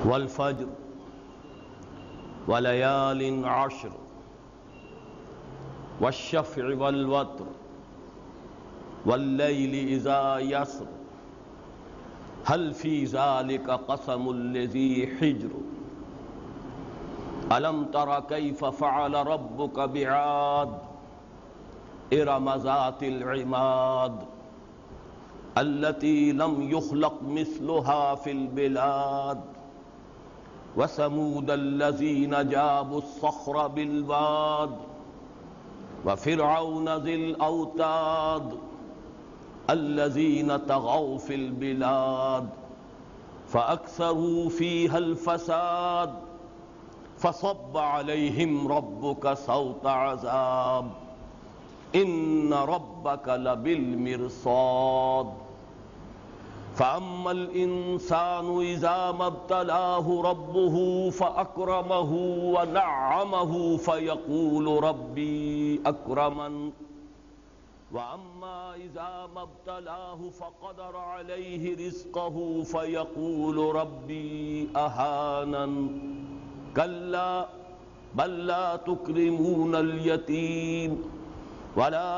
والفجر وليال عشر والشفع والوتر والليل إذا يسر هل في ذلك قسم لذي حجر ألم تر كيف فعل ربك بعاد إرم ذات العماد التي لم يخلق مثلها في البلاد وثمود الذين جابوا الصخر بالواد وفرعون ذي الأوتاد الذين طغوا في البلاد فأكثروا فيها الفساد فصب عليهم ربك صوت عذاب إن ربك لبالمرصاد فأما الإنسان إذا ما ابتلاه ربه فأكرمه ونعمه فيقول ربي أكرمن وأما إذا ما ابتلاه فقدر عليه رزقه فيقول ربي أهانن كلا بل لا تكرمون اليتيم ولا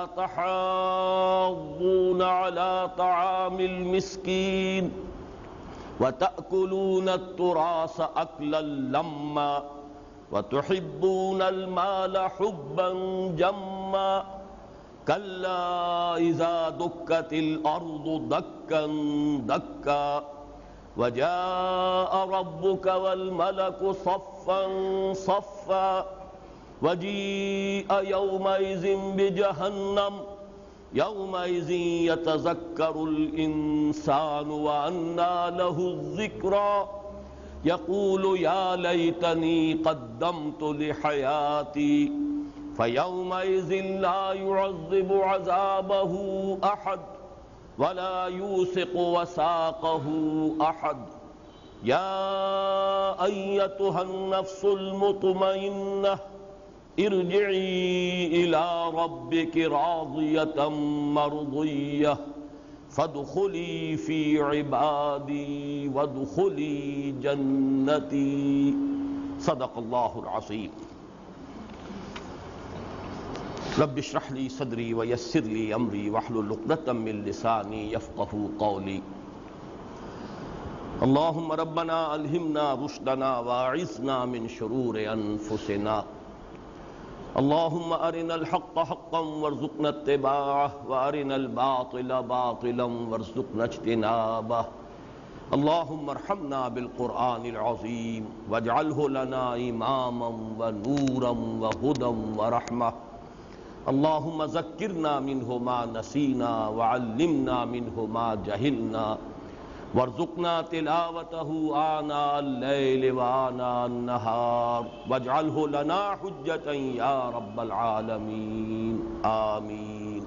تحاضون على طعام المسكين وتأكلون التراث أكلا لما وتحبون المال حبا جما كلا إذا دكت الأرض دكا دكا وجاء ربك والملك صفا صفا وجيء يومئذ بجهنم يومئذ يتذكر الإنسان وأنى له الذكرى يقول يا ليتني قدمت لحياتي فيومئذ لا يعذب عذابه أحد ولا يوثق وثاقه أحد يا أيتها النفس المطمئنة ارجعي إلى ربك راضية مرضية فادخلي في عبادي وادخلي جنتي صدق الله العظيم رب اشرح لي صدري ويسر لي أمري واحلل عقدة من لساني يفقهوا قولي اللهم ربنا ألهمنا رشدنا واعصمنا من شرور أنفسنا اللهم أرنا الحق حقا وارزقنا اتباعه وأرنا الباطل باطلا وارزقنا اجتنابه اللهم ارحمنا بالقرآن العظيم واجعله لنا إماما ونورا وهدى ورحمة اللهم ذكرنا منه ما نسينا وعلمنا منه ما جهلنا وارزقنا تلاوته آناء الليل وآناء النهار واجعله لنا حجة يا رب العالمين آمین۔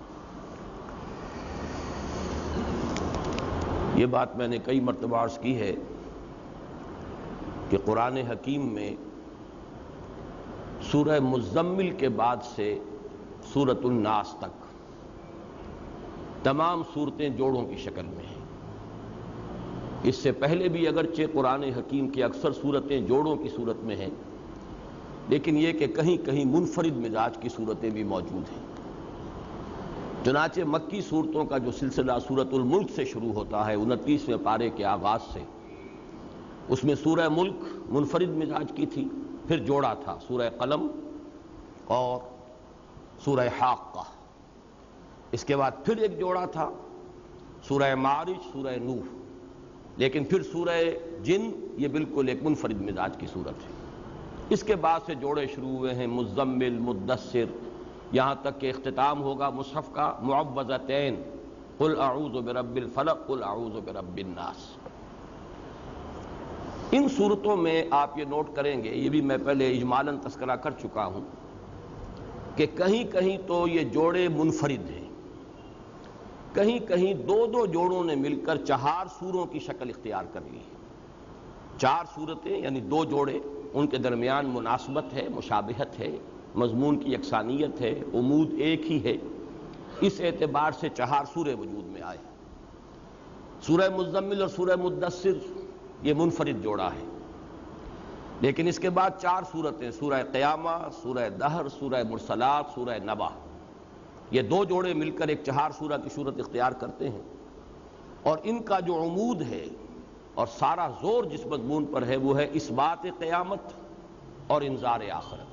یہ بات میں نے کئی مرتبہ عرض کی ہے کہ قرآن حکیم میں سورہ مزمل کے بعد سے سورۃ الناس تک تمام صورتیں جوڑوں کی شکل میں ہیں۔ اس سے پہلے بھی اگرچہ قرآن حکیم کی اکثر صورتیں جوڑوں کی صورت میں ہیں، لیکن یہ کہ کہیں کہیں منفرد مزاج کی صورتیں بھی موجود ہیں۔ چنانچہ مکی صورتوں کا جو سلسلہ سورۃ الملک سے شروع ہوتا ہے 29ویں پارے کے آغاز سے، اس میں سورہ ملک منفرد مزاج کی تھی، پھر جوڑا تھا سورہ قلم اور سورہ حاقہ، اس کے بعد پھر ایک جوڑا تھا سورہ معارج، سورہ نوح، لیکن پھر سورہ جن یہ بالکل ایک منفرد مزاج کی صورت ہے۔ اس کے بعد سے جوڑے شروع ہوئے ہیں مزمل، مدثر، یہاں تک کہ اختتام ہوگا مصحف کا معوذتین، قل اعوذ برب الفلق قل اعوذ برب الناس۔ ان صورتوں میں آپ یہ نوٹ کریں گے، یہ بھی میں پہلے اجمالاً تذکرہ کر چکا ہوں کہ کہیں کہیں تو یہ جوڑے منفرد ہیں، کہیں کہیں دو دو جوڑوں نے مل کر 4 سوروں کی شکل اختیار کر لی ہے۔ 4 صورتیں یعنی 2 جوڑے، ان کے درمیان مناسبت ہے، مشابہت ہے، مضمون کی یکسانیت ہے، عمود ایک ہی ہے، اس اعتبار سے 4 سورے وجود میں آئے۔ سورہ مزمل اور سورہ مدثر یہ منفرد جوڑا ہے، لیکن اس کے بعد 4 سورتیں، سورہ قیامہ، سورہ دہر، سورہ مرسلات، سورہ نبا، یہ 2 جوڑے مل کر ایک 4 سورہ کی صورت اختیار کرتے ہیں، اور ان کا جو عمود ہے اور سارا زور جس مضمون پر ہے وہ ہے اثبات قیامت اور انذار آخرت۔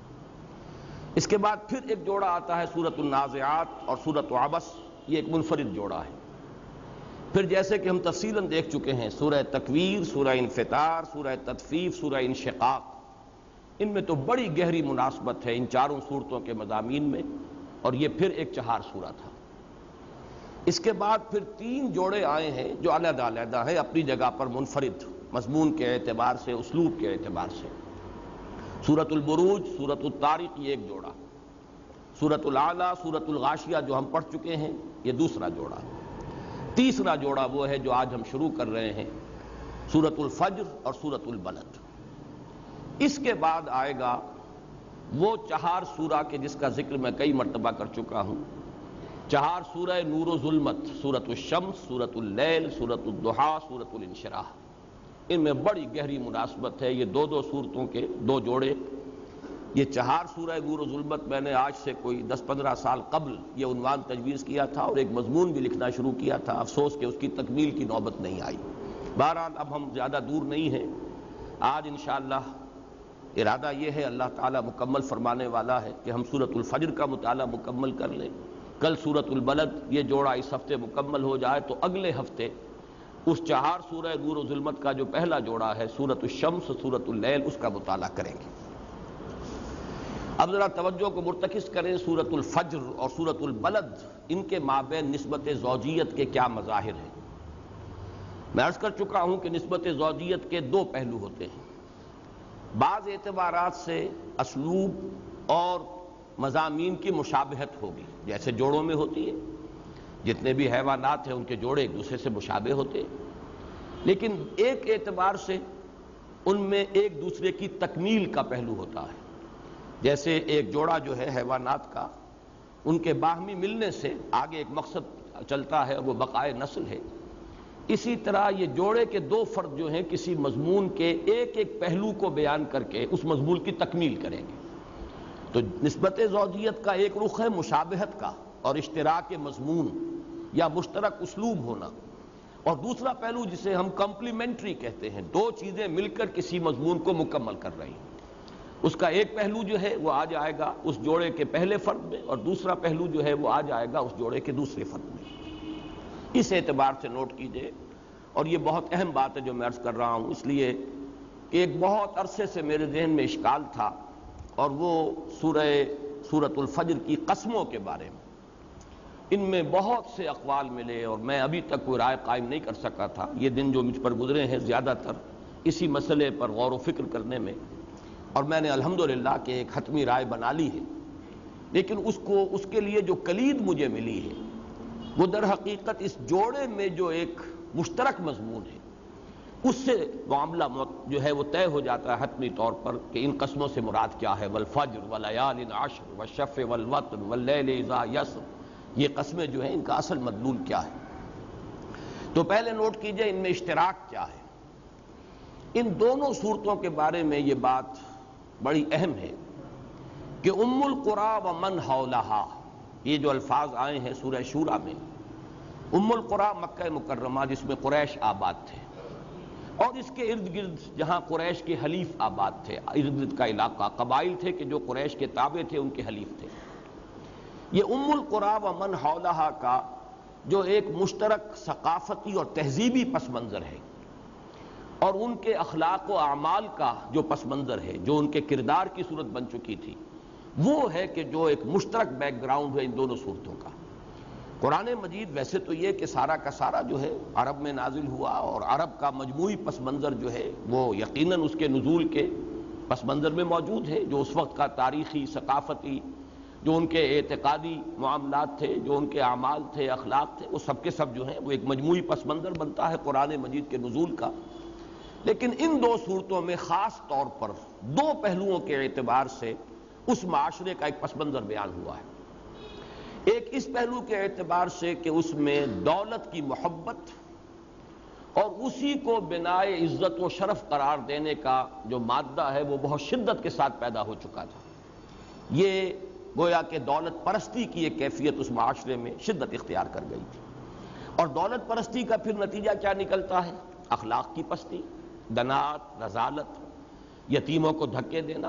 اس کے بعد پھر ایک جوڑا آتا ہے سورۃ النازعات اور سورۃ عبس، یہ ایک منفرد جوڑا ہے۔ پھر جیسے کہ ہم تفصیلاً دیکھ چکے ہیں سورہ تکویر، سورہ انفطار، سورہ تطفیف، سورہ انشقاق، ان میں تو بڑی گہری مناسبت ہے ان 4 صورتوں کے مضامین میں، اور یہ پھر ایک 4 سورہ تھا۔ اس کے بعد پھر 3 جوڑے آئے ہیں جو علیحدہ علیحدہ ہیں، اپنی جگہ پر منفرد، مضمون کے اعتبار سے، اسلوب کے اعتبار سے۔ سورۃ البروج، سورۃ الطارق، یہ ایک جوڑا۔ سورۃ الاعلیٰ، سورۃ الغاشیہ جو ہم پڑھ چکے ہیں، یہ دوسرا جوڑا۔ تیسرا جوڑا وہ ہے جو آج ہم شروع کر رہے ہیں، سورۃ الفجر اور سورۃ البلد۔ اس کے بعد آئے گا وہ 4 سورہ کے جس کا ذکر میں کئی مرتبہ کر چکا ہوں، 4 سورہ نور و ظلمت، سورۃ الشمس، سورۃ اللیل، سورۃ الضحیٰ، سورۃ الانشراح۔ ان میں بڑی گہری مناسبت ہے، یہ 2 سورتوں کے 2 جوڑے۔ یہ 4 سورہ نور و ظلمت میں نے آج سے کوئی 10-15 سال قبل یہ عنوان تجویز کیا تھا اور ایک مضمون بھی لکھنا شروع کیا تھا، افسوس کہ اس کی تکمیل کی نوبت نہیں آئی۔ بہرحال اب ہم زیادہ دور نہیں ہیں، آج انشاءاللہ ارادہ یہ ہے، اللہ تعالیٰ مکمل فرمانے والا ہے کہ ہم سورۃ الفجر کا مطالعہ مکمل کر لیں۔ کل سورۃ البلد، یہ جوڑا اس ہفتے مکمل ہو جائے تو اگلے ہفتے اس 4 سورہ نور و ظلمت کا جو پہلا جوڑا ہے، سورۃ الشمس، سورۃ اللیل، اس کا مطالعہ کریں گے۔ اب ذرا توجہ کو مرتکز کریں، سورۃ الفجر اور سورۃ البلد، ان کے مابین نسبت زوجیت کے کیا مظاہر ہیں۔ میں عرض کر چکا ہوں کہ نسبت زوجیت کے 2 پہلو ہوتے ہیں، بعض اعتبارات سے اسلوب اور مضامین کی مشابہت ہوگی، جیسے جوڑوں میں ہوتی ہے، جتنے بھی حیوانات ہیں ان کے جوڑے ایک دوسرے سے مشابہ ہوتے ہیں، لیکن ایک اعتبار سے ان میں ایک دوسرے کی تکمیل کا پہلو ہوتا ہے۔ جیسے ایک جوڑا جو ہے حیوانات کا، ان کے باہمی ملنے سے آگے ایک مقصد چلتا ہے اور وہ بقائے نسل ہے، اسی طرح یہ جوڑے کے 2 فرد جو ہیں کسی مضمون کے ایک ایک پہلو کو بیان کر کے اس مضمون کی تکمیل کریں گے۔ تو نسبت زوجیت کا ایک رخ ہے مشابہت کا اور اشتراک مضمون یا مشترک اسلوب ہونا، اور دوسرا پہلو جسے ہم کمپلیمنٹری کہتے ہیں، 2 چیزیں مل کر کسی مضمون کو مکمل کر رہی ہیں۔ اس کا ایک پہلو جو ہے وہ آ جائے گا اس جوڑے کے پہلے فرد میں، اور دوسرا پہلو جو ہے وہ آ جائے گا اس جوڑے کے دوسرے فرد میں۔ اس اعتبار سے نوٹ کیجئے، اور یہ بہت اہم بات ہے جو میں عرض کر رہا ہوں، اس لیے کہ ایک بہت عرصے سے میرے ذہن میں اشکال تھا، اور وہ سورۃ الفجر کی قسموں کے بارے میں۔ ان میں بہت سے اقوال ملے اور میں ابھی تک کوئی رائے قائم نہیں کر سکا تھا۔ یہ دن جو مجھ پر گزرے ہیں زیادہ تر اسی مسئلے پر غور و فکر کرنے میں، اور میں نے الحمدللہ کہ ایک حتمی رائے بنا لی ہے، لیکن اس کے لیے جو کلید مجھے ملی ہے وہ در حقیقت اس جوڑے میں جو ایک مشترک مضمون ہے اس سے معاملہ جو ہے وہ طے ہو جاتا ہے حتمی طور پر کہ ان قسموں سے مراد کیا ہے، والفجر ولیال عشر والشفع والوتر واللیل اذا یسر، یہ قسمیں جو ہیں ان کا اصل مدلول کیا ہے۔ تو پہلے نوٹ کیجئے ان میں اشتراک کیا ہے۔ ان دونوں صورتوں کے بارے میں یہ بات بڑی اہم ہے کہ ام القریٰ ومن حولہا، یہ جو الفاظ آئے ہیں سورہ شورى میں، ام القریٰ مکہ مکرمہ جس میں قریش آباد تھے، اور اس کے ارد گرد جہاں قریش کے حلیف آباد تھے، ارد گرد کا علاقہ قبائل تھے کہ جو قریش کے تابع تھے، ان کے حلیف تھے۔ یہ ام القریٰ ومن حولہا کا جو ایک مشترک ثقافتی اور تہذیبی پس منظر ہے، اور ان کے اخلاق و اعمال کا جو پس منظر ہے، جو ان کے کردار کی صورت بن چکی تھی، وہ ہے کہ جو ایک مشترک بیک گراؤنڈ ہے ان دونوں صورتوں کا۔ قرآن مجید ویسے تو یہ کہ سارا کا سارا جو ہے عرب میں نازل ہوا، اور عرب کا مجموعی پس منظر جو ہے وہ یقیناً اس کے نزول کے پس منظر میں موجود ہے، جو اس وقت کا تاریخی، ثقافتی، جو ان کے اعتقادی معاملات تھے، جو ان کے اعمال تھے، اخلاق تھے، وہ سب کے سب جو ہیں وہ ایک مجموعی پس منظر بنتا ہے قرآن مجید کے نزول کا۔ لیکن ان 2 صورتوں میں خاص طور پر 2 پہلوؤں کے اعتبار سے اس معاشرے کا ایک پس منظر بیان ہوا ہے۔ ایک اس پہلو کے اعتبار سے کہ اس میں دولت کی محبت اور اسی کو بنائے عزت و شرف قرار دینے کا جو مادہ ہے وہ بہت شدت کے ساتھ پیدا ہو چکا تھا۔ یہ گویا کہ دولت پرستی کی ایک کیفیت اس معاشرے میں شدت اختیار کر گئی تھی، اور دولت پرستی کا پھر نتیجہ کیا نکلتا ہے؟ اخلاق کی پستی، دنات، رذالت، یتیموں کو دھکے دینا،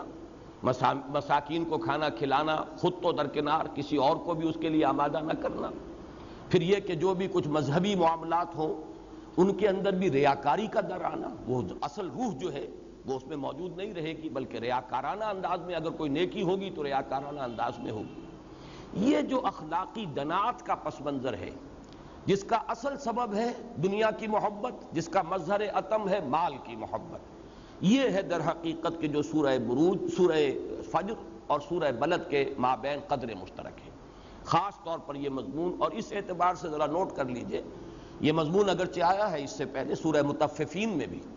مساکین کو کھانا کھلانا، خود تو درکنار کسی اور کو بھی اس کے لیے آمادہ نہ کرنا۔ پھر یہ کہ جو بھی کچھ مذہبی معاملات ہوں ان کے اندر بھی ریاکاری کا در آنا، وہ اصل روح جو ہے وہ اس میں موجود نہیں رہے گی، بلکہ ریاکارانہ انداز میں اگر کوئی نیکی ہوگی تو ریاکارانہ انداز میں ہوگی۔ یہ جو اخلاقی دنات کا پس منظر ہے، جس کا اصل سبب ہے دنیا کی محبت، جس کا مظہر عتم ہے مال کی محبت، یہ ہے در حقیقت کہ جو سورہ بروج، سورہ فجر اور سورہ بلد کے مابین قدر مشترک ہے۔ خاص طور پر یہ مضمون، اور اس اعتبار سے ذرا نوٹ کر لیجئے، یہ مضمون اگرچہ آیا ہے اس سے پہلے سورہ مطففین میں بھی،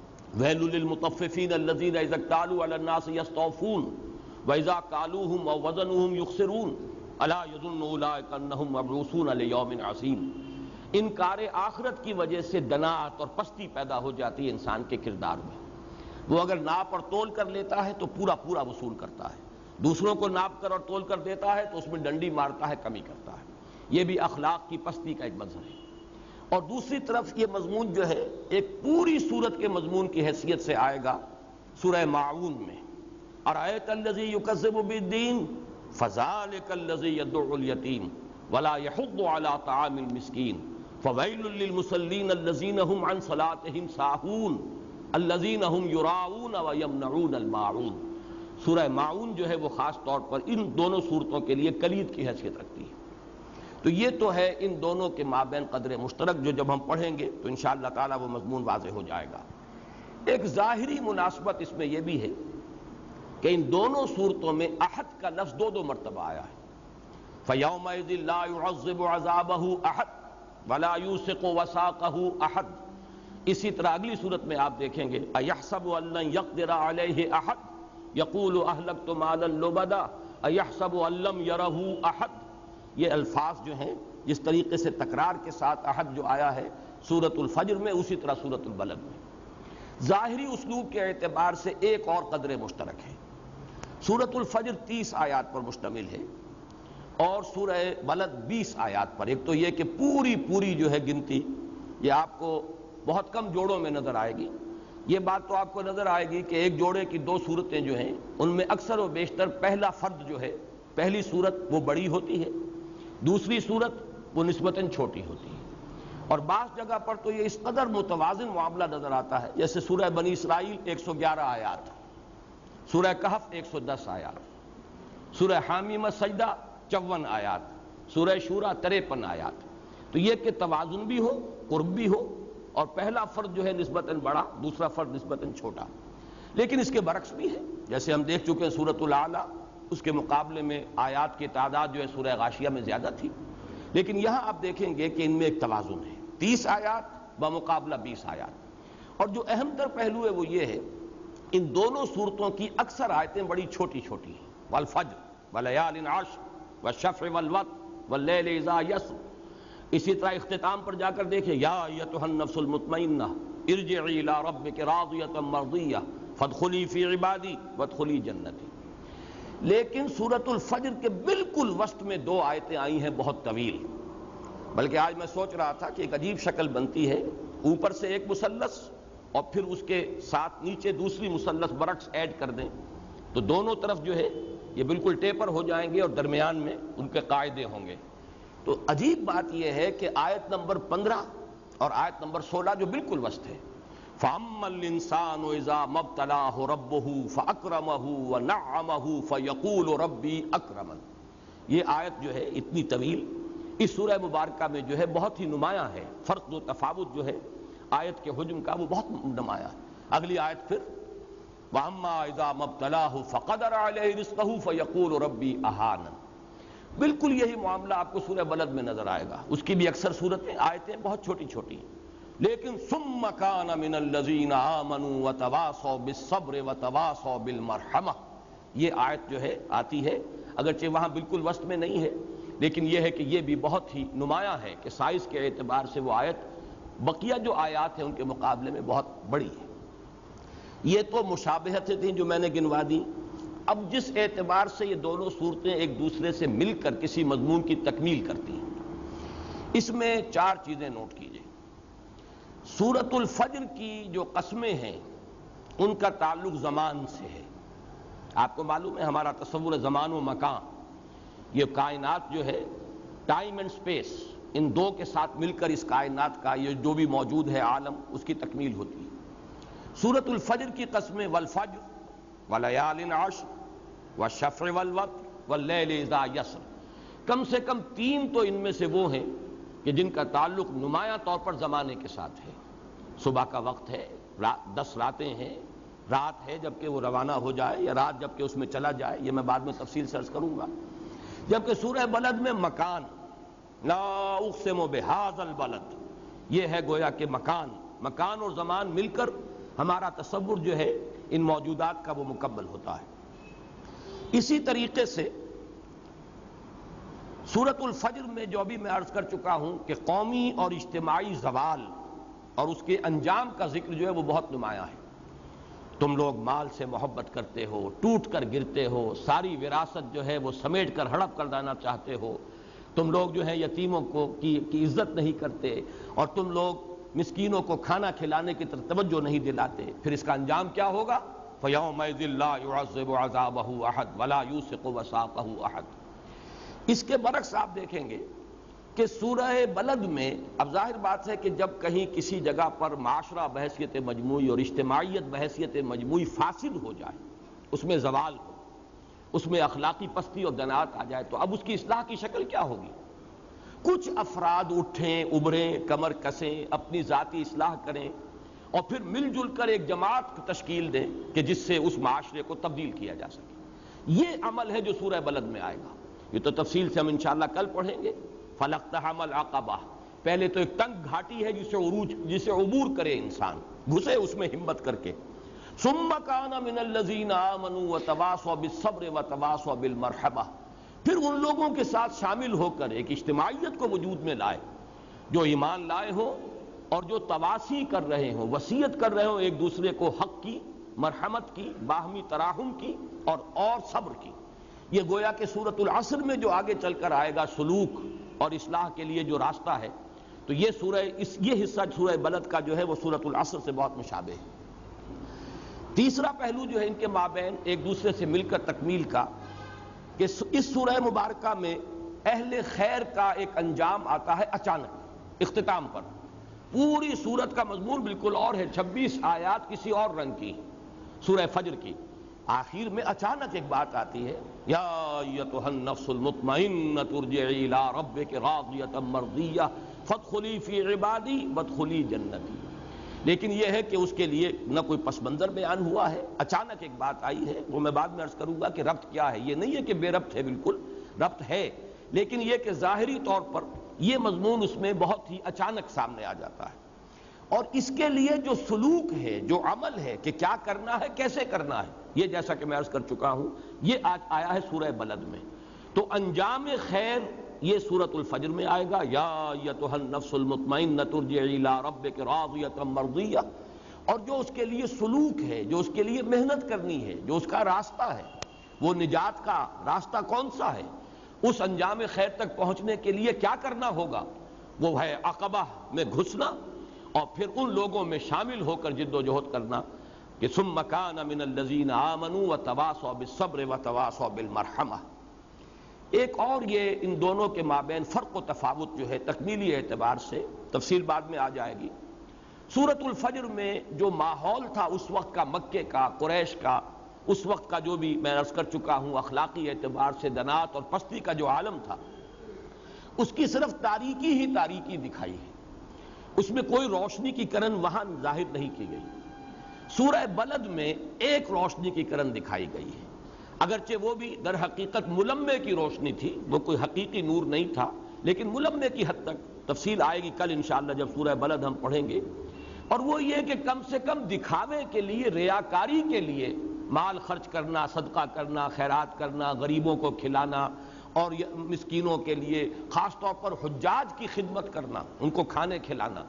ویل للمطففین الذین اذا اکتالوا علی الناس یستوفون واذا کالوہم او وزنوہم یخسرون الا یظن اولئک انہم مبعوثون لیوم عظیم۔ انکار آخرت کی وجہ سے دناعت اور پستی پیدا ہو جاتی ہے انسان کے کردار میں۔ وہ اگر ناپ اور تول کر لیتا ہے تو پورا پورا وصول کرتا ہے، دوسروں کو ناپ کر اور تول کر دیتا ہے تو اس میں ڈنڈی مارتا ہے، کمی کرتا ہے۔ یہ بھی اخلاق کی پستی کا ایک مظہر ہے۔ اور دوسری طرف یہ مضمون جو ہے ایک پوری سورت کے مضمون کی حیثیت سے آئے گا سورہ ماعون میں، ارأیت الذی یکذب بالدین فذلک الذی یدع الیتیم ولا یحض علی طعام المسکین فویل للمصلین الذین هم عن صلاتهم ساہون الذین هم یراؤون ویمنعون الماعون۔ سورہ ماعون جو ہے وہ خاص طور پر ان دونوں صورتوں کے لیے کلید کی حیثیت رکھتی ہے۔ تو یہ تو ہے ان دونوں کے مابین قدر مشترک، جو جب ہم پڑھیں گے تو انشاءاللہ تعالی وہ مضمون واضح ہو جائے گا۔ ایک ظاہری مناسبت اس میں یہ بھی ہے کہ ان دونوں صورتوں میں احد کا لفظ دو مرتبہ آیا ہے، فَيَوْمَئِذٍ لَا يُعَذِّبُ عَذَابَهُ أَحَدٌ وَلَا يُوثِقُ وَثَاقَهُ أَحَدٌ۔ اسی طرح اگلی صورت میں آپ دیکھیں گے أَيَحْسَبُ أَن لَّن يَقْدِرَ عَلَيْهِ أَحَدٌ يَقُولُ أَهْلَكْتُ مَالًا لُبَدًا أَيَحْسَبُ أَن لَّمْ يَرَهُ أَحَدٌ۔ یہ الفاظ جو ہیں جس طریقے سے تکرار کے ساتھ احد جو آیا ہے سورۃ الفجر میں، اسی طرح سورۃ البلد میں ظاہری اسلوب کے اعتبار سے ایک اور قدر مشترک ہے۔ سورۃ الفجر 30 آیات پر مشتمل ہے اور سورہ بلد 20 آیات پر۔ ایک تو یہ کہ پوری جو ہے گنتی یہ آپ کو بہت کم جوڑوں میں نظر آئے گی۔ یہ بات تو آپ کو نظر آئے گی کہ ایک جوڑے کی دو صورتیں جو ہیں ان میں اکثر و بیشتر پہلا فرد جو ہے، پہلی صورت وہ بڑی ہوتی ہے، دوسری صورت وہ نسبتاً چھوٹی ہوتی ہے۔ اور بعض جگہ پر تو یہ اس قدر متوازن معاملہ نظر آتا ہے، جیسے سورہ بنی اسرائیل 111 آیات، سورہ کہف 110 آیات، سورہ حامیم سجدہ 54 آیات، سورہ شورى 53 آیات۔ تو یہ کہ توازن بھی ہو، قرب بھی ہو، اور پہلا فرد جو ہے نسبتاً بڑا، دوسرا فرد نسبتاً چھوٹا۔ لیکن اس کے برعکس بھی ہے، جیسے ہم دیکھ چکے ہیں سورۃ الاعلیٰ، اس کے مقابلے میں آیات کی تعداد جو ہے سورہ غاشیہ میں زیادہ تھی، لیکن یہاں آپ دیکھیں گے کہ ان میں ایک توازن ہے، 30 آیات بمقابلہ 20 آیات۔ اور جو اہم تر پہلو ہے وہ یہ ہے ان دونوں صورتوں کی اکثر آیتیں بڑی چھوٹی چھوٹی ہیں، والفجر ولیال عشر والشفع والوتر واللیل اذا یسر۔ اسی طرح اختتام پر جا کر دیکھیں یا ایتھا النفس المطمئنہ ارجعی الی ربک راضیۃ مرضیہ فادخلی فی عبادی وادخلی جنتی۔ لیکن سورۃ الفجر کے بالکل وسط میں 2 آیتیں آئی ہیں بہت طویل، بلکہ آج میں سوچ رہا تھا کہ ایک عجیب شکل بنتی ہے، اوپر سے ایک مثلث اور پھر اس کے ساتھ نیچے دوسری مثلث برعکس ایڈ کر دیں تو دونوں طرف جو ہے یہ بالکل ٹیپر ہو جائیں گے اور درمیان میں ان کے قاعدے ہوں گے۔ تو عجیب بات یہ ہے کہ آیت نمبر 15 اور آیت نمبر 16 جو بالکل وسط ہے، فَأَمَّا الْإِنسَانُ إِذَا مَا ابْتَلَاهُ رَبُّهُ فَأَكْرَمَهُ وَنَعَّمَهُ فَيَقُولُ رَبِّي أَكْرَمَنِ۔ یہ آیت جو ہے اتنی طویل اس سورہ مبارکہ میں جو ہے بہت ہی نمایاں ہے، فرق و تفاوت جو ہے آیت کے حجم کا وہ بہت نمایاں ہے۔ اگلی آیت پھر وَأَمَّا إِذَا مَا ابْتَلَاهُ فَقَدَرَ عَلَيْهِ رِزْقَهُ فَيَقُولُ رَبِّي أَهَانَنِ۔ بالکل یہی معاملہ آپ کو سورہ بلد میں نظر آئے گا، اس کی بھی اکثر صورتیں آیتیں بہت چھوٹی چھوٹی ہیں، لیکن ثم کان من الذین آمنوا وتواصوا بالصبر وتواصوا بالمرحمہ۔ یہ آیت جو ہے آتی ہے، اگرچہ وہاں بالکل وسط میں نہیں ہے، لیکن یہ ہے کہ یہ بھی بہت ہی نمایاں ہے کہ سائز کے اعتبار سے وہ آیت بقیہ جو آیات ہیں ان کے مقابلے میں بہت بڑی ہے۔ یہ تو مشابہتیں تھیں جو میں نے گنوا دی۔ اب جس اعتبار سے یہ دونوں صورتیں ایک دوسرے سے مل کر کسی مضمون کی تکمیل کرتی ہیں، اس میں 4 چیزیں نوٹ کیجئے۔ سورۃ الفجر کی جو قسمیں ہیں ان کا تعلق زمان سے ہے۔ آپ کو معلوم ہے ہمارا تصور زمان و مکان، یہ کائنات جو ہے ٹائم اینڈ سپیس، ان دو کے ساتھ مل کر اس کائنات کا یہ جو بھی موجود ہے عالم، اس کی تکمیل ہوتی ہے۔ سورۃ الفجر کی قسمیں والفجر ولیال عشر والشفع والوتر واللیل اذا یسر، کم سے کم 3 تو ان میں سے وہ ہیں کہ جن کا تعلق نمایاں طور پر زمانے کے ساتھ ہے۔ صبح کا وقت ہے، 10 راتیں ہیں، رات ہے جبکہ وہ روانہ ہو جائے یا رات جبکہ اس میں چلا جائے، یہ میں بعد میں تفصیل سے عرض کروں گا۔ جبکہ سورہ بلد میں مکان، لا اقسم بہذا البلد، یہ ہے گویا کہ مکان اور زمان مل کر ہمارا تصور جو ہے ان موجودات کا وہ مکمل ہوتا ہے۔ اسی طریقے سے سورۃ الفجر میں جو ابھی میں عرض کر چکا ہوں کہ قومی اور اجتماعی زوال اور اس کے انجام کا ذکر جو ہے وہ بہت نمایاں ہے۔ تم لوگ مال سے محبت کرتے ہو، ٹوٹ کر گرتے ہو، ساری وراثت جو ہے وہ سمیٹ کر ہڑپ کر لانا چاہتے ہو، تم لوگ جو ہے یتیموں کی عزت نہیں کرتے، اور تم لوگ مسکینوں کو کھانا کھلانے کی طرف توجہ نہیں دلاتے، پھر اس کا انجام کیا ہوگا؟ فَيَوْمَئِذٍ لَا يُعَذِّبُ عَذَابَهُ أَحَدٌ وَلَا يُوثِقُ وَثَاقَهُ أَحَدٌ۔ اس کے برعکس آپ دیکھیں گے کہ سورہ بلد میں اب ظاہر بات ہے کہ جب کہیں کسی جگہ پر معاشرہ بحیثیت مجموعی اور اجتماعیت بحیثیت مجموعی فاسد ہو جائے، اس میں زوال ہو، اس میں اخلاقی پستی اور دناعت آ جائے، تو اب اس کی اصلاح کی شکل کیا ہوگی؟ کچھ افراد اٹھیں، ابھریں، کمر کسیں، اپنی ذاتی اصلاح کریں اور پھر مل جل کر ایک جماعت تشکیل دیں کہ جس سے اس معاشرے کو تبدیل کیا جا سکے۔ یہ عمل ہے جو سورہ بلد میں آئے گا، یہ تو تفصیل سے ہم انشاءاللہ کل پڑھیں گے۔ فَلَقْتَحَمَ الْعَقَبَةَ، پہلے تو ایک تنگ گھاٹی ہے جسے عبور کرے انسان، گھسے اس میں ہمت کر کے۔ ثُمَّ كَانَ مِنَ الَّذِينَ آمَنُوا وَتَوَاصَوْا بِالصَّبْرِ وَتَوَاصَوْا بِالْمَرْحَمَةِ، پھر ان لوگوں کے ساتھ شامل ہو کر ایک اجتماعیت کو وجود میں لائے جو ایمان لائے ہوں اور جو تواصی کر رہے ہوں، وصیت کر رہے ہوں ایک دوسرے کو حق کی، مرحمت کی، باہمی تراحم کی اور صبر کی۔ یہ گویا کہ سورۃ العصر میں جو آگے چل کر آئے گا سلوک اور اصلاح کے لیے جو راستہ ہے، تو یہ حصہ سورہ بلد کا جو ہے وہ سورۃ العصر سے بہت مشابہ ہے۔ تیسرا پہلو جو ہے ان کے مابین ایک دوسرے سے مل کر تکمیل کا، کہ اس سورہ مبارکہ میں اہل خیر کا ایک انجام آتا ہے اچانک اختتام پر۔ پوری سورت کا مضمون بالکل اور ہے، 26 آیات کسی اور رنگ کی، سورہ فجر کی، آخر میں اچانک ایک بات آتی ہے، یا ایتھا النفس المطمئنۃ ارجعی الی ربک راضیۃ مرضیہ فادخلی فی عبادی وادخلی جنتی۔ لیکن یہ ہے کہ اس کے لیے نہ کوئی پس منظر بیان ہوا ہے، اچانک ایک بات آئی ہے، وہ میں بعد میں عرض کروں گا کہ ربط کیا ہے۔ یہ نہیں ہے کہ بے ربط ہے، بالکل ربط ہے، لیکن یہ کہ ظاہری طور پر یہ مضمون اس میں بہت ہی اچانک سامنے آ جاتا ہے، اور اس کے لیے جو سلوک ہے، جو عمل ہے کہ کیا کرنا ہے، کیسے کرنا ہے، یہ جیسا کہ میں عرض کر چکا ہوں یہ آج آیا ہے سورہ بلد میں۔ تو انجام خیر یہ سورۃ الفجر میں آئے گا، یا ایتھا النفس المطمئنۃ ارجعی الی ربک راضیۃ مرضیہ، اور جو اس کے لیے سلوک ہے، جو اس کے لیے محنت کرنی ہے، جو اس کا راستہ ہے، وہ نجات کا راستہ کون سا ہے، اس انجام خیر تک پہنچنے کے لیے کیا کرنا ہوگا، وہ ہے عقبہ میں گھسنا اور پھر ان لوگوں میں شامل ہو کر جد و جہد کرنا کہ ثم کان من الذین آمنوا وتواصوا بالصبر وتواصوا بالمرحمہ۔ ایک اور یہ ان دونوں کے مابین فرق و تفاوت جو ہے تکمیلی اعتبار سے، تفصیل بعد میں آ جائے گی۔ سورۃ الفجر میں جو ماحول تھا اس وقت کا، مکے کا، قریش کا، اس وقت کا جو بھی میں عرض کر چکا ہوں اخلاقی اعتبار سے دنات اور پستی کا جو عالم تھا، اس کی صرف تاریکی ہی تاریکی دکھائی ہے، اس میں کوئی روشنی کی کرن وہاں ظاہر نہیں کی گئی۔ سورہ بلد میں ایک روشنی کی کرن دکھائی گئی ہے، اگرچہ وہ بھی در حقیقت ملمے کی روشنی تھی، وہ کوئی حقیقی نور نہیں تھا، لیکن ملمے کی حد تک، تفصیل آئے گی کل انشاءاللہ جب سورہ بلد ہم پڑھیں گے۔ اور وہ یہ کہ کم سے کم دکھاوے کے لیے، ریاکاری کے لیے مال خرچ کرنا، صدقہ کرنا، خیرات کرنا، غریبوں کو کھلانا اور مسکینوں کے لیے خاص طور پر حجاج کی خدمت کرنا، ان کو کھانے کھلانا،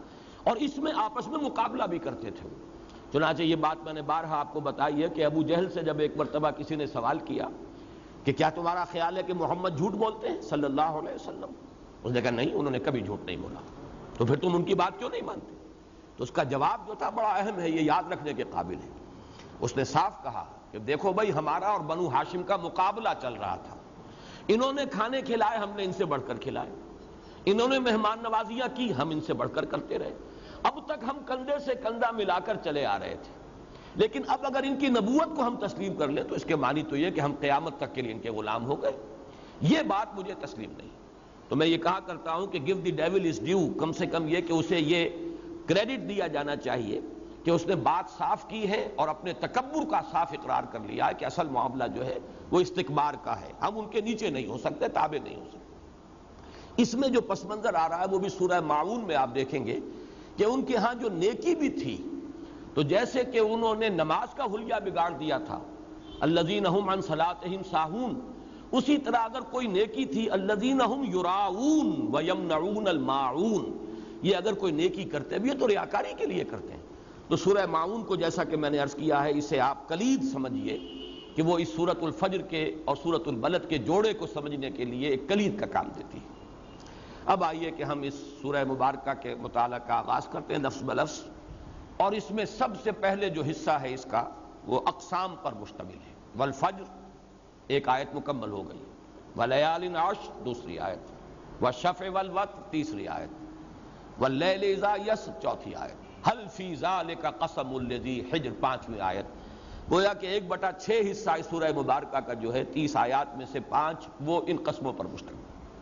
اور اس میں آپس میں مقابلہ بھی کرتے تھے. چنانچہ یہ بات میں نے بارہا آپ کو بتائی ہے کہ ابو جہل سے جب ایک مرتبہ کسی نے سوال کیا کہ کیا تمہارا خیال ہے کہ محمد جھوٹ بولتے ہیں صلی اللہ علیہ وسلم؟ اس نے کہا نہیں، انہوں نے کبھی جھوٹ نہیں بولا. تو پھر تم ان کی بات کیوں نہیں مانتے؟ تو اس کا جواب جو تھا بڑا اہم ہے، یہ یاد رکھنے کے قابل ہے. اس نے صاف کہا کہ دیکھو بھائی، ہمارا اور بنو ہاشم کا مقابلہ چل رہا تھا. انہوں نے کھانے کھلائے، ہم نے ان سے بڑھ کر کھلائے. انہوں نے مہمان نوازیاں کی، ہم ان سے بڑھ کر کرتے رہے. اب تک ہم کندھے سے کندھا ملا کر چلے آ رہے تھے. لیکن اب اگر ان کی نبوت کو ہم تسلیم کر لیں تو اس کے معنی تو یہ کہ ہم قیامت تک کے لیے ان کے غلام ہو گئے. یہ بات مجھے تسلیم نہیں. تو میں یہ کہا کرتا ہوں کہ give the devil his due، کم سے کم یہ کہ اسے یہ کریڈٹ دیا جانا چاہیے کہ اس نے بات صاف کی ہے اور اپنے تکبر کا صاف اقرار کر لیا ہے کہ اصل معاملہ جو ہے وہ استکبار کا ہے. ہم ان کے نیچے نہیں ہو سکتے، تابع نہیں ہو سکتے. اس میں جو پس منظر آ رہا ہے وہ بھی سورہ ماعون میں آپ دیکھیں گے کہ ان کے ہاں جو نیکی بھی تھی، تو جیسے کہ انہوں نے نماز کا حلیہ بگاڑ دیا تھا، الذین ھم عن صلاتہم ساہون، اسی طرح اگر کوئی نیکی تھی، الذین ھم یراؤون ویمنعون الماعون، یہ اگر کوئی نیکی کرتے بھی ہے تو ریاکاری کے لیے کرتے ہیں. تو سورہ ماعون کو جیسا کہ میں نے عرض کیا ہے، اسے آپ کلید سمجھیے کہ وہ اس سورۃ الفجر کے اور سورۃ البلد کے جوڑے کو سمجھنے کے لیے ایک کلید کا کام دیتی ہے. اب آئیے کہ ہم اس سورہ مبارکہ کے مطالعہ کا آغاز کرتے ہیں لفظ بلفظ. اور اس میں سب سے پہلے جو حصہ ہے اس کا وہ اقسام پر مشتمل ہے. والفجر ایک آیت مکمل ہو گئی، ولیال عشر دوسری آیت، والشفع والوتر تیسری آیت، واللیل اذا یسر چوتھی آیت، هل فی ذلک قسم لذی حجر پانچویں آیت. گویا کہ 1/6 حصہ اس سورہ مبارکہ کا جو ہے 30 آیات میں سے 5 وہ ان قسموں پر مشتمل.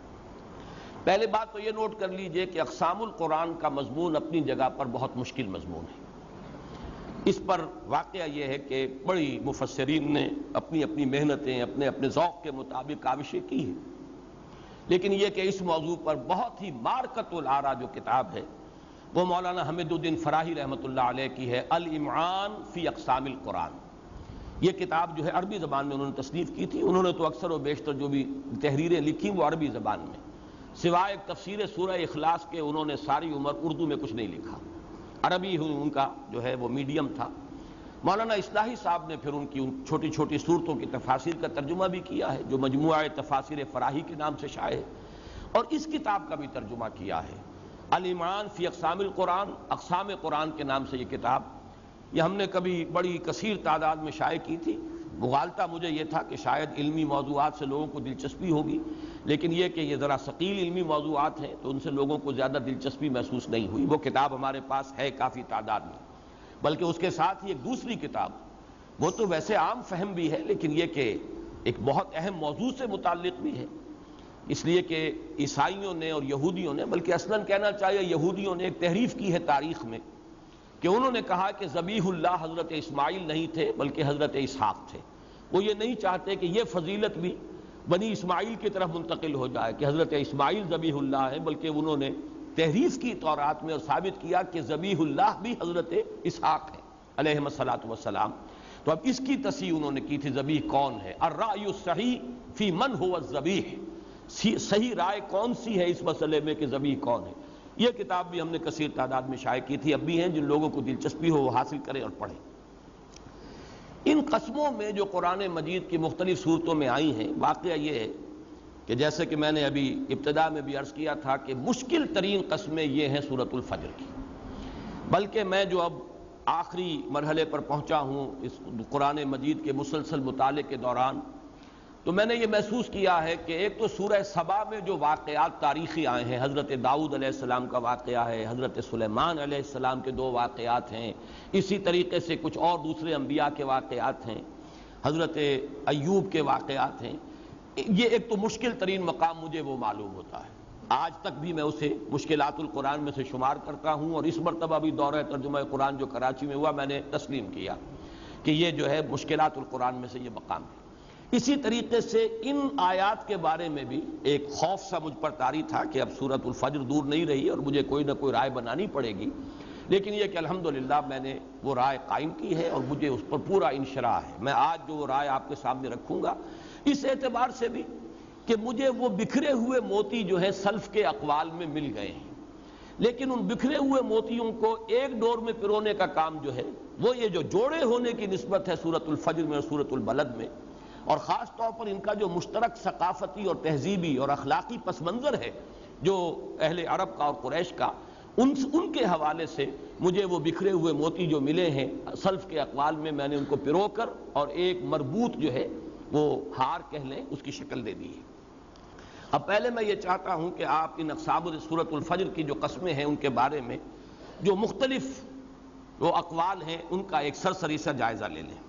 پہلے بات تو یہ نوٹ کر لیجئے کہ اقسام القرآن کا مضمون اپنی جگہ پر بہت مشکل مضمون ہے. اس پر واقعہ یہ ہے کہ بڑی مفسرین نے اپنی اپنی محنتیں اپنے اپنے ذوق کے مطابق کاوشیں کی ہیں. لیکن یہ کہ اس موضوع پر بہت ہی مارکۃ الآراء جو کتاب ہے وہ مولانا حمید الدین فراہی رحمۃ اللہ علیہ کی ہے، الامعان فی اقسام القرآن. یہ کتاب جو ہے عربی زبان میں انہوں نے تصنیف کی تھی. انہوں نے تو اکثر و بیشتر جو بھی تحریریں لکھی وہ عربی زبان میں، سوائے ایک تفسیر سورہ اخلاص کے انہوں نے ساری عمر اردو میں کچھ نہیں لکھا. عربی ان کا جو ہے وہ میڈیم تھا. مولانا اصلاحی صاحب نے پھر ان کی چھوٹی چھوٹی صورتوں کی تفاسیر کا ترجمہ بھی کیا ہے جو مجموعہ تفاسیر فراہی کے نام سے شائع ہے، اور اس کتاب کا بھی ترجمہ کیا ہے، الامعان فی اقسام القرآن، اقسام قرآن کے نام سے یہ کتاب. یہ ہم نے کبھی بڑی کثیر تعداد میں شائع کی تھی. مغالطہ مجھے یہ تھا کہ شاید علمی موضوعات سے لوگوں کو دلچسپی ہوگی، لیکن یہ کہ یہ ذرا ثقیل علمی موضوعات ہیں تو ان سے لوگوں کو زیادہ دلچسپی محسوس نہیں ہوئی. وہ کتاب ہمارے پاس ہے کافی تعداد میں، بلکہ اس کے ساتھ ہی ایک دوسری کتاب، وہ تو ویسے عام فہم بھی ہے لیکن یہ کہ ایک بہت اہم موضوع سے متعلق بھی ہے، اس لیے کہ عیسائیوں نے اور یہودیوں نے، بلکہ اصلاً کہنا چاہیے یہودیوں نے ایک تحریف کی ہے تاریخ میں کہ انہوں نے کہا کہ ذبیح اللہ حضرت اسماعیل نہیں تھے بلکہ حضرت اسحاق تھے. وہ یہ نہیں چاہتے کہ یہ فضیلت بھی بنی اسماعیل کی طرف منتقل ہو جائے کہ حضرت اسماعیل ذبیح اللہ ہے، بلکہ انہوں نے تحریف کی تورات میں اور ثابت کیا کہ ذبیح اللہ بھی حضرت اسحاق ہے علیہ الصلاۃ والسلام. تو اب اس کی تصحیح انہوں نے کی تھی ذبیح کون ہے، الرأی الصحیح فی من هو الذبیح، صحیح رائے کون سی ہے اس مسئلے میں کہ ذبیح کون ہے. یہ کتاب بھی ہم نے کثیر تعداد میں شائع کی تھی، اب بھی ہیں، جن لوگوں کو دلچسپی ہو وہ حاصل کریں اور پڑھیں. ان قسموں میں جو قرآن مجید کی مختلف صورتوں میں آئی ہیں، واقعہ یہ ہے کہ جیسے کہ میں نے ابھی ابتدا میں بھی عرض کیا تھا کہ مشکل ترین قسمیں یہ ہیں سورۃ الفجر کی. بلکہ میں جو اب آخری مرحلے پر پہنچا ہوں اس قرآن مجید کے مسلسل مطالعے کے دوران، تو میں نے یہ محسوس کیا ہے کہ ایک تو سورہ سبا میں جو واقعات تاریخی آئے ہیں، حضرت داؤد علیہ السلام کا واقعہ ہے، حضرت سلیمان علیہ السلام کے 2 واقعات ہیں، اسی طریقے سے کچھ اور دوسرے انبیاء کے واقعات ہیں، حضرت ایوب کے واقعات ہیں. یہ ایک تو مشکل ترین مقام مجھے وہ معلوم ہوتا ہے، آج تک بھی میں اسے مشکلات القرآن میں سے شمار کرتا ہوں، اور اس مرتبہ بھی دورہ ترجمہ قرآن جو کراچی میں ہوا میں نے تسلیم کیا کہ یہ جو ہے مشکلات القرآن میں سے یہ مقام ہے. اسی طریقے سے ان آیات کے بارے میں بھی ایک خوف سا مجھ پر طاری تھا کہ اب سورۃ الفجر دور نہیں رہی اور مجھے کوئی نہ کوئی رائے بنانی پڑے گی، لیکن یہ کہ الحمدللہ میں نے وہ رائے قائم کی ہے اور مجھے اس پر پورا انشراح ہے. میں آج جو وہ رائے آپ کے سامنے رکھوں گا اس اعتبار سے بھی کہ مجھے وہ بکھرے ہوئے موتی جو ہے سلف کے اقوال میں مل گئے ہیں. لیکن ان بکھرے ہوئے موتیوں کو ایک ڈور میں پرونے کا کام جو ہے وہ یہ جو جوڑے ہونے کی نسبت ہے سورۃ الفجر میں اور سورۃ البلد میں، اور خاص طور پر ان کا جو مشترک ثقافتی اور تہذیبی اور اخلاقی پس منظر ہے جو اہل عرب کا اور قریش کا، ان کے حوالے سے مجھے وہ بکھرے ہوئے موتی جو ملے ہیں سلف کے اقوال میں نے ان کو پرو کر اور ایک مربوط جو ہے وہ ہار کہہ لیں اس کی شکل دے دی ہے۔ اب پہلے میں یہ چاہتا ہوں کہ آپ ان اقسام سورۃ الفجر کی جو قسمیں ہیں ان کے بارے میں جو مختلف وہ اقوال ہیں ان کا ایک سرسری سا جائزہ لے لیں۔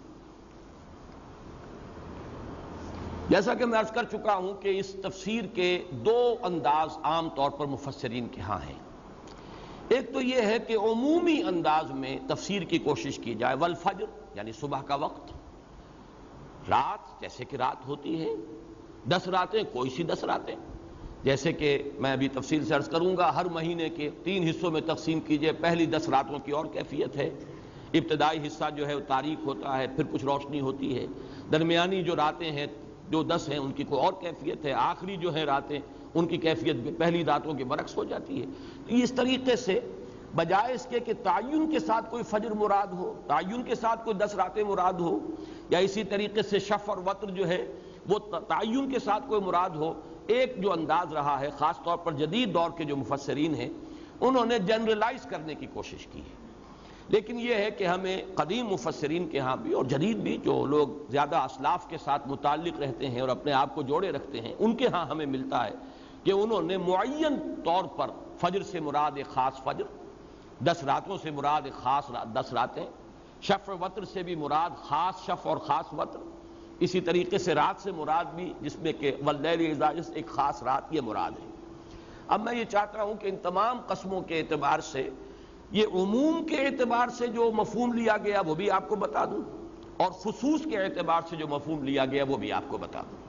جیسا کہ میں عرض کر چکا ہوں کہ اس تفسیر کے دو انداز عام طور پر مفسرین کے ہاں ہیں۔ ایک تو یہ ہے کہ عمومی انداز میں تفسیر کی کوشش کی جائے، والفجر یعنی صبح کا وقت، رات جیسے کہ رات ہوتی ہے، 10 راتیں کوئی سی 10 راتیں، جیسے کہ میں ابھی تفصیل سے عرض کروں گا، ہر مہینے کے 3 حصوں میں تقسیم کیجئے، پہلی 10 راتوں کی اور کیفیت ہے، ابتدائی حصہ جو ہے وہ تاریک ہوتا ہے، پھر کچھ روشنی ہوتی ہے، درمیانی جو راتیں ہیں جو 10 ہیں ان کی کوئی اور کیفیت ہے، آخری جو ہے راتیں ان کی کیفیت پہلی راتوں کے برعکس ہو جاتی ہے۔ تو اس طریقے سے بجائے اس کے کہ تعین کے ساتھ کوئی فجر مراد ہو، تعین کے ساتھ کوئی 10 راتیں مراد ہو، یا اسی طریقے سے شفع اور وتر جو ہے وہ تعین کے ساتھ کوئی مراد ہو، ایک جو انداز رہا ہے خاص طور پر جدید دور کے جو مفسرین ہیں انہوں نے جنرلائز کرنے کی کوشش کی ہے۔ لیکن یہ ہے کہ ہمیں قدیم مفسرین کے ہاں بھی اور جدید بھی جو لوگ زیادہ اسلاف کے ساتھ متعلق رہتے ہیں اور اپنے آپ کو جوڑے رکھتے ہیں ان کے ہاں ہمیں ملتا ہے کہ انہوں نے معین طور پر فجر سے مراد ایک خاص فجر، 10 راتوں سے مراد ایک خاص 10 راتیں، شفع وتر سے بھی مراد خاص شفع اور خاص وتر، اسی طریقے سے رات سے مراد بھی جس میں کہ واللیل اذا یسر ایک خاص رات یہ مراد ہے۔ اب میں یہ چاہتا ہوں کہ ان تمام قسموں کے اعتبار سے یہ عموم کے اعتبار سے جو مفہوم لیا گیا وہ بھی آپ کو بتا دوں، اور خصوص کے اعتبار سے جو مفہوم لیا گیا وہ بھی آپ کو بتا دوں۔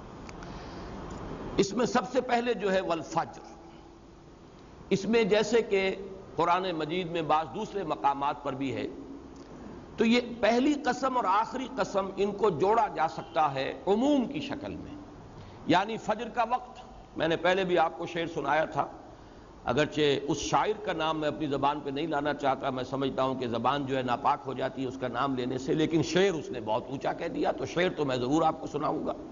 اس میں سب سے پہلے جو ہے والفجر، اس میں جیسے کہ قرآن مجید میں بعض دوسرے مقامات پر بھی ہے، تو یہ پہلی قسم اور آخری قسم ان کو جوڑا جا سکتا ہے عموم کی شکل میں، یعنی فجر کا وقت۔ میں نے پہلے بھی آپ کو شعر سنایا تھا، اگرچہ اس شاعر کا نام میں اپنی زبان پہ نہیں لانا چاہتا، میں سمجھتا ہوں کہ زبان جو ہے ناپاک ہو جاتی ہے اس کا نام لینے سے، لیکن شعر اس نے بہت اونچا کہہ دیا تو شعر تو میں ضرور آپ کو سناؤں گا۔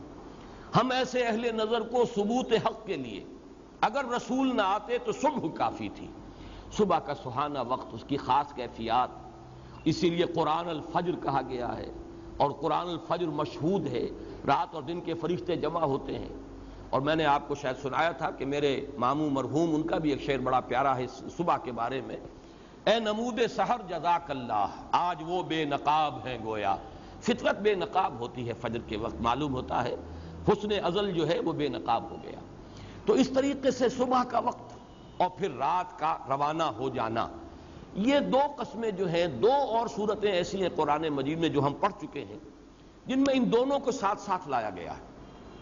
ہم ایسے اہل نظر کو ثبوت حق کے لیے اگر رسول نہ آتے تو صبح کافی تھی، صبح کا سہانا وقت، اس کی خاص کیفیات، اسی لیے قرآن الفجر کہا گیا ہے، اور قرآن الفجر مشہود ہے، رات اور دن کے فرشتے جمع ہوتے ہیں۔ اور میں نے آپ کو شاید سنایا تھا کہ میرے ماموں مرحوم ان کا بھی ایک شعر بڑا پیارا ہے صبح کے بارے میں، اے نمود سحر جزاک اللہ، آج وہ بے نقاب ہیں گویا۔ فطرت بے نقاب ہوتی ہے فجر کے وقت، معلوم ہوتا ہے حسن ازل جو ہے وہ بے نقاب ہو گیا۔ تو اس طریقے سے صبح کا وقت اور پھر رات کا روانہ ہو جانا، یہ دو قسمیں جو ہیں، دو اور صورتیں ایسی ہیں قرآن مجید میں جو ہم پڑھ چکے ہیں جن میں ان دونوں کو ساتھ ساتھ لایا گیا ہے۔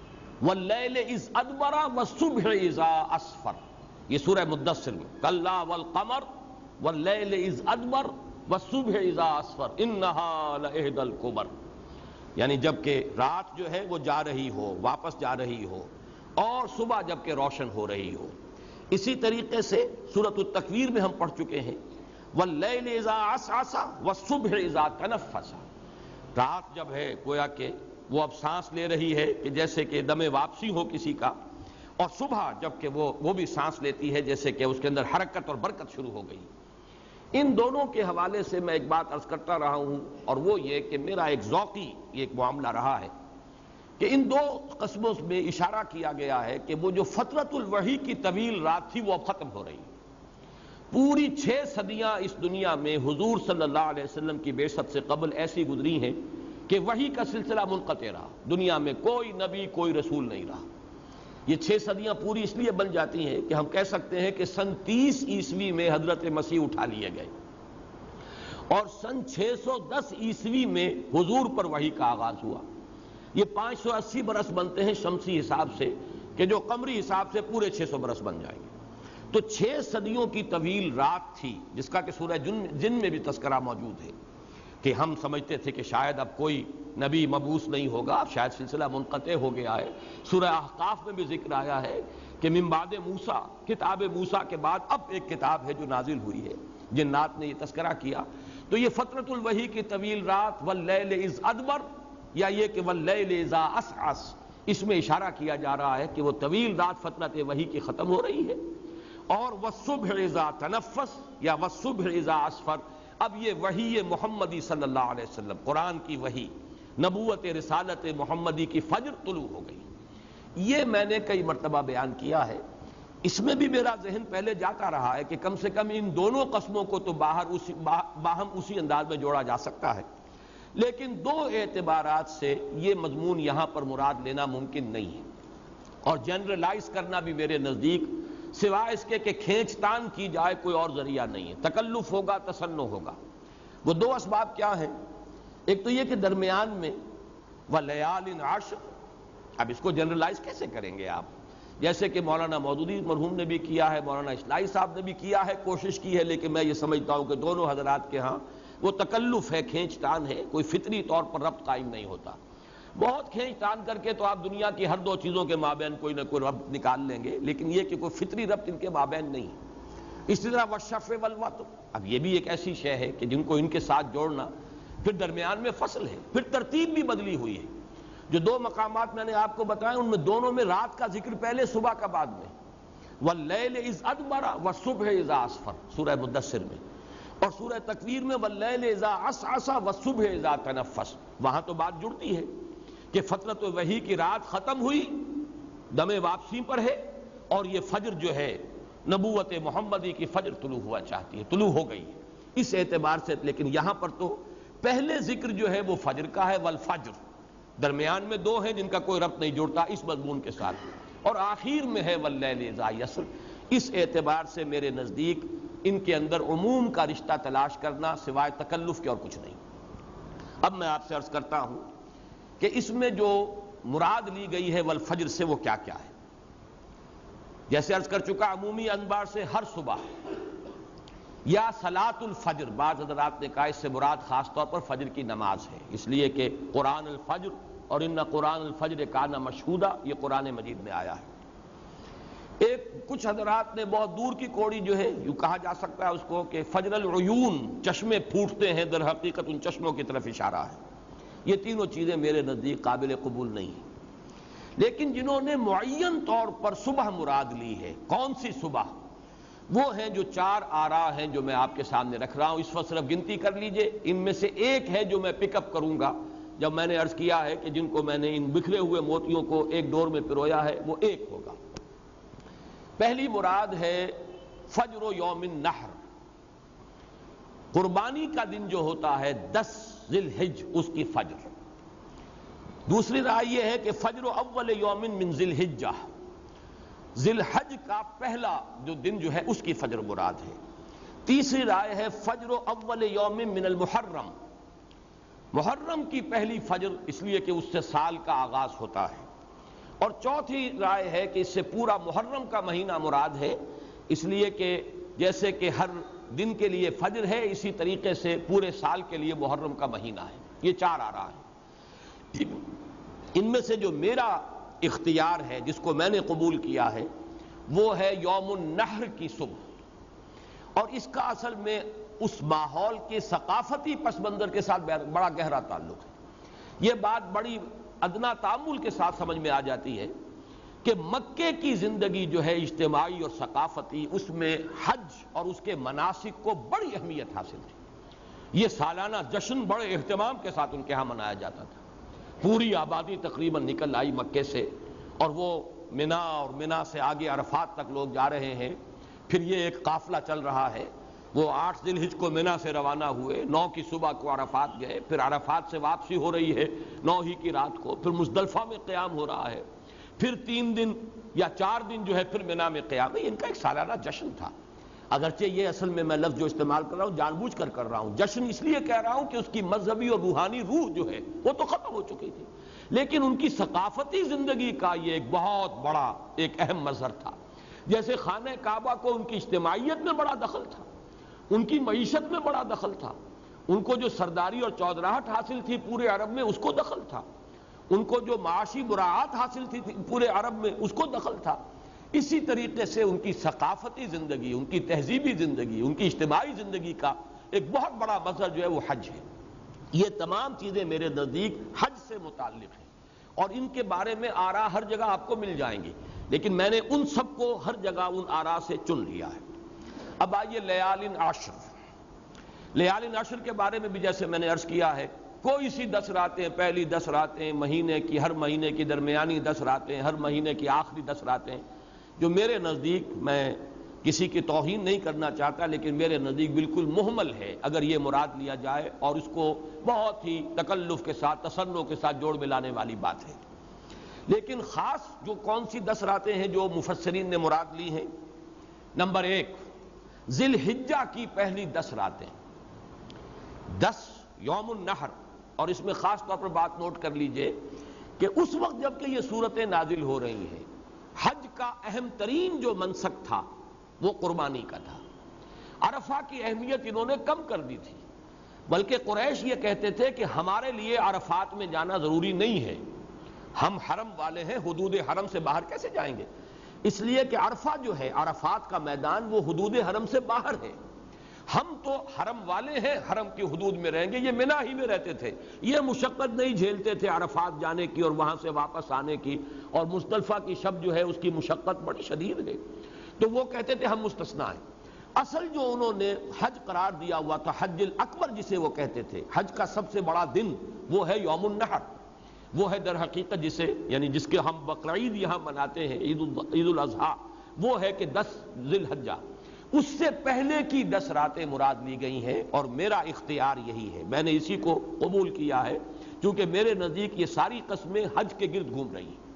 واللیل اذ ادبر والصبح اذا اسفر، یہ سورہ مدثر میں، کلا والقمر واللیل اذ ادبر والصبح اذا اسفر انہا لإحدی الکبر، یعنی جب کہ رات جو ہے وہ جا رہی ہو، واپس جا رہی ہو، اور صبح جب کہ روشن ہو رہی ہو۔ اسی طریقے سے سورۃ التکویر میں ہم پڑھ چکے ہیں واللیل اذا عسعس والصبح اذا تنفس، رات جب ہے گویا کہ وہ اب سانس لے رہی ہے کہ جیسے کہ دم واپسی ہو کسی کا، اور صبح جب کہ وہ بھی سانس لیتی ہے جیسے کہ اس کے اندر حرکت اور برکت شروع ہو گئی۔ ان دونوں کے حوالے سے میں ایک بات عرض کرتا رہا ہوں، اور وہ یہ کہ میرا ایک ذوقی ایک معاملہ رہا ہے کہ ان دو قسموں میں اشارہ کیا گیا ہے کہ وہ جو فترۃ الوحی کی طویل رات تھی وہ اب ختم ہو رہی ہے۔ پوری 6 صدیاں اس دنیا میں حضور صلی اللہ علیہ وسلم کی بعثت سے قبل ایسی گزری ہیں کہ وحی کا سلسلہ منقطع رہا، دنیا میں کوئی نبی کوئی رسول نہیں رہا۔ یہ 6 صدیاں پوری اس لیے بن جاتی ہیں کہ ہم کہہ سکتے ہیں کہ سن 30 عیسوی میں حضرت مسیح اٹھا لیے گئے، اور سن 610 عیسوی میں حضور پر وحی کا آغاز ہوا۔ یہ 580 برس بنتے ہیں شمسی حساب سے، کہ جو قمری حساب سے پورے 600 برس بن جائیں گے۔ تو 6 صدیوں کی طویل رات تھی جس کا کہ سورہ جن میں بھی تذکرہ موجود ہے، کہ ہم سمجھتے تھے کہ شاید اب کوئی نبی مبعوث نہیں ہوگا، اب شاید سلسلہ منقطع ہو گیا ہے۔ سورہ احقاف میں بھی ذکر آیا ہے کہ من بعد موسیٰ، کتاب موسیٰ کے بعد اب ایک کتاب ہے جو نازل ہوئی ہے، جنات نے یہ تذکرہ کیا، تو یہ فترۃ الوحی کی طویل رات واللیل اذ ادبر، یا یہ کہ واللیل اذا عسعس، اس میں اشارہ کیا جا رہا ہے کہ وہ طویل رات فترت وحی کی ختم ہو رہی ہے، اور والصبح اذا تنفس یا والصبح اذا اسفر، اب یہ وحی محمدی صلی اللہ علیہ وسلم، قرآن کی وحی، نبوت رسالت محمدی کی فجر طلوع ہو گئی۔ یہ میں نے کئی مرتبہ بیان کیا ہے، اس میں بھی میرا ذہن پہلے جاتا رہا ہے کہ کم سے کم ان دونوں قسموں کو تو باہم اسی انداز میں جوڑا جا سکتا ہے، لیکن دو اعتبارات سے یہ مضمون یہاں پر مراد لینا ممکن نہیں ہے، اور جنرلائز کرنا بھی میرے نزدیک سوائے اس کے کہ کھینچ تان کی جائے کوئی اور ذریعہ نہیں ہے، تکلف ہوگا، تصنع ہوگا۔ وہ دو اسباب کیا ہیں؟ ایک تو یہ کہ درمیان میں وَلَيَالٍ عَشْرٍ، اب اس کو جنرلائز کیسے کریں گے آپ؟ جیسے کہ مولانا مودودی مرحوم نے بھی کیا ہے، مولانا اصلاحی صاحب نے بھی کیا ہے، کوشش کی ہے، لیکن میں یہ سمجھتا ہوں کہ دونوں حضرات کے ہاں وہ تکلف ہے، کھینچ تان ہے، کوئی فطری طور پر ربط قائم نہیں ہوتا۔ بہت کھینچ تان کر کے تو آپ دنیا کی ہر دو چیزوں کے مابین کوئی نہ کوئی ربط نکال لیں گے، لیکن یہ کہ کوئی فطری ربط ان کے مابین نہیں۔ اسی طرح والشفع والوتر، اب یہ بھی ایک ایسی شے ہے کہ جن کو ان کے ساتھ جوڑنا، پھر درمیان میں فصل ہے، پھر ترتیب بھی بدلی ہوئی ہے۔ جو دو مقامات میں نے آپ کو بتائے ان میں دونوں میں رات کا ذکر پہلے، صبح کا بعد میں، واللیل اذ ادبر والصبح اذا اسفر سورہ مدثر میں، اور سورہ تکویر میں واللیل اذا عسعس والصبح اذا تنفس، وہاں تو بات جڑتی ہے کہ فترت وحی کی رات ختم ہوئی، دم واپسی پر ہے، اور یہ فجر جو ہے نبوت محمدی کی فجر طلوع ہوا چاہتی ہے، طلوع ہو گئی ہے اس اعتبار سے۔ لیکن یہاں پر تو پہلے ذکر جو ہے وہ فجر کا ہے، والفجر، درمیان میں دو ہیں جن کا کوئی ربط نہیں جڑتا اس مضمون کے ساتھ، اور آخر میں ہے واللیل اذا یسر۔ اس اعتبار سے میرے نزدیک ان کے اندر عموم کا رشتہ تلاش کرنا سوائے تکلف کے اور کچھ نہیں۔ اب میں آپ سے عرض کرتا ہوں کہ اس میں جو مراد لی گئی ہے والفجر سے وہ کیا کیا ہے۔ جیسے عرض کر چکا، عمومی انبار سے ہر صبح یا صلاۃ الفجر، بعض حضرات نے کہا اس سے مراد خاص طور پر فجر کی نماز ہے، اس لیے کہ قرآن الفجر اور ان قرآن الفجر کان مشہودا، یہ قرآن مجید میں آیا ہے۔ کچھ حضرات نے بہت دور کی کوڑی جو ہے، یوں کہا جا سکتا ہے اس کو کہ فجر العیون، چشمے پھوٹتے ہیں، در حقیقت ان چشموں کی طرف اشارہ ہے۔ یہ تینوں چیزیں میرے نزدیک قابل قبول نہیں ہیں، لیکن جنہوں نے معین طور پر صبح مراد لی ہے، کون سی صبح؟ وہ ہیں جو چار آراء ہیں جو میں آپ کے سامنے رکھ رہا ہوں، اس وقت صرف گنتی کر لیجئے، ان میں سے ایک ہے جو میں پک اپ کروں گا، جب میں نے عرض کیا ہے کہ جن کو میں نے ان بکھرے ہوئے موتیوں کو ایک ڈور میں پرویا ہے وہ ایک ہوگا۔ پہلی مراد ہے فجر یوم النحر، قربانی کا دن جو ہوتا ہے 10 ذی الحج، اس کی فجر۔ دوسری رائے یہ ہے کہ فجر اول یوم من ذی الحجہ، ذی الحج کا پہلا جو دن جو ہے اس کی فجر مراد ہے۔ تیسری رائے ہے فجر اول یوم من المحرم، محرم کی پہلی فجر، اس لیے کہ اس سے سال کا آغاز ہوتا ہے۔ اور چوتھی رائے ہے کہ اس سے پورا محرم کا مہینہ مراد ہے، اس لیے کہ جیسے کہ ہر دن کے لیے فجر ہے، اسی طریقے سے پورے سال کے لیے محرم کا مہینہ ہے۔ یہ چار آراء ہیں۔ ان میں سے جو میرا اختیار ہے، جس کو میں نے قبول کیا ہے، وہ ہے یوم النحر کی صبح، اور اس کا اصل میں اس ماحول کے ثقافتی پس منظر کے ساتھ بڑا گہرا تعلق ہے۔ یہ بات بڑی ادنا تامل کے ساتھ سمجھ میں آ جاتی ہے کہ مکے کی زندگی جو ہے اجتماعی اور ثقافتی، اس میں حج اور اس کے مناسک کو بڑی اہمیت حاصل تھی۔ یہ سالانہ جشن بڑے اہتمام کے ساتھ ان کے ہاں منایا جاتا تھا، پوری آبادی تقریباً نکل آئی مکے سے، اور وہ منا اور منا سے آگے عرفات تک لوگ جا رہے ہیں، پھر یہ ایک قافلہ چل رہا ہے۔ وہ 8 ذی الحج کو منا سے روانہ ہوئے، 9 کی صبح کو عرفات گئے، پھر عرفات سے واپسی ہو رہی ہے 9 ہی کی رات کو، پھر مزدلفہ میں قیام ہو رہا ہے، پھر 3 دن یا 4 دن جو ہے پھر منا میں قیام ہے۔ ان کا ایک سالانہ جشن تھا، اگرچہ یہ اصل میں لفظ جو استعمال کر رہا ہوں جان بوجھ کر رہا ہوں، جشن اس لیے کہہ رہا ہوں کہ اس کی مذہبی اور روحانی روح جو ہے وہ تو ختم ہو چکی تھی، لیکن ان کی ثقافتی زندگی کا یہ ایک بہت بڑا ایک اہم مظہر تھا۔ جیسے خانہ کعبہ کو ان کی اجتماعیت میں بڑا دخل تھا، ان کی معیشت میں بڑا دخل تھا، ان کو جو سرداری اور چودراہٹ حاصل تھی پورے عرب میں اس کو دخل تھا، ان کو جو معاشی مراعات حاصل تھی پورے عرب میں اس کو دخل تھا۔ اسی طریقے سے ان کی ثقافتی زندگی، ان کی تہذیبی زندگی، ان کی اجتماعی زندگی کا ایک بہت بڑا مظہر جو ہے وہ حج ہے۔ یہ تمام چیزیں میرے نزدیک حج سے متعلق ہیں، اور ان کے بارے میں آراء ہر جگہ آپ کو مل جائیں گی، لیکن میں نے ان سب کو ہر جگہ ان آراء سے چن لیا ہے۔ اب آئیے لیال عشر۔ لیال عشر کے بارے میں بھی جیسے میں نے عرض کیا ہے، کوئی سی 10 راتیں، پہلی 10 راتیں مہینے کی، ہر مہینے کی درمیانی 10 راتیں، ہر مہینے کی آخری 10 راتیں، جو میرے نزدیک، میں کسی کی توہین نہیں کرنا چاہتا، لیکن میرے نزدیک بالکل مہمل ہے اگر یہ مراد لیا جائے، اور اس کو بہت ہی تکلف کے ساتھ، تصنع کے ساتھ جوڑ ملانے والی بات ہے۔ لیکن خاص جو کون سی 10 راتیں ہیں جو مفسرین نے مراد لی ہیں، نمبر 1، ذی الحجہ کی پہلی 10 راتیں، 10 یوم النحر، اور اس میں خاص طور پر بات نوٹ کر لیجئے کہ اس وقت جب کہ یہ صورتیں نازل ہو رہی ہیں، حج کا اہم ترین جو منسک تھا وہ قربانی کا تھا۔ عرفہ کی اہمیت انہوں نے کم کر دی تھی، بلکہ قریش یہ کہتے تھے کہ ہمارے لیے عرفات میں جانا ضروری نہیں ہے، ہم حرم والے ہیں، حدود حرم سے باہر کیسے جائیں گے؟ اس لیے کہ عرفہ جو ہے، عرفات کا میدان، وہ حدود حرم سے باہر ہے، ہم تو حرم والے ہیں، حرم کی حدود میں رہیں گے۔ یہ منی ہی میں رہتے تھے، یہ مشقت نہیں جھیلتے تھے عرفات جانے کی اور وہاں سے واپس آنے کی، اور مزدلفہ کی شب جو ہے اس کی مشقت بڑی شدید ہے، تو وہ کہتے تھے ہم مستثنیٰ ہیں۔ اصل جو انہوں نے حج قرار دیا ہوا تھا، حج الاکبر جسے وہ کہتے تھے، حج کا سب سے بڑا دن وہ ہے یوم النحر، وہ ہے در حقیقت جسے، یعنی جس کے ہم بقرعید یہاں مناتے ہیں، عید الاضحیٰ، وہ ہے کہ 10 ذی الحجہ، اس سے پہلے کی 10 راتیں مراد لی گئی ہیں، اور میرا اختیار یہی ہے، میں نے اسی کو قبول کیا ہے، کیونکہ میرے نزدیک یہ ساری قسمیں حج کے گرد گھوم رہی ہیں۔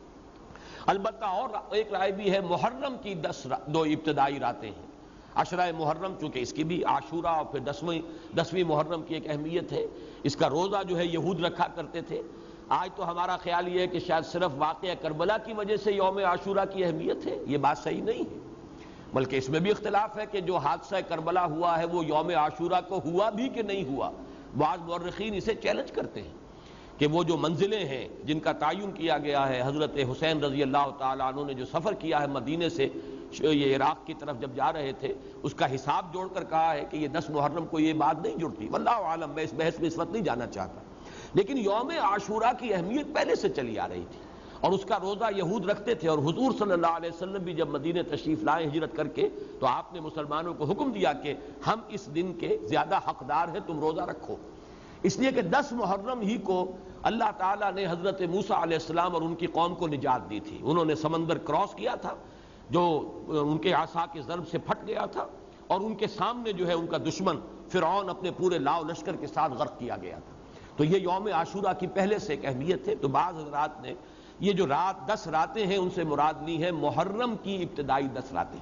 البتہ اور ایک رائے بھی ہے، محرم کی 2 ابتدائی راتیں ہیں، عشرہ محرم، چونکہ اس کی بھی عاشورہ اور پھر 10ویں محرم کی ایک اہمیت ہے، اس کا روزہ جو ہے یہود رکھا کرتے تھے۔ آج تو ہمارا خیال یہ ہے کہ شاید صرف واقعہ کربلا کی وجہ سے یوم عاشورہ کی اہمیت ہے، یہ بات صحیح نہیں ہے، بلکہ اس میں بھی اختلاف ہے کہ جو حادثہ کربلا ہوا ہے وہ یوم عاشورہ کو ہوا بھی کہ نہیں ہوا۔ بعض مورخین اسے چیلنج کرتے ہیں کہ وہ جو منزلیں ہیں جن کا تعین کیا گیا ہے، حضرت حسین رضی اللہ تعالیٰ عنہ نے جو سفر کیا ہے مدینے سے یہ عراق کی طرف جب جا رہے تھے، اس کا حساب جوڑ کر کہا ہے کہ یہ 10 محرم کو یہ بات نہیں جڑتی، واللہ عالم، میں اس بحث میں اس وقت نہیں جانا چاہتا، لیکن یوم عاشورہ کی اہمیت پہلے سے چلی آ رہی تھی، اور اس کا روزہ یہود رکھتے تھے، اور حضور صلی اللہ علیہ وسلم بھی جب مدینہ تشریف لائے ہجرت کر کے، تو آپ نے مسلمانوں کو حکم دیا کہ ہم اس دن کے زیادہ حقدار ہیں، تم روزہ رکھو، اس لیے کہ 10 محرم ہی کو اللہ تعالیٰ نے حضرت موسیٰ علیہ السلام اور ان کی قوم کو نجات دی تھی۔ انہوں نے سمندر کراس کیا تھا جو ان کے عصا کے ضرب سے پھٹ گیا تھا، اور ان کے سامنے جو ہے ان کا دشمن فرعون اپنے پورے لاؤ لشکر کے ساتھ غرق کیا گیا تھا، تو یہ یوم عاشورہ کی پہلے سے ایک اہمیت ہے۔ تو بعض حضرات نے یہ جو 10 راتیں ہیں ان سے مراد لی ہے محرم کی ابتدائی 10 راتیں،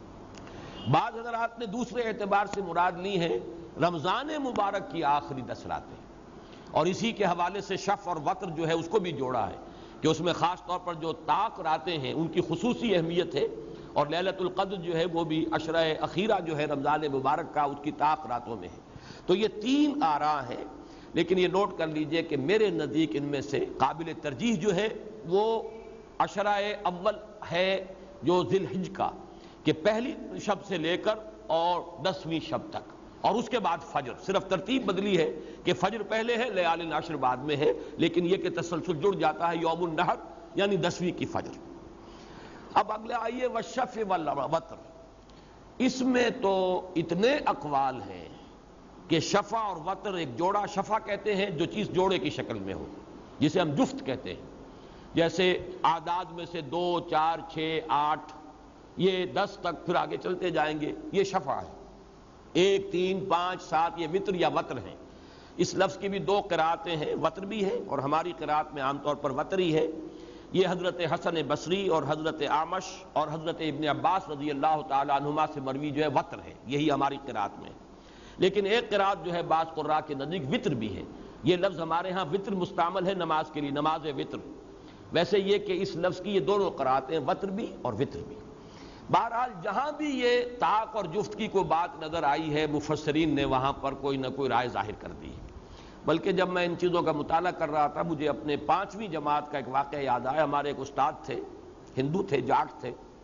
بعض حضرات نے دوسرے اعتبار سے مراد لی ہیں رمضان مبارک کی آخری 10 راتیں، اور اسی کے حوالے سے شف اور وتر جو ہے اس کو بھی جوڑا ہے کہ اس میں خاص طور پر جو طاق راتیں ہیں ان کی خصوصی اہمیت ہے، اور لیلۃ القدر جو ہے وہ بھی عشرہ اخیرہ جو ہے رمضان مبارک کا اس کی طاق راتوں میں ہے۔ تو یہ 3 آراء ہیں، لیکن یہ نوٹ کر لیجئے کہ میرے نزدیک ان میں سے قابل ترجیح جو ہے وہ عشرہ اول ہے جو ذی الحج کا، کہ پہلی شب سے لے کر اور 10ویں شب تک، اور اس کے بعد فجر، صرف ترتیب بدلی ہے کہ فجر پہلے ہے، لیال عشر بعد میں ہے، لیکن یہ کہ تسلسل جڑ جاتا ہے، یوم النحر یعنی 10ویں کی فجر۔ اب اگلے آئیے والشفع والوتر، اس میں تو اتنے اقوال ہیں کہ شفع اور وتر ایک جوڑا، شفع کہتے ہیں جو چیز جوڑے کی شکل میں ہو، جسے ہم جفت کہتے ہیں، جیسے اعداد میں سے 2 4 6 8 یہ 10 تک پھر آگے چلتے جائیں گے، یہ شفع ہے، 1 3 5 7 یہ وتر یا وتر ہیں۔ اس لفظ کی بھی 2 قراءتیں ہیں، وتر بھی ہے، اور ہماری قراءت میں عام طور پر وتر ہی ہے۔ یہ حضرت حسن بصری اور حضرت اعمش اور حضرت ابن عباس رضی اللہ تعالیٰ عنہما سے مروی جو ہے وتر ہے، یہی ہماری قراءت میں ہے۔ لیکن ایک قراءت جو ہے بعض قراء کے نزدیک وتر بھی ہے، یہ لفظ ہمارے ہاں وتر مستعمل ہے نماز کے لیے، نماز وتر، ویسے یہ کہ اس لفظ کی یہ دونوں قراءتیں وتر بھی اور وتر بھی۔ بہرحال جہاں بھی یہ طاق اور جفت کی کوئی بات نظر آئی ہے، مفسرین نے وہاں پر کوئی نہ کوئی رائے ظاہر کر دی ہے۔ بلکہ جب میں ان چیزوں کا مطالعہ کر رہا تھا، مجھے اپنے 5ویں جماعت کا ایک واقعہ یاد آیا۔ ہمارے ایک استاد تھے، ہندو تھے، جاٹ تھے،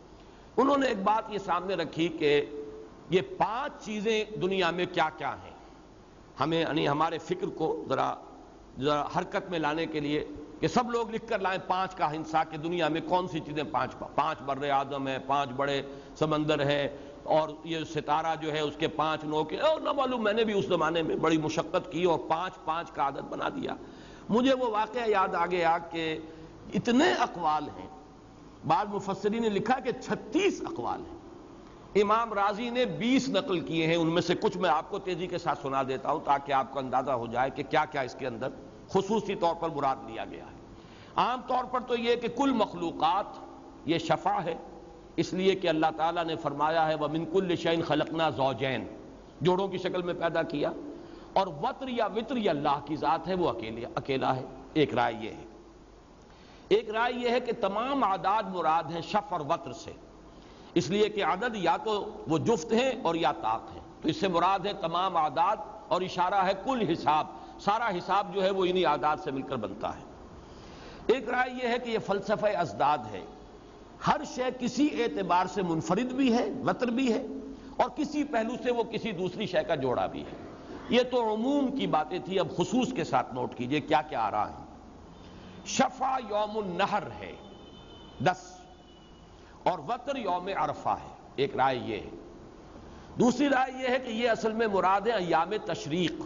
انہوں نے ایک بات یہ سامنے رکھی کہ یہ 5 چیزیں دنیا میں کیا کیا ہیں، ہمیں یعنی ہمارے فکر کو ذرا حرکت میں لانے کے لیے کہ سب لوگ لکھ کر لائیں 5 کا ہنسا کہ دنیا میں کون سی چیزیں 5 بر اعظم ہیں، 5 بڑے سمندر ہیں، اور یہ ستارہ جو ہے اس کے 5 نوک ہیں، اور نہ معلوم میں نے بھی اس زمانے میں بڑی مشقت کی اور 5 کا عدد بنا دیا۔ مجھے وہ واقعہ یاد آ گیا کہ اتنے اقوال ہیں، بعض مفسرین نے لکھا کہ 36 اقوال ہیں، امام رازی نے 20 نقل کیے ہیں، ان میں سے کچھ میں آپ کو تیزی کے ساتھ سنا دیتا ہوں تاکہ آپ کو اندازہ ہو جائے کہ کیا کیا اس کے اندر خصوصی طور پر مراد لیا گیا ہے۔ عام طور پر تو یہ کہ کل مخلوقات یہ شفع ہے، اس لیے کہ اللہ تعالیٰ نے فرمایا ہے وَمِن كُلِّ شَيْءٍ خَلَقْنَا زَوْجَيْن، جوڑوں کی شکل میں پیدا کیا، اور وتر یا وطر یہ اللہ کی ذات ہے، وہ اکیلا ہے۔ ایک رائے یہ ہے، ایک رائے یہ ہے کہ تمام اعداد مراد ہیں شفع اور وتر سے، اس لیے کہ عدد یا تو وہ جفت ہیں اور یا طاق ہیں، تو اس سے مراد ہے تمام اعداد، اور اشارہ ہے کل حساب، سارا حساب جو ہے وہ انہی اعداد سے مل کر بنتا ہے۔ ایک رائے یہ ہے کہ یہ فلسفہ ازداد ہے، ہر شے کسی اعتبار سے منفرد بھی ہے، وتر بھی ہے، اور کسی پہلو سے وہ کسی دوسری شے کا جوڑا بھی ہے۔ یہ تو عموم کی باتیں تھی، اب خصوص کے ساتھ نوٹ کیجئے کیا کیا آ رہا ہے۔ شفع یوم النحر ہے 10، اور وتر یوم عرفہ ہے، ایک رائے یہ ہے۔ دوسری رائے یہ ہے کہ یہ اصل میں مراد ہے ایام تشریق،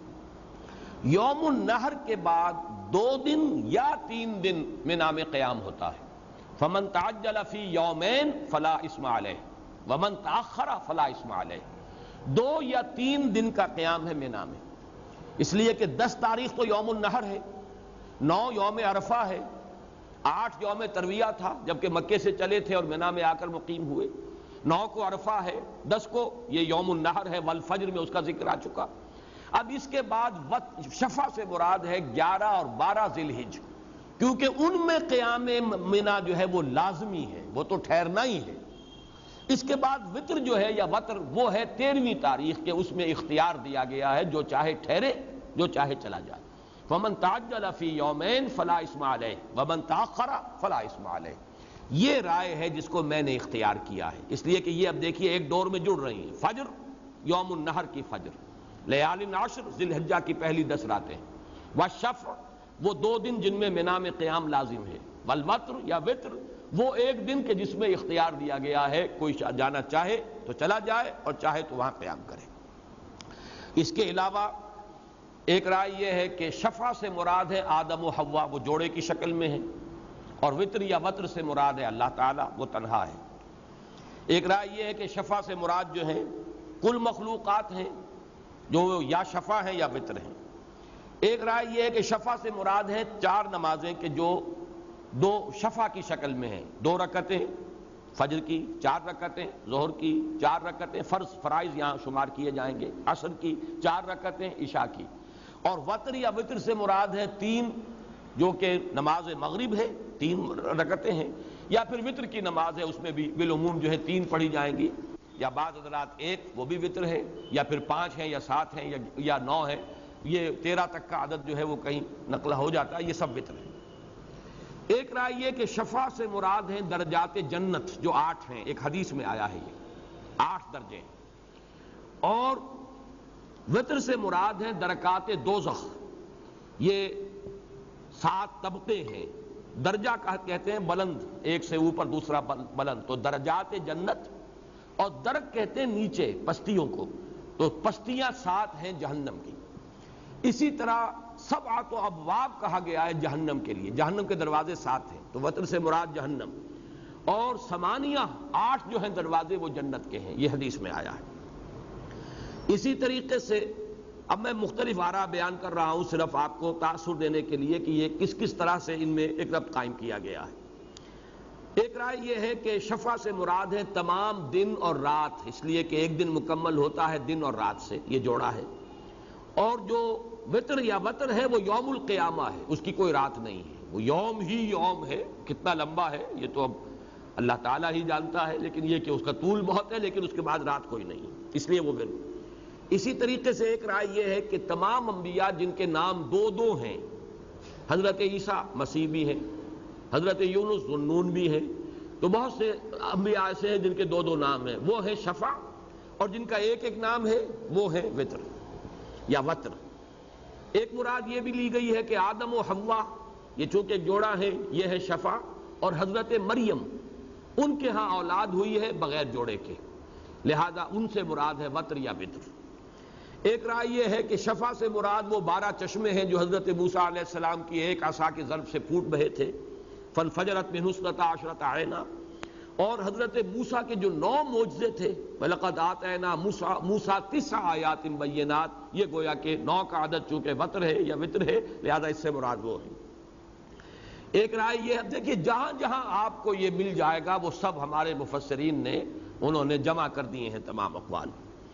یوم النحر کے بعد 2 دن یا 3 دن منا میں قیام ہوتا ہے۔ فمن تعجل فی یومین فلا اثم علیہ ومن تاخر فلا اثم علیہ، 2 یا 3 دن کا قیام ہے منا میں، اس لیے کہ 10 تاریخ تو یوم النحر ہے، 9 یوم عرفہ ہے، 8 یوم ترویہ تھا جبکہ مکے سے چلے تھے اور منا میں آ کر مقیم ہوئے، 9 کو عرفہ ہے، 10 کو یہ یوم النحر ہے، والفجر میں اس کا ذکر آ چکا۔ اب اس کے بعد شفع سے مراد ہے 11 اور 12 ذی الحجہ، کیونکہ ان میں قیام منا جو ہے وہ لازمی ہے، وہ تو ٹھہرنا ہی ہے۔ اس کے بعد وطر جو ہے یا وتر وہ ہے 13ویں تاریخ کے، اس میں اختیار دیا گیا ہے، جو چاہے ٹھہرے جو چاہے چلا جائے۔ فمن تعجل فی یومین فلا اثم علیہ ومن تاخر فلا اثم علیہ، یہ رائے ہے جس کو میں نے اختیار کیا ہے، اس لیے کہ یہ اب دیکھیے ایک دور میں جڑ رہی ہیں۔ فجر یوم النحر کی فجر، لیال عشر ذی الحجہ کی پہلی 10 راتیں، والشفع وہ 2 دن جن میں منا میں قیام لازم ہے، والوتر یا وطر وہ 1 دن کے جس میں اختیار دیا گیا ہے، کوئی جانا چاہے تو چلا جائے اور چاہے تو وہاں قیام کرے۔ اس کے علاوہ ایک رائے یہ ہے کہ شفع سے مراد ہے آدم و حوا، وہ جوڑے کی شکل میں ہیں، اور وطر یا وتر سے مراد ہے اللہ تعالیٰ، وہ تنہا ہے۔ ایک رائے یہ ہے کہ شفع سے مراد جو ہیں کل مخلوقات ہیں جو یا شفع ہیں یا وطر ہیں۔ ایک رائے یہ ہے کہ شفع سے مراد ہے 4 نمازیں کہ جو 2 شفع کی شکل میں ہیں، 2 رکعتیں فجر کی، 4 رکعتیں ظہر کی، 4 رکعتیں فرائض یہاں شمار کیے جائیں گے، عصر کی 4 رکعتیں، عشاء کی۔ اور وتر یا وطر سے مراد ہے 3 جو کہ نماز مغرب ہے، 3 رکعتیں ہیں، یا پھر وطر کی نماز ہے، اس میں بھی بالعموم جو ہے 3 پڑھی جائیں گی، یا بعض حضرات 1 وہ بھی وطر ہے، یا پھر 5 ہیں یا 7 ہیں یا 9 ہیں، یہ 13 تک کا عدد جو ہے وہ کہیں نقل ہو جاتا ہے، یہ سب وطر ہے۔ ایک رائے یہ کہ شفع سے مراد ہیں درجات جنت جو 8 ہیں، ایک حدیث میں آیا ہے یہ 8 درجے، اور وطر سے مراد ہیں درکات دوزخ، یہ 7 طبقے ہیں، درجہ کہتے ہیں بلند، ایک سے اوپر دوسرا بلند، تو درجات جنت، اور درک کہتے ہیں نیچے پستیوں کو، تو پستیاں 7 ہیں جہنم کی۔ اسی طرح 7 ابواب کہا گیا ہے جہنم کے لیے، جہنم کے دروازے 7 ہیں، تو وطر سے مراد جہنم، اور 8 جو ہیں دروازے وہ جنت کے ہیں، یہ حدیث میں آیا ہے۔ اسی طریقے سے اب میں مختلف آراء بیان کر رہا ہوں صرف آپ کو تاثر دینے کے لیے کہ یہ کس طرح سے ان میں ایک ربط قائم کیا گیا ہے۔ ایک رائے یہ ہے کہ شفع سے مراد ہے تمام دن اور رات، اس لیے کہ ایک دن مکمل ہوتا ہے دن اور رات سے، یہ جوڑا ہے، اور جو وطر یا وتر ہے وہ یوم القیامہ ہے، اس کی کوئی رات نہیں ہے، وہ یوم ہی یوم ہے، کتنا لمبا ہے یہ تو اب اللہ تعالیٰ ہی جانتا ہے، لیکن یہ کہ اس کا طول بہت ہے، لیکن اس کے بعد رات کوئی نہیں، اس لیے وہ ون۔ اسی طریقے سے ایک رائے یہ ہے کہ تمام انبیاء جن کے نام 2 ہیں، حضرت عیسیٰ مسیح بھی ہیں، حضرت یونس ذو النون بھی ہیں، تو بہت سے انبیاء ایسے ہیں جن کے دو دو نام ہیں، وہ ہیں شفع، اور جن کا ایک ایک نام ہے وہ ہے وتر یا وتر۔ ایک مراد یہ بھی لی گئی ہے کہ آدم و حوا، یہ چونکہ ایک جوڑا ہے، یہ ہے شفع، اور حضرت مریم ان کے ہاں اولاد ہوئی ہے بغیر جوڑے کے، لہذا ان سے مراد ہے وتر یا وتر۔ ایک رائے یہ ہے کہ شفع سے مراد وہ 12 چشمے ہیں جو حضرت موسیٰ علیہ السلام کی ایک عصا کے ضرب سے پھوٹ بہے تھے، فانفجرت منہ 12 عینا، اور حضرت موسیٰ کے جو 9 معجزے تھے، وَلَقَدْ آتَيْنَا مُوسَىٰ 9 آیات بینات، یہ گویا کہ 9 کا عدد چونکہ وتر ہے یا وتر ہے، لہذا اس سے مراد وہ ہے۔ ایک رائے یہ ہے، دیکھیے جہاں جہاں آپ کو یہ مل جائے گا وہ سب ہمارے مفسرین نے انہوں نے جمع کر دیے ہیں تمام اقوال۔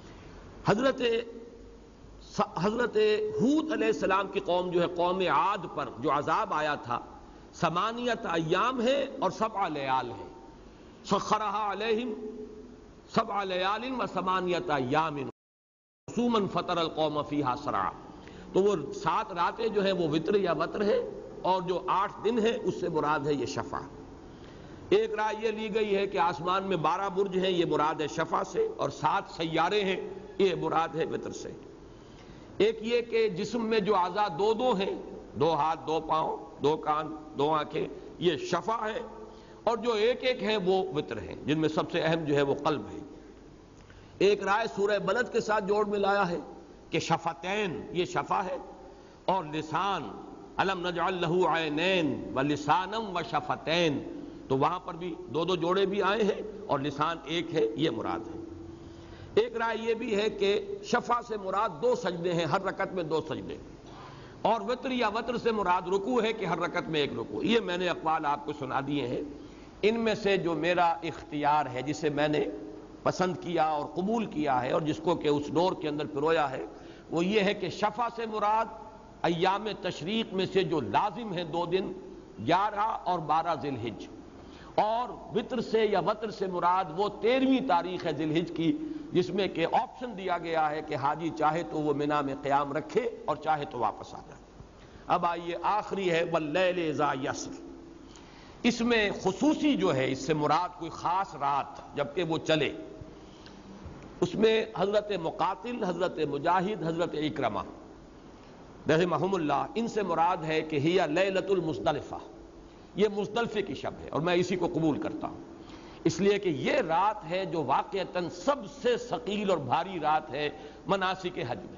حضرت ہود علیہ السلام کی قوم جو ہے، قوم عاد پر جو عذاب آیا تھا، 8 ایام ہے اور 7 لیال ہے، سخرها علیہم 7 لیال و 8 ایام حسوما فطر القوم فیہا سرعا، تو وہ 7 راتیں جو ہیں وہ وتر یا وتر ہے، اور جو 8 دن ہے اس سے مراد ہے یہ شفع۔ ایک رائے یہ لی گئی ہے کہ آسمان میں 12 برج ہیں، یہ مراد ہے شفع سے، اور 7 سیارے ہیں، یہ مراد ہے وتر سے۔ ایک یہ کہ جسم میں جو اعضاء 2 ہیں، 2 ہاتھ 2 پاؤں 2 کان 2 آنکھیں، یہ شفع ہے، اور جو ایک ایک ہیں وہ وتر ہیں، جن میں سب سے اہم جو ہے وہ قلب ہے۔ ایک رائے سورہ بلد کے ساتھ جوڑ میں لایا ہے کہ شفتین یہ شفع ہے، اور لسان الم نجعل لہ عینین ولسانا وشفتین، تو وہاں پر بھی 2 جوڑے بھی آئے ہیں اور لسان ایک ہے، یہ مراد ہے۔ ایک رائے یہ بھی ہے کہ شفع سے مراد 2 سجدے ہیں، ہر رکعت میں 2 سجدے، اور وتر یا وتر سے مراد رکوع ہے کہ ہر رکعت میں 1 رکوع۔ یہ میں نے اقوال آپ کو سنا دیے ہیں۔ ان میں سے جو میرا اختیار ہے، جسے میں نے پسند کیا اور قبول کیا ہے، اور جس کو کہ اس ڈور کے اندر پرویا ہے، وہ یہ ہے کہ شفع سے مراد ایام تشریق میں سے جو لازم ہیں 2 دن، 11 اور 12 ذی الحج، اور وتر سے یا وتر سے مراد وہ 13ویں تاریخ ہے ذی الحج کی، جس میں کہ آپشن دیا گیا ہے کہ حاجی چاہے تو وہ منی میں قیام رکھے اور چاہے تو واپس آ جائے۔ اب آئیے آخری ہے واللیل اذا یسر، اس میں خصوصی جو ہے، اس سے مراد کوئی خاص رات جبکہ وہ چلے، اس میں حضرت مقاتل، حضرت مجاہد، حضرت اکرمہ رحمہم اللہ، ان سے مراد ہے کہ ہی لیلۃ المزدلفہ، یہ مزدلفے کی شب ہے، اور میں اسی کو قبول کرتا ہوں، اس لیے کہ یہ رات ہے جو واقعتاً سب سے ثقیل اور بھاری رات ہے مناسک حج میں۔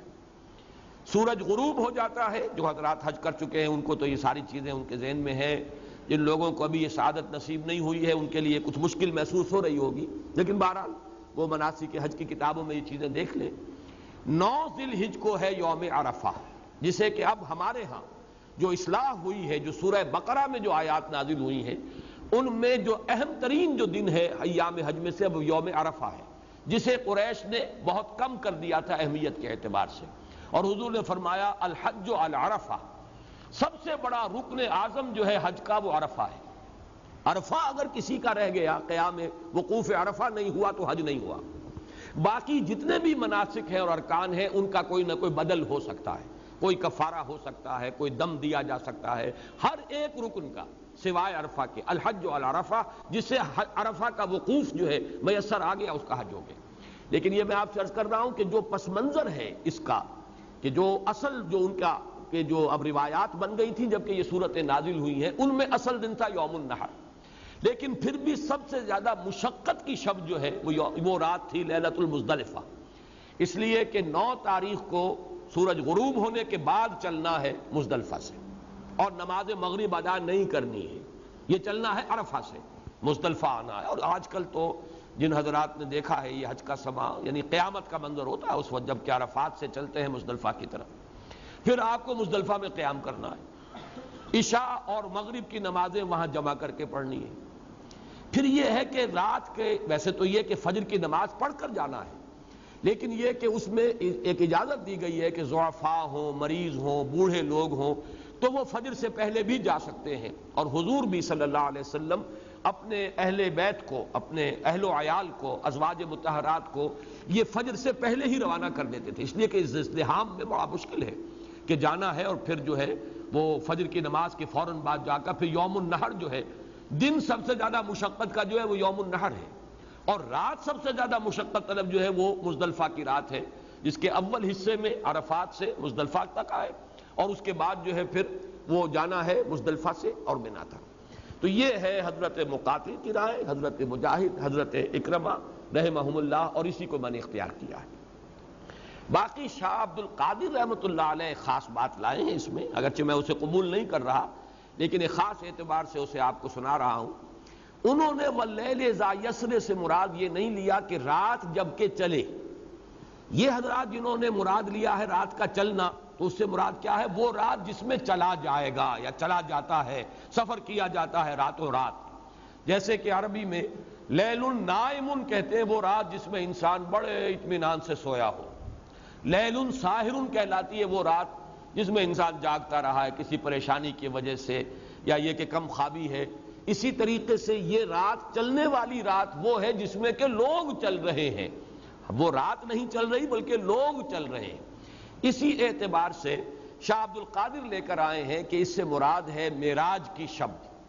سورج غروب ہو جاتا ہے، جو حضرات حج کر چکے ہیں ان کو تو یہ ساری چیزیں ان کے ذہن میں ہیں، جن لوگوں کو ابھی یہ سعادت نصیب نہیں ہوئی ہے ان کے لیے کچھ مشکل محسوس ہو رہی ہوگی، لیکن بہرحال وہ مناسک حج کی کتابوں میں یہ چیزیں دیکھ لیں۔ 9 ذی الحج کو ہے یوم عرفہ، جسے کہ اب ہمارے ہاں جو اصلاح ہوئی ہے، جو سورہ بقرہ میں جو آیات نازل ہوئی ہیں، ان میں جو اہم ترین جو دن ہے ایام حج میں سے اب یوم عرفہ ہے، جسے قریش نے بہت کم کر دیا تھا اہمیت کے اعتبار سے، اور حضور نے فرمایا الحج علی عرفہ، سب سے بڑا رکن اعظم جو ہے حج کا وہ عرفہ ہے۔ عرفہ اگر کسی کا رہ گیا، قیام وقوف عرفہ نہیں ہوا تو حج نہیں ہوا۔ باقی جتنے بھی مناسک ہیں اور ارکان ہیں ان کا کوئی نہ کوئی بدل ہو سکتا ہے، کوئی کفارہ ہو سکتا ہے، کوئی دم دیا جا سکتا ہے، ہر ایک رکن کا سوائے عرفہ کے، الحج علی عرفہ، جس سے عرفہ کا وقوف جو ہے میسر آ گیا، اس کا حج ہو گیا۔ لیکن یہ میں آپ سے عرض کر رہا ہوں کہ جو پس منظر ہے اس کا، کہ جو اصل جو ان کا کہ جو اب روایات بن گئی تھیں جبکہ یہ صورتیں نازل ہوئی ہیں، ان میں اصل دن تھا یوم النحر، لیکن پھر بھی سب سے زیادہ مشقت کی شب جو ہے وہ رات تھی لیلۃ المزدلفہ، اس لیے کہ 9 تاریخ کو سورج غروب ہونے کے بعد چلنا ہے مزدلفہ سے، اور نماز مغرب ادا نہیں کرنی ہے، یہ چلنا ہے عرفہ سے، مزدلفہ آنا ہے۔ اور آج کل تو جن حضرات نے دیکھا ہے یہ حج کا سما یعنی قیامت کا منظر ہوتا ہے اس وقت جب کہ عرفات سے چلتے ہیں مزدلفہ کی طرف، پھر آپ کو مزدلفہ میں قیام کرنا ہے، عشاء اور مغرب کی نمازیں وہاں جمع کر کے پڑھنی ہے۔ پھر یہ ہے کہ رات کے، ویسے تو یہ کہ فجر کی نماز پڑھ کر جانا ہے، لیکن یہ کہ اس میں ایک اجازت دی گئی ہے کہ ضعفاء ہوں، مریض ہوں، بوڑھے لوگ ہوں تو وہ فجر سے پہلے بھی جا سکتے ہیں، اور حضور بھی صلی اللہ علیہ وسلم اپنے اہل بیت کو، اپنے اہل و عیال کو، ازواج مطہرات کو یہ فجر سے پہلے ہی روانہ کر دیتے تھے، اس لیے کہ اس ازدحام میں بڑا مشکل ہے کہ جانا ہے اور پھر جو ہے وہ فجر کی نماز کے فوراً بعد جا کر پھر یوم النحر جو ہے دن سب سے زیادہ مشقت کا جو ہے وہ یوم النحر ہے، اور رات سب سے زیادہ مشقت طلب جو ہے وہ مزدلفہ کی رات ہے، جس کے اول حصے میں عرفات سے مزدلفہ تک آئے، اور اس کے بعد جو ہے پھر وہ جانا ہے مزدلفہ سے اور منا تک۔ تو یہ ہے حضرت مقاتل کی رائے، حضرت مجاہد، حضرت اکرمہ رحمہم اللہ، اور اسی کو میں نے اختیار کیا ہے۔ باقی شاہ عبد القادر رحمۃ اللہ علیہ خاص بات لائے ہیں اس میں، اگرچہ میں اسے قبول نہیں کر رہا لیکن ایک خاص اعتبار سے اسے آپ کو سنا رہا ہوں۔ انہوں نے واللیل اذا یسر سے مراد یہ نہیں لیا کہ رات جب کہ چلے۔ یہ حضرات جنہوں نے مراد لیا ہے رات کا چلنا، تو اس سے مراد کیا ہے؟ وہ رات جس میں چلا جائے گا یا چلا جاتا ہے، سفر کیا جاتا ہے راتوں رات۔ جیسے کہ عربی میں لیل نائم کہتے ہیں وہ رات جس میں انسان بڑے اطمینان سے سویا ہو۔ لیل ساہر کہلاتی ہے وہ رات جس میں انسان جاگتا رہا ہے کسی پریشانی کی وجہ سے، یا یہ کہ کم خوابی ہے۔ اسی طریقے سے یہ رات چلنے والی رات وہ ہے جس میں کہ لوگ چل رہے ہیں، وہ رات نہیں چل رہی بلکہ لوگ چل رہے ہیں۔ اسی اعتبار سے شاہ عبد القادر لے کر آئے ہیں کہ اس سے مراد ہے معراج کی شب،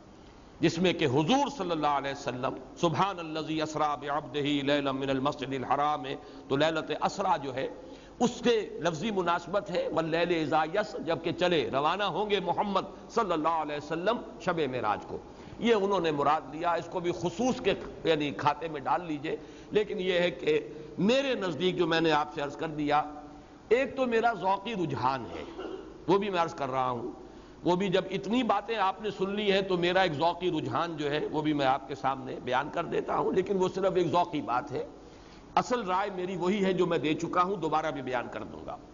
جس میں کہ حضور صلی اللہ علیہ وسلم سبحان الذی اسریٰ بعبدہ لیلا من المسجد الحرام ہے، تو لیلۃ اسریٰ جو ہے اس سے لفظی مناسبت ہے واللیل اذا یسر، جب کہ چلے روانہ ہوں گے محمد صلی اللہ علیہ وسلم شب معراج کو۔ یہ انہوں نے مراد لیا، اس کو بھی خصوص کے یعنی کھاتے میں ڈال لیجئے، لیکن یہ ہے کہ میرے نزدیک جو میں نے آپ سے عرض کر دیا، ایک تو میرا ذوقی رجحان ہے، وہ بھی میں عرض کر رہا ہوں، وہ بھی جب اتنی باتیں آپ نے سن لی ہیں تو میرا ایک ذوقی رجحان جو ہے وہ بھی میں آپ کے سامنے بیان کر دیتا ہوں، لیکن وہ صرف ایک ذوقی بات ہے۔ اصل رائے میری وہی ہے جو میں دے چکا ہوں، دوبارہ بھی بیان کر دوں گا۔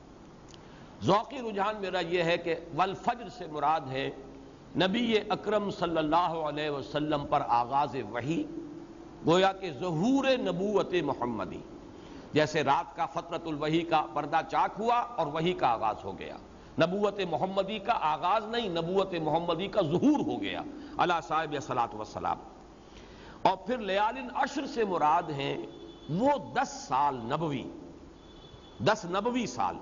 ذوقی رجحان میرا یہ ہے کہ والفجر سے مراد ہے نبی اکرم صلی اللہ علیہ وسلم پر آغاز وحی، گویا کہ ظہور نبوت محمدی، جیسے رات کا فترۃ الوحی کا پردہ چاک ہوا اور وحی کا آغاز ہو گیا، نبوت محمدی کا آغاز نہیں، نبوت محمدی کا ظہور ہو گیا علی صاحب الصلاۃ والسلام۔ اور پھر لیال عشر سے مراد ہیں وہ 10 سال نبوی، 10 نبوی سال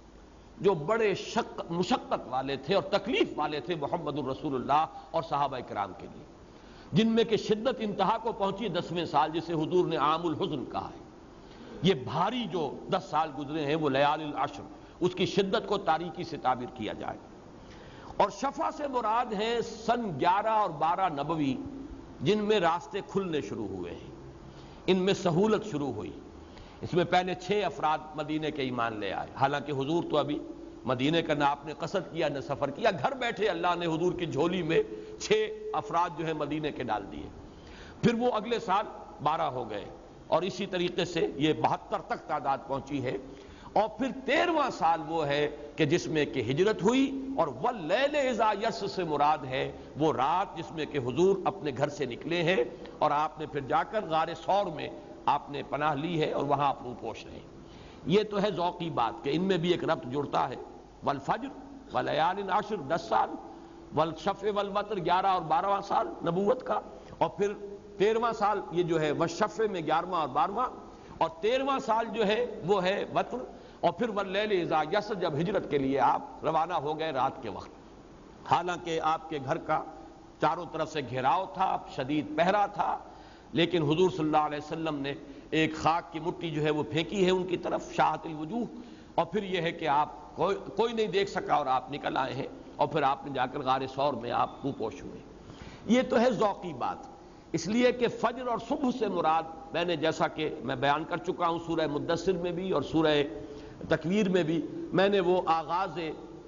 جو بڑے مشقت والے تھے اور تکلیف والے تھے محمد الرسول اللہ اور صحابہ کرام کے لیے، جن میں کہ شدت انتہا کو پہنچی 10ویں سال، جسے حضور نے عام الحزن کہا ہے۔ یہ بھاری جو 10 سال گزرے ہیں وہ لیال العشر، اس کی شدت کو تاریکی سے تعبیر کیا جائے۔ اور شفع سے مراد ہیں سن 11 اور 12 نبوی، جن میں راستے کھلنے شروع ہوئے ہیں، ان میں سہولت شروع ہوئی۔ اس میں پہلے 6 افراد مدینے کے ایمان لے آئے، حالانکہ حضور تو ابھی مدینے کا نہ آپ نے قصد کیا نہ سفر کیا، گھر بیٹھے اللہ نے حضور کی جھولی میں 6 افراد جو ہے مدینے کے ڈال دیے۔ پھر وہ اگلے سال 12 ہو گئے، اور اسی طریقے سے یہ 72 تک تعداد پہنچی ہے۔ اور پھر 13واں سال وہ ہے کہ جس میں کہ ہجرت ہوئی، اور واللیل اذا یسر سے مراد ہے وہ رات جس میں کہ حضور اپنے گھر سے نکلے ہیں، اور آپ نے پھر جا کر غار ثور میں آپ نے پناہ لی ہے اور وہاں آپ روح پوش رہے ہیں۔ یہ تو ہے ذوقی بات کہ ان میں بھی ایک ربط جڑتا ہے، والفجر ولیال عشر 10 سال، والشفع والوتر 11 اور 12واں سال نبوت کا، اور پھر 13واں سال یہ جو ہے والشفع میں 11واں اور 12واں، اور 13واں سال جو ہے وہ ہے وتر، اور پھر واللیل اذا یسر جب ہجرت کے لیے آپ روانہ ہو گئے رات کے وقت۔ حالانکہ آپ کے گھر کا چاروں طرف سے گھیراؤ تھا، شدید پہرا تھا، لیکن حضور صلی اللہ علیہ وسلم نے ایک خاک کی مٹی جو ہے وہ پھینکی ہے ان کی طرف شاہت الوجوہ، اور پھر یہ ہے کہ آپ کوئی نہیں دیکھ سکا اور آپ نکل آئے ہیں، اور پھر آپ نے جا کر غار ثور میں آپ منہ پوش ہوئے۔ یہ تو ہے ذوقی بات، اس لیے کہ فجر اور صبح سے مراد میں نے جیسا کہ میں بیان کر چکا ہوں سورہ مدثر میں بھی اور سورہ تکویر میں بھی، میں نے وہ آغاز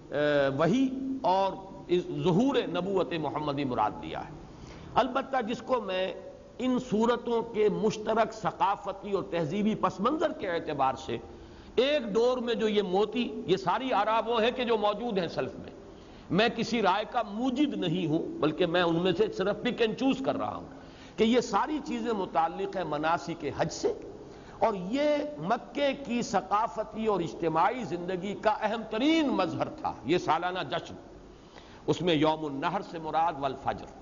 وحی اور ظہور نبوت محمدی مراد دیا ہے۔ البتہ جس کو میں ان صورتوں کے مشترک ثقافتی اور تہذیبی پس منظر کے اعتبار سے ایک دور میں جو یہ موتی، یہ ساری آراء وہ ہے کہ جو موجود ہیں سلف میں کسی رائے کا موجد نہیں ہوں، بلکہ میں ان میں سے صرف پک اینڈ چوز کر رہا ہوں کہ یہ ساری چیزیں متعلق ہیں مناسک حج سے، اور یہ مکے کی ثقافتی اور اجتماعی زندگی کا اہم ترین مظہر تھا، یہ سالانہ جشن۔ اس میں یوم النحر سے مراد والفجر۔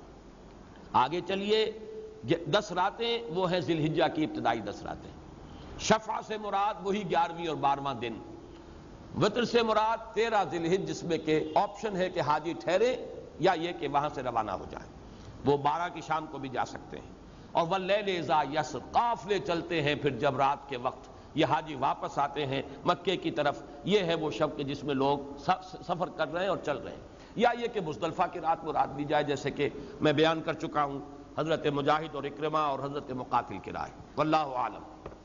آگے چلیے، 10 راتیں وہ ہیں ذی الحجہ کی ابتدائی 10 راتیں، شفع سے مراد وہی 11ویں اور 12واں دن، وتر سے مراد 13 ذی الحجہ، جس میں کہ آپشن ہے کہ حاجی ٹھہرے یا یہ کہ وہاں سے روانہ ہو جائے۔ وہ 12 کی شام کو بھی جا سکتے ہیں. اور واللیل اذا یسر، قافلے چلتے ہیں پھر جب رات کے وقت یہ حاجی واپس آتے ہیں مکے کی طرف، یہ ہے وہ شب کہ جس میں لوگ سفر کر رہے ہیں اور چل رہے ہیں. یا یہ کہ مزدلفہ کی رات مراد لی جائے، جیسے کہ میں بیان کر چکا ہوں حضرت مجاہد اور اکرمہ اور حضرت مقاتل کی رائے، واللہ عالم.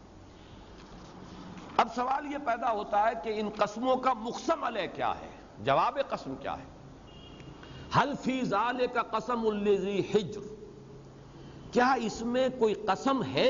اب سوال یہ پیدا ہوتا ہے کہ ان قسموں کا مقسم علیہ کیا ہے، جواب قسم کیا ہے؟ حل فی ذالک قسم لذی حجر، کیا اس میں کوئی قسم ہے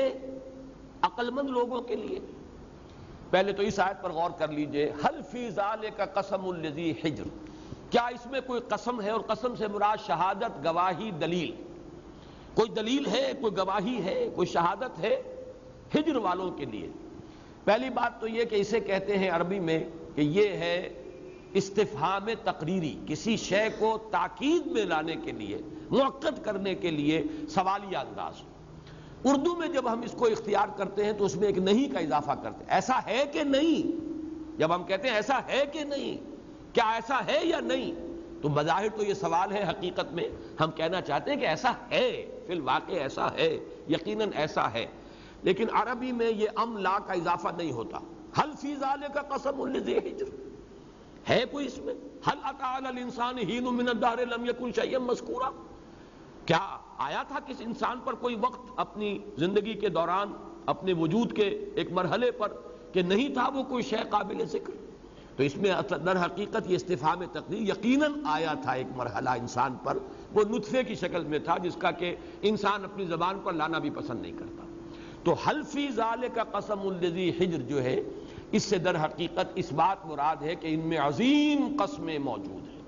عقل مند لوگوں کے لیے؟ پہلے تو اس آیت پر غور کر لیجئے، حل فی ذالک قسم لذی حجر، کیا اس میں کوئی قسم ہے؟ اور قسم سے مراد شہادت، گواہی، دلیل. کوئی دلیل ہے، کوئی گواہی ہے، کوئی شہادت ہے ہجر والوں کے لیے؟ پہلی بات تو یہ کہ اسے کہتے ہیں عربی میں کہ یہ ہے استفہام تقریری، کسی شے کو تاکید میں لانے کے لیے، مؤکد کرنے کے لیے سوالیہ انداز. اردو میں جب ہم اس کو اختیار کرتے ہیں تو اس میں ایک نہیں کا اضافہ کرتے ہیں. ایسا ہے کہ نہیں؟ جب ہم کہتے ہیں ایسا ہے کہ نہیں، کیا ایسا ہے یا نہیں، تو بظاہر تو یہ سوال ہے، حقیقت میں ہم کہنا چاہتے ہیں کہ ایسا ہے، فی الواقع ایسا ہے، یقیناً ایسا ہے. لیکن عربی میں یہ لا کا اضافہ نہیں ہوتا. حل فی ذالک قسم لذی حجر، ہے کوئی اس میں؟ حل اتی علی الانسان حین من الدہر لم یکن شیئا مذکورا، کیا آیا تھا کس انسان پر کوئی وقت اپنی زندگی کے دوران، اپنے وجود کے ایک مرحلے پر کہ نہیں تھا وہ کوئی شے قابل ذکر؟ تو اس میں در حقیقت یہ استفہام تقریر، یقیناً آیا تھا ایک مرحلہ انسان پر، وہ نطفے کی شکل میں تھا جس کا کہ انسان اپنی زبان پر لانا بھی پسند نہیں کرتا. تو حل فی ذالک قسم لذی حجر جو ہے، اس سے در حقیقت اس بات مراد ہے کہ ان میں عظیم قسمیں موجود ہیں.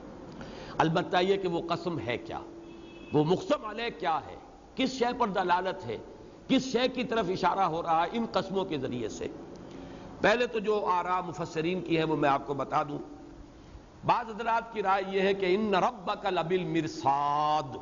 البتہ یہ کہ وہ قسم ہے کیا، وہ مقسم علیہ کیا ہے، کس شے پر دلالت ہے، کس شے کی طرف اشارہ ہو رہا ہے ان قسموں کے ذریعے سے. پہلے تو جو آراء مفسرین کی ہے وہ میں آپ کو بتا دوں. بعض حضرات کی رائے یہ ہے کہ ان ربک لبالمرصاد،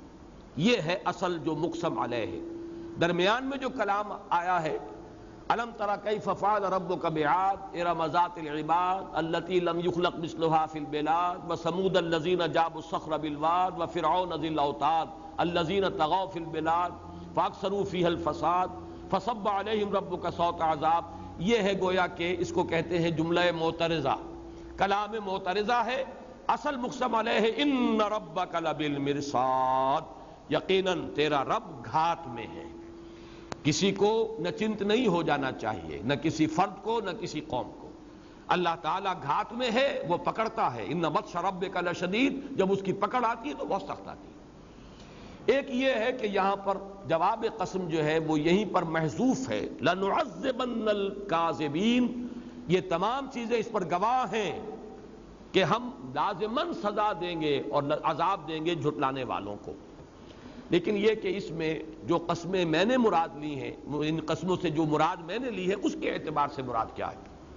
یہ ہے اصل جو مقسم علیہ ہے. درمیان میں جو کلام آیا ہے الم تری کیف فعل ربک بعاد ارم ذات العماد التی لم یخلق مثلها فی البلاد وثمود الذین جابوا الصخر بالواد وفرعون ذی الاوتاد الذین طغوا فی البلاد فاکثروا فیہا الفساد فصب علیہم ربک صوت عذاب. یہ ہے گویا کہ اس کو کہتے ہیں جملہ معترضہ، کلام معترضہ ہے. اصل مقسم علیہ ہے ان ربک لبالمرصاد، یقیناً تیرا رب گھات میں ہے. کسی کو نہ چنت نہیں ہو جانا چاہیے، نہ کسی فرد کو، نہ کسی قوم کو. اللہ تعالیٰ گھات میں ہے، وہ پکڑتا ہے. ان بطش ربک لشدید، جب اس کی پکڑ آتی ہے تو بہت سخت آتی ہے. ایک یہ ہے کہ یہاں پر جواب قسم جو ہے وہ یہیں پر محذوف ہے، لَنُعَذِّبَنَّ الْكَاذِبِينَ. یہ تمام چیزیں اس پر گواہ ہیں کہ ہم لازماً سزا دیں گے اور عذاب دیں گے جھٹلانے والوں کو. لیکن یہ کہ اس میں جو قسمیں میں نے مراد لی ہیں، ان قسموں سے جو مراد میں نے لی ہے اس کے اعتبار سے مراد کیا ہے؟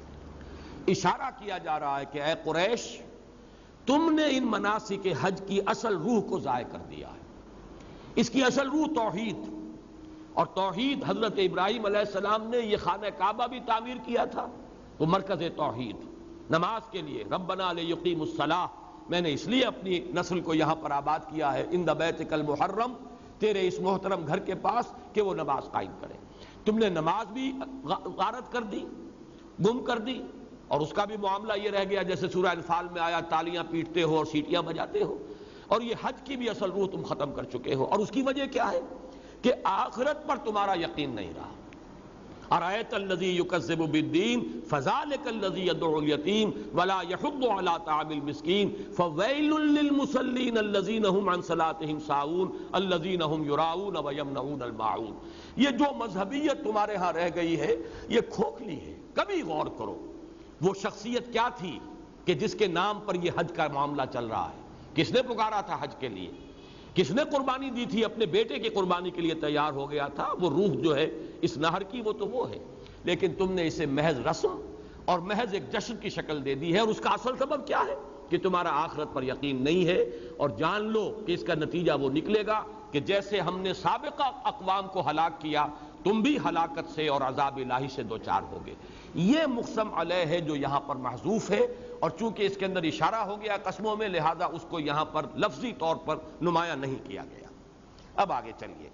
اشارہ کیا جا رہا ہے کہ اے قریش، تم نے ان مناسک حج کی اصل روح کو ضائع کر دیا ہے. اس کی اصل روح توحید، اور توحید حضرت ابراہیم علیہ السلام نے یہ خانہ کعبہ بھی تعمیر کیا تھا، وہ مرکز توحید نماز کے لیے. ربنا لیقیموا الصلاۃ، میں نے اس لیے اپنی نسل کو یہاں پر آباد کیا ہے عند بیتک المحرم، تیرے اس محترم گھر کے پاس، کہ وہ نماز قائم کرے. تم نے نماز بھی غارت کر دی، گم کر دی، اور اس کا بھی معاملہ یہ رہ گیا جیسے سورہ انفال میں آیا، تالیاں پیٹتے ہو اور سیٹیاں بجاتے ہو. اور یہ حج کی بھی اصل روح تم ختم کر چکے ہو. اور اس کی وجہ کیا ہے کہ آخرت پر تمہارا یقین نہیں رہا. ارأیت الذی یکذب بالدین فذلک الذی یدعو الیتیم ولا یحض علی طعام المسکین فویل للمصلین الذین هم عن صلاتهم ساہون الذین هم یراؤون ویمنعون الماعون. یہ جو مذہبیت تمہارے ہاں رہ گئی ہے یہ کھوکھلی ہے. کبھی غور کرو وہ شخصیت کیا تھی کہ جس کے نام پر یہ حج کا معاملہ چل رہا ہے. کس نے پکارا تھا حج کے لیے؟ کس نے قربانی دی تھی؟ اپنے بیٹے کی قربانی کے لیے تیار ہو گیا تھا. وہ روح جو ہے اس نہر کی وہ تو وہ ہے. لیکن تم نے اسے محض رسم اور محض ایک جشن کی شکل دے دی ہے. اور اس کا اصل سبب کیا ہے کہ تمہارا آخرت پر یقین نہیں ہے. اور جان لو کہ اس کا نتیجہ وہ نکلے گا کہ جیسے ہم نے سابقہ اقوام کو ہلاک کیا، تم بھی ہلاکت سے اور عذاب الہی سے دوچار ہوگے. یہ مقسم علیہ ہے جو یہاں پر محذوف ہے. اور چونکہ اس کے اندر اشارہ ہو گیا قسموں میں، لہذا اس کو یہاں پر لفظی طور پر نمایاں نہیں کیا گیا. اب آگے چلیے،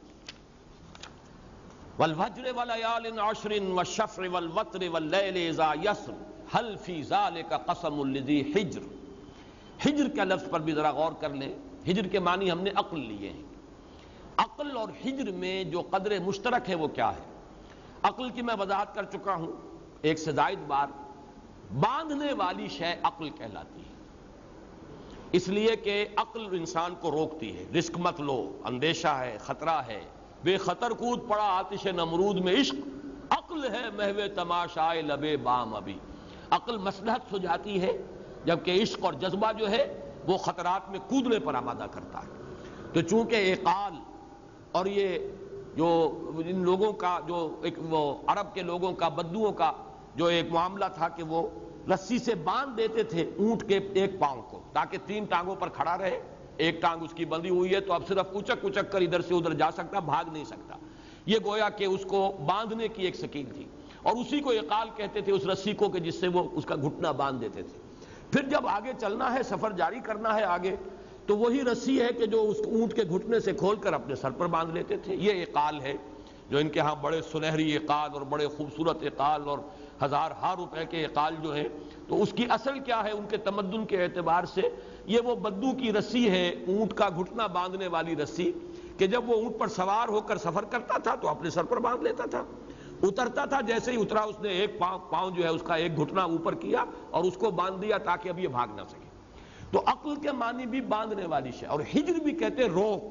والفجر وليال عشر والشفع والوتر واللیل اذا یسر هل فی ذلک قسم لذی حجر۔ ہجر کا لفظ پر بھی ذرا غور کر لیں۔ ہجر کے معنی ہم نے عقل لیے ہیں۔ عقل اور ہجر میں جو قدر مشترک ہے وہ کیا ہے؟ عقل کی میں وضاحت کر چکا ہوں ایک سے زائد بار، باندھنے والی شے عقل کہلاتی ہے، اس لیے کہ عقل انسان کو روکتی ہے، رزق مت لو، اندیشہ ہے، خطرہ ہے، بے خطر کود پڑا آتش نمرود میں عشق، عقل ہے محو تماشائے لبے بام ابھی۔ عقل مصلحت سجاتی ہے، جبکہ عشق اور جذبہ جو ہے وہ خطرات میں کودنے پر آمادہ کرتا ہے۔ تو چونکہ عقال اور یہ جو ان لوگوں کا جو ایک وہ عرب کے لوگوں کا بدوؤں کا جو ایک معاملہ تھا کہ وہ رسی سے باندھ دیتے تھے اونٹ کے ایک پاؤں کو تاکہ 3 ٹانگوں پر کھڑا رہے، ایک ٹانگ اس کی بندھی ہوئی ہے تو اب صرف کچک کچک کر ادھر سے ادھر جا سکتا، بھاگ نہیں سکتا، یہ گویا کہ اس کو باندھنے کی ایک سکیل تھی، اور اسی کو عقال کہتے تھے، اس رسی کو کہ جس سے وہ اس کا گھٹنا باندھ دیتے تھے۔ پھر جب آگے چلنا ہے، سفر جاری کرنا ہے آگے، تو وہی رسی ہے کہ جو اس اونٹ کے گھٹنے سے کھول کر اپنے سر پر باندھ لیتے تھے۔ یہ عقال ہے جو ان کے ہاں بڑے سنہری عقال اور بڑے خوبصورت عقال اور ہزارہا روپے کے عقال جو ہیں، تو اس کی اصل کیا ہے ان کے تمدن کے اعتبار سے؟ یہ وہ بدو کی رسی ہے، اونٹ کا گھٹنا باندھنے والی رسی، کہ جب وہ اونٹ پر سوار ہو کر سفر کرتا تھا تو اپنے سر پر باندھ لیتا تھا، اترتا تھا جیسے ہی اترا اس نے ایک پاؤں جو ہے اس کا ایک گھٹنا اوپر کیا اور اس کو باندھ دیا تاکہ اب یہ بھاگ نہ سکے۔ تو عقل کے معنی بھی باندھنے والی شے، اور ہجر بھی کہتے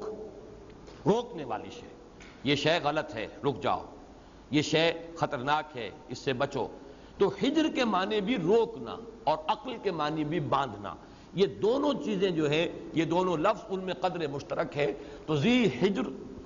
روکنے والی شے، یہ شے غلط ہے، رک جاؤ، یہ شے خطرناک ہے، اس سے بچو۔ تو ہجر کے معنی بھی روکنا اور عقل کے معنی بھی باندھنا، یہ دونوں چیزیں جو ہیں، یہ دونوں لفظ ان میں قدر مشترک ہے۔ تو ذی ہجر،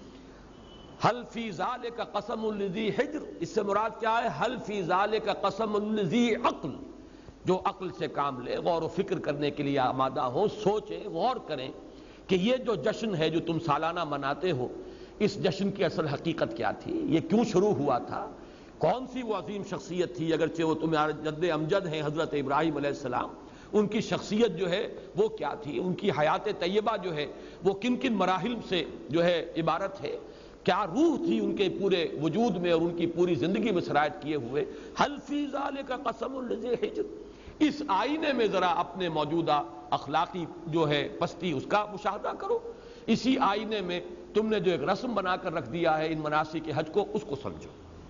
حل فی ذالک قسم لذی حجر، اس سے مراد کیا ہے؟ حل فی ذالک قسم لذی عقل، جو عقل سے کام لے، غور و فکر کرنے کے لیے آمادہ ہو، سوچیں، غور کریں کہ یہ جو جشن ہے جو تم سالانہ مناتے ہو، اس جشن کی اصل حقیقت کیا تھی؟ یہ کیوں شروع ہوا تھا؟ کون سی وہ عظیم شخصیت تھی؟ اگرچہ وہ تمہارے جد امجد ہیں حضرت ابراہیم علیہ السلام، ان کی شخصیت جو ہے وہ کیا تھی؟ ان کی حیات طیبہ جو ہے وہ کن کن مراحل سے جو ہے عبارت ہے؟ کیا روح تھی ان کے پورے وجود میں اور ان کی پوری زندگی میں سرایت کیے ہوئے؟ حل فی ذالک قسم لذی حجر، اس آئینے میں ذرا اپنے موجودہ اخلاقی جو ہے پستی اس کا مشاہدہ کرو، اسی آئینے میں تم نے جو ایک رسم بنا کر رکھ دیا ہے ان مناسک حج کو، اس کو سمجھو۔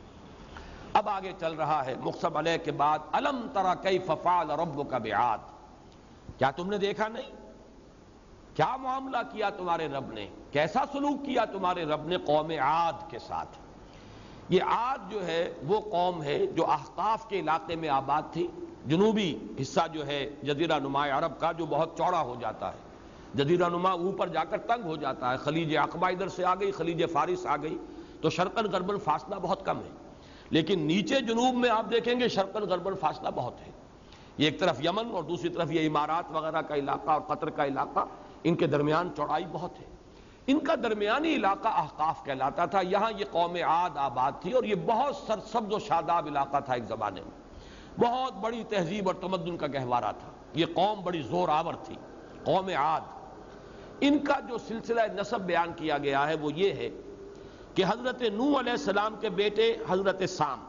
اب آگے چل رہا ہے مقسم علیہ کے بعد، الم تری کیف فعل ربک بعاد، کیا تم نے دیکھا نہیں کیا معاملہ کیا تمہارے رب نے، کیسا سلوک کیا تمہارے رب نے قوم عاد کے ساتھ۔ یہ عاد جو ہے وہ قوم ہے جو احقاف کے علاقے میں آباد تھی، جنوبی حصہ جو ہے جزیرہ نما عرب کا جو بہت چوڑا ہو جاتا ہے، جزیرہ نما اوپر جا کر تنگ ہو جاتا ہے، خلیج عقبہ ادھر سے آ گئی، خلیج فارس آ گئی، تو شرقاً غرباً فاصلہ بہت کم ہے، لیکن نیچے جنوب میں آپ دیکھیں گے شرقاً غرباً فاصلہ بہت ہے، یہ ایک طرف یمن اور دوسری طرف یہ امارات وغیرہ کا علاقہ اور قطر کا علاقہ، ان کے درمیان چوڑائی بہت ہے، ان کا درمیانی علاقہ احقاف کہلاتا تھا، یہاں یہ قوم عاد آباد تھی، اور یہ بہت سرسبز و شاداب علاقہ تھا ایک زمانے میں، بہت بڑی تہذیب اور تمدن کا گہوارہ تھا، یہ قوم بڑی زور آور تھی، قوم عاد۔ ان کا جو سلسلہ نسب بیان کیا گیا ہے وہ یہ ہے کہ حضرت نوح علیہ السلام کے بیٹے حضرت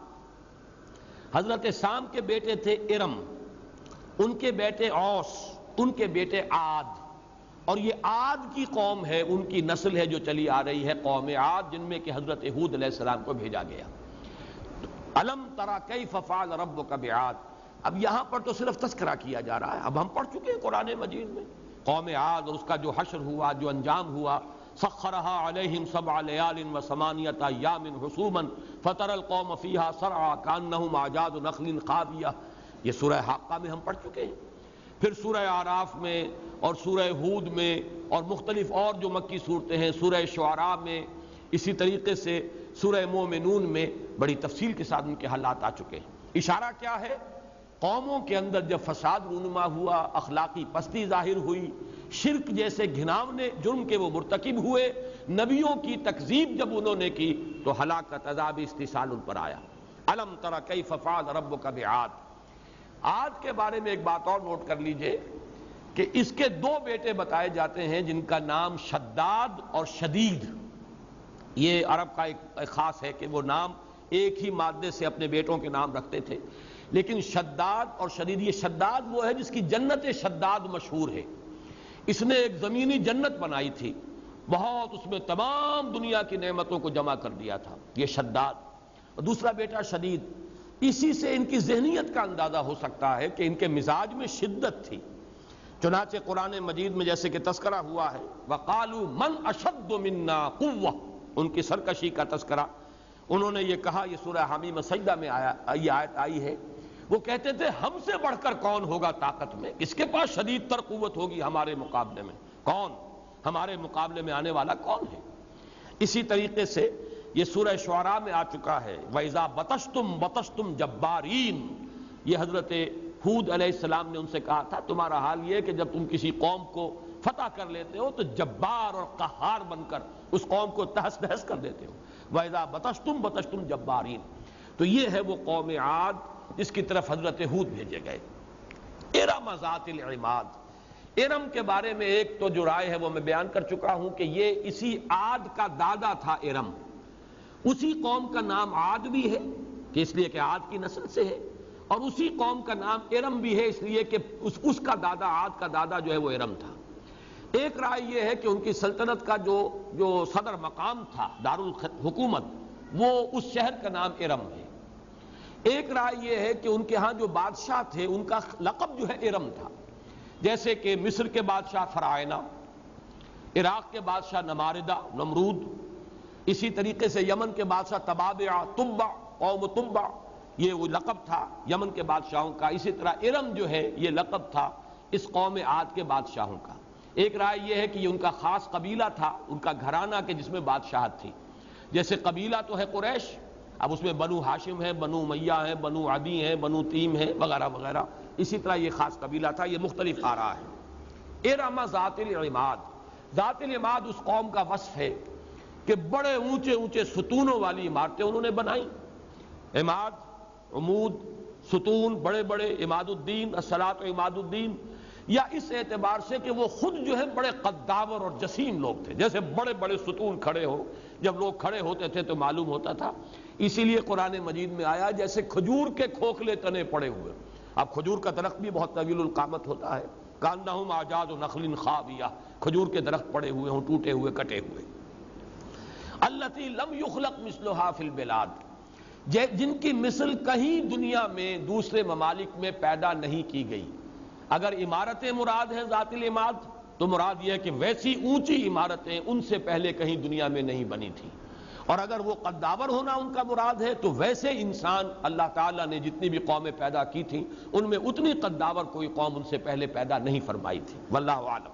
سام کے بیٹے تھے ارم، ان کے بیٹے اوس، ان کے بیٹے عاد، اور یہ عاد کی قوم ہے، ان کی نسل ہے جو چلی آ رہی ہے قوم عاد، جن میں کہ حضرت ہود علیہ السلام کو بھیجا گیا۔ الم تری کیف فعل ربک بعاد، اب یہاں پر تو صرف تذکرہ کیا جا رہا ہے، اب ہم پڑھ چکے ہیں قرآن مجید میں قوم عاد اور اس کا جو حشر ہوا، جو انجام ہوا، سخرها علیہم 7 لیال و8 ایام حسوما فتری القوم فیہا صرعا کانہم اعجاز نخل خاویہ، یہ سورہ حاقہ میں ہم پڑھ چکے ہیں۔ پھر سورہ اعراف میں اور سورہ ہود میں اور مختلف اور جو مکی صورتیں ہیں، سورہ شعراء میں، اسی طریقے سے سورہ مومنون میں بڑی تفصیل کے ساتھ ان کے حالات آ چکے ہیں۔ اشارہ کیا ہے؟ قوموں کے اندر جب فساد رونما ہوا، اخلاقی پستی ظاہر ہوئی، شرک جیسے گھناونے جرم کے وہ مرتکب ہوئے، نبیوں کی تکذیب جب انہوں نے کی تو ہلاکت عذاب استحصال ان پر آیا۔ الم تری کیف فعل ربک بعاد، عاد کے بارے میں ایک بات اور نوٹ کر لیجئے کہ اس کے 2 بیٹے بتائے جاتے ہیں جن کا نام شداد اور شدید، یہ عرب کا ایک خاص ہے کہ وہ نام ایک ہی مادے سے اپنے بیٹوں کے نام رکھتے تھے. لیکن شداد اور شدید، یہ شداد وہ ہے جس کی جنت شداد مشہور ہے. اس نے ایک زمینی جنت بنائی تھی، بہت، اس میں تمام دنیا کی نعمتوں کو جمع کر دیا تھا، یہ شداد. اور دوسرا بیٹا شدید. اسی سے ان کی ذہنیت کا اندازہ ہو سکتا ہے کہ ان کے مزاج میں شدت تھی. چنانچہ قرآن مجید میں جیسے کہ تذکرہ ہوا ہے وَقَالُوا مَنْ أَشَدُّ مِنَّا قُوَّةً، ان کی سرکشی کا تذکرہ. انہوں نے یہ کہا، یہ سورہ حمیم سجدہ میں یہ آیت آئی ہے، وہ کہتے تھے ہم سے بڑھ کر کون ہوگا طاقت میں، اس کے پاس شدید تر قوت ہوگی ہمارے مقابلے میں، کون ہمارے مقابلے میں آنے والا کون ہے. اسی طریقے سے یہ سورہ شعراء میں آ چکا ہے وَإِذَا بَطَشْتُمْ بَطَشْتُمْ جَبَّارِينَ. یہ حضرت ہود علیہ السلام نے ان سے کہا تھا تمہارا حال یہ کہ جب تم کسی قوم کو فتح کر لیتے ہو تو جبار اور قہار بن کر اس قوم کو تہس نہس کر دیتے ہو. وَإِذَا بَطَشْتُمْ بَطَشْتُمْ جَبَّارِينَ. تو یہ ہے وہ قوم عاد جس کی طرف حضرت ہود بھیجے گئے. ارم ذات العماد. ارم کے بارے میں ایک تو جو رائے ہے وہ میں بیان کر چکا ہوں کہ یہ اسی عاد کا دادا تھا ارم. اسی قوم کا نام عاد بھی ہے کہ اس لیے کہ عاد کی نسل سے ہے، اور اسی قوم کا نام ارم بھی ہے اس لیے کہ اس کا دادا، عاد کا دادا جو ہے وہ ارم تھا. ایک رائے یہ ہے کہ ان کی سلطنت کا جو صدر مقام تھا، دارالحکومت، وہ اس شہر کا نام ارم ہے. ایک رائے یہ ہے کہ ان کے ہاں جو بادشاہ تھے ان کا لقب جو ہے ارم تھا، جیسے کہ مصر کے بادشاہ فرعونہ، عراق کے بادشاہ نماردہ، نمرود، اسی طریقے سے یمن کے بادشاہ تبابع، تبع، قوم تبع، یہ وہ لقب تھا یمن کے بادشاہوں کا. اسی طرح ارم جو ہے یہ لقب تھا اس قوم عاد کے بادشاہوں کا. ایک رائے یہ ہے کہ یہ ان کا خاص قبیلہ تھا، ان کا گھرانہ کہ جس میں بادشاہت تھی. جیسے قبیلہ تو ہے قریش، اب اس میں بنو ہاشم ہے، بنو امیہ ہے، بنو عدی ہے، بنو تیم ہے، وغیرہ وغیرہ. اسی طرح یہ خاص قبیلہ تھا. یہ مختلف آراء ہے. ارم ذات العماد. ذات العماد اس قوم کا وصف ہے کہ بڑے اونچے اونچے ستونوں والی عمارتیں انہوں نے بنائیں. عماد، عمود، ستون، بڑے بڑے، عماد الدین، الصلاۃ عماد الدین. یا اس اعتبار سے کہ وہ خود جو ہے بڑے قداور اور جسیم لوگ تھے، جیسے بڑے بڑے ستون کھڑے ہو، جب لوگ کھڑے ہوتے تھے تو معلوم ہوتا تھا. اسی لیے قرآن مجید میں آیا جیسے کھجور کے کھوکھلے تنے پڑے ہوئے. اب کھجور کا درخت بھی بہت طویل القامت ہوتا ہے، کانہم اعجاز نخل خاویہ، کھجور کے درخت پڑے ہوئے ہوں، ٹوٹے ہوئے، کٹے ہوئے. التی لم یخلق مثلھا فی البلاد. جن کی مثل کہیں دنیا میں دوسرے ممالک میں پیدا نہیں کی گئی. اگر عمارتیں مراد ہیں ذات العماد تو مراد یہ ہے کہ ویسی اونچی عمارتیں ان سے پہلے کہیں دنیا میں نہیں بنی تھی. اور اگر وہ قداور ہونا ان کا مراد ہے تو ویسے انسان اللہ تعالیٰ نے جتنی بھی قومیں پیدا کی تھیں ان میں اتنی قداور کوئی قوم ان سے پہلے پیدا نہیں فرمائی تھی. واللہ اعلم.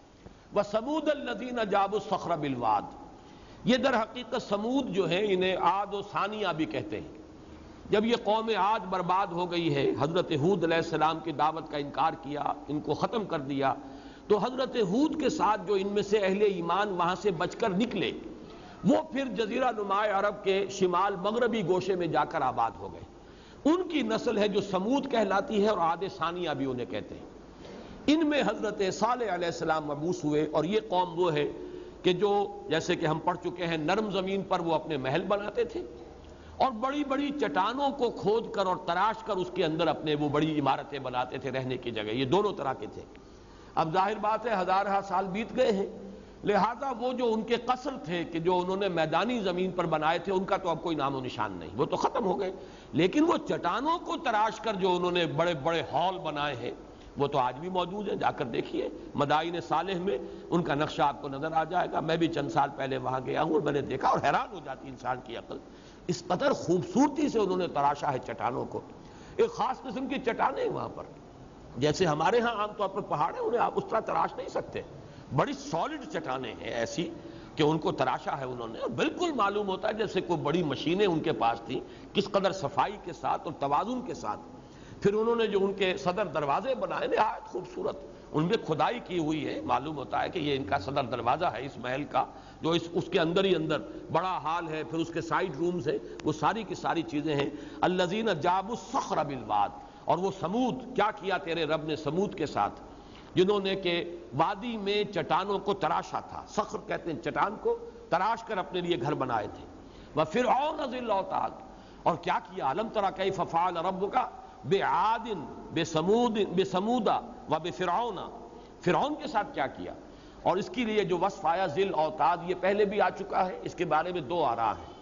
وثمود الذین جابوا الصخر بالواد. یہ در حقیقت سمود جو ہیں انہیں عاد و ثانیہ بھی کہتے ہیں. جب یہ قوم عاد برباد ہو گئی ہے، حضرت ہود علیہ السلام کی دعوت کا انکار کیا، ان کو ختم کر دیا، تو حضرت ہود کے ساتھ جو ان میں سے اہل ایمان وہاں سے بچ کر نکلے وہ پھر جزیرہ نماء عرب کے شمال مغربی گوشے میں جا کر آباد ہو گئے. ان کی نسل ہے جو سمود کہلاتی ہے، اور عاد ثانیہ بھی انہیں کہتے ہیں. ان میں حضرت صالح علیہ السلام مبعوث ہوئے، اور یہ قوم وہ ہے کہ جو جیسے کہ ہم پڑھ چکے ہیں نرم زمین پر وہ اپنے محل بناتے تھے، اور بڑی بڑی چٹانوں کو کھود کر اور تراش کر اس کے اندر اپنے وہ بڑی عمارتیں بناتے تھے رہنے کی جگہ. یہ دونوں طرح کے تھے. اب ظاہر بات ہے ہزارہ سال بیت گئے ہیں، لہذا وہ جو ان کے قصر تھے کہ جو انہوں نے میدانی زمین پر بنائے تھے ان کا تو اب کوئی نام و نشان نہیں، وہ تو ختم ہو گئے. لیکن وہ چٹانوں کو تراش کر جو انہوں نے بڑے بڑے ہال بنائے ہیں وہ تو آج بھی موجود ہیں. جا کر دیکھیے مدائن صالح میں ان کا نقشہ آپ کو نظر آ جائے گا. میں بھی چند سال پہلے وہاں گیا ہوں اور میں نے دیکھا اور حیران ہو جاتی انسان کی عقل. اس قدر خوبصورتی سے انہوں نے تراشا ہے چٹانوں کو. ایک خاص قسم کی چٹانیں وہاں پر، جیسے ہمارے ہاں عام طور پر پہاڑ ہیں انہیں آپ اس طرح تراش نہیں سکتے. بڑی سالڈ چٹانیں ہیں ایسی کہ ان کو تراشا ہے انہوں نے، اور بالکل معلوم ہوتا ہے جیسے کوئی بڑی مشینیں ان کے پاس تھیں، کس قدر صفائی کے ساتھ اور توازن کے ساتھ. پھر انہوں نے جو ان کے صدر دروازے بنائے نہایت خوبصورت، ان میں کھدائی کی ہوئی ہے. معلوم ہوتا ہے کہ یہ ان کا صدر دروازہ ہے اس محل کا، جو اس کے اندر ہی اندر بڑا ہال ہے، پھر اس کے سائیڈ رومز ہیں، وہ ساری کی ساری چیزیں ہیں. الذین جابوا الصخر بالواد. اور وہ سمود، کیا کیا تیرے رب نے سمود کے ساتھ، جنہوں نے کہ وادی میں چٹانوں کو تراشا تھا. صخر کہتے ہیں چٹان کو، تراش کر اپنے لیے گھر بنائے تھے. وَفِرْعَوْنَ ذِي الْأَوْتَادِ، اور کیا کیا، الم تری کیف فعل ربک بعاد بثمود وبفرعون، فرعون کے ساتھ کیا کیا. اور اس کے لیے جو وصف آیا ذی الاوتاد، یہ پہلے بھی آ چکا ہے. اس کے بارے میں دو آراء ہیں.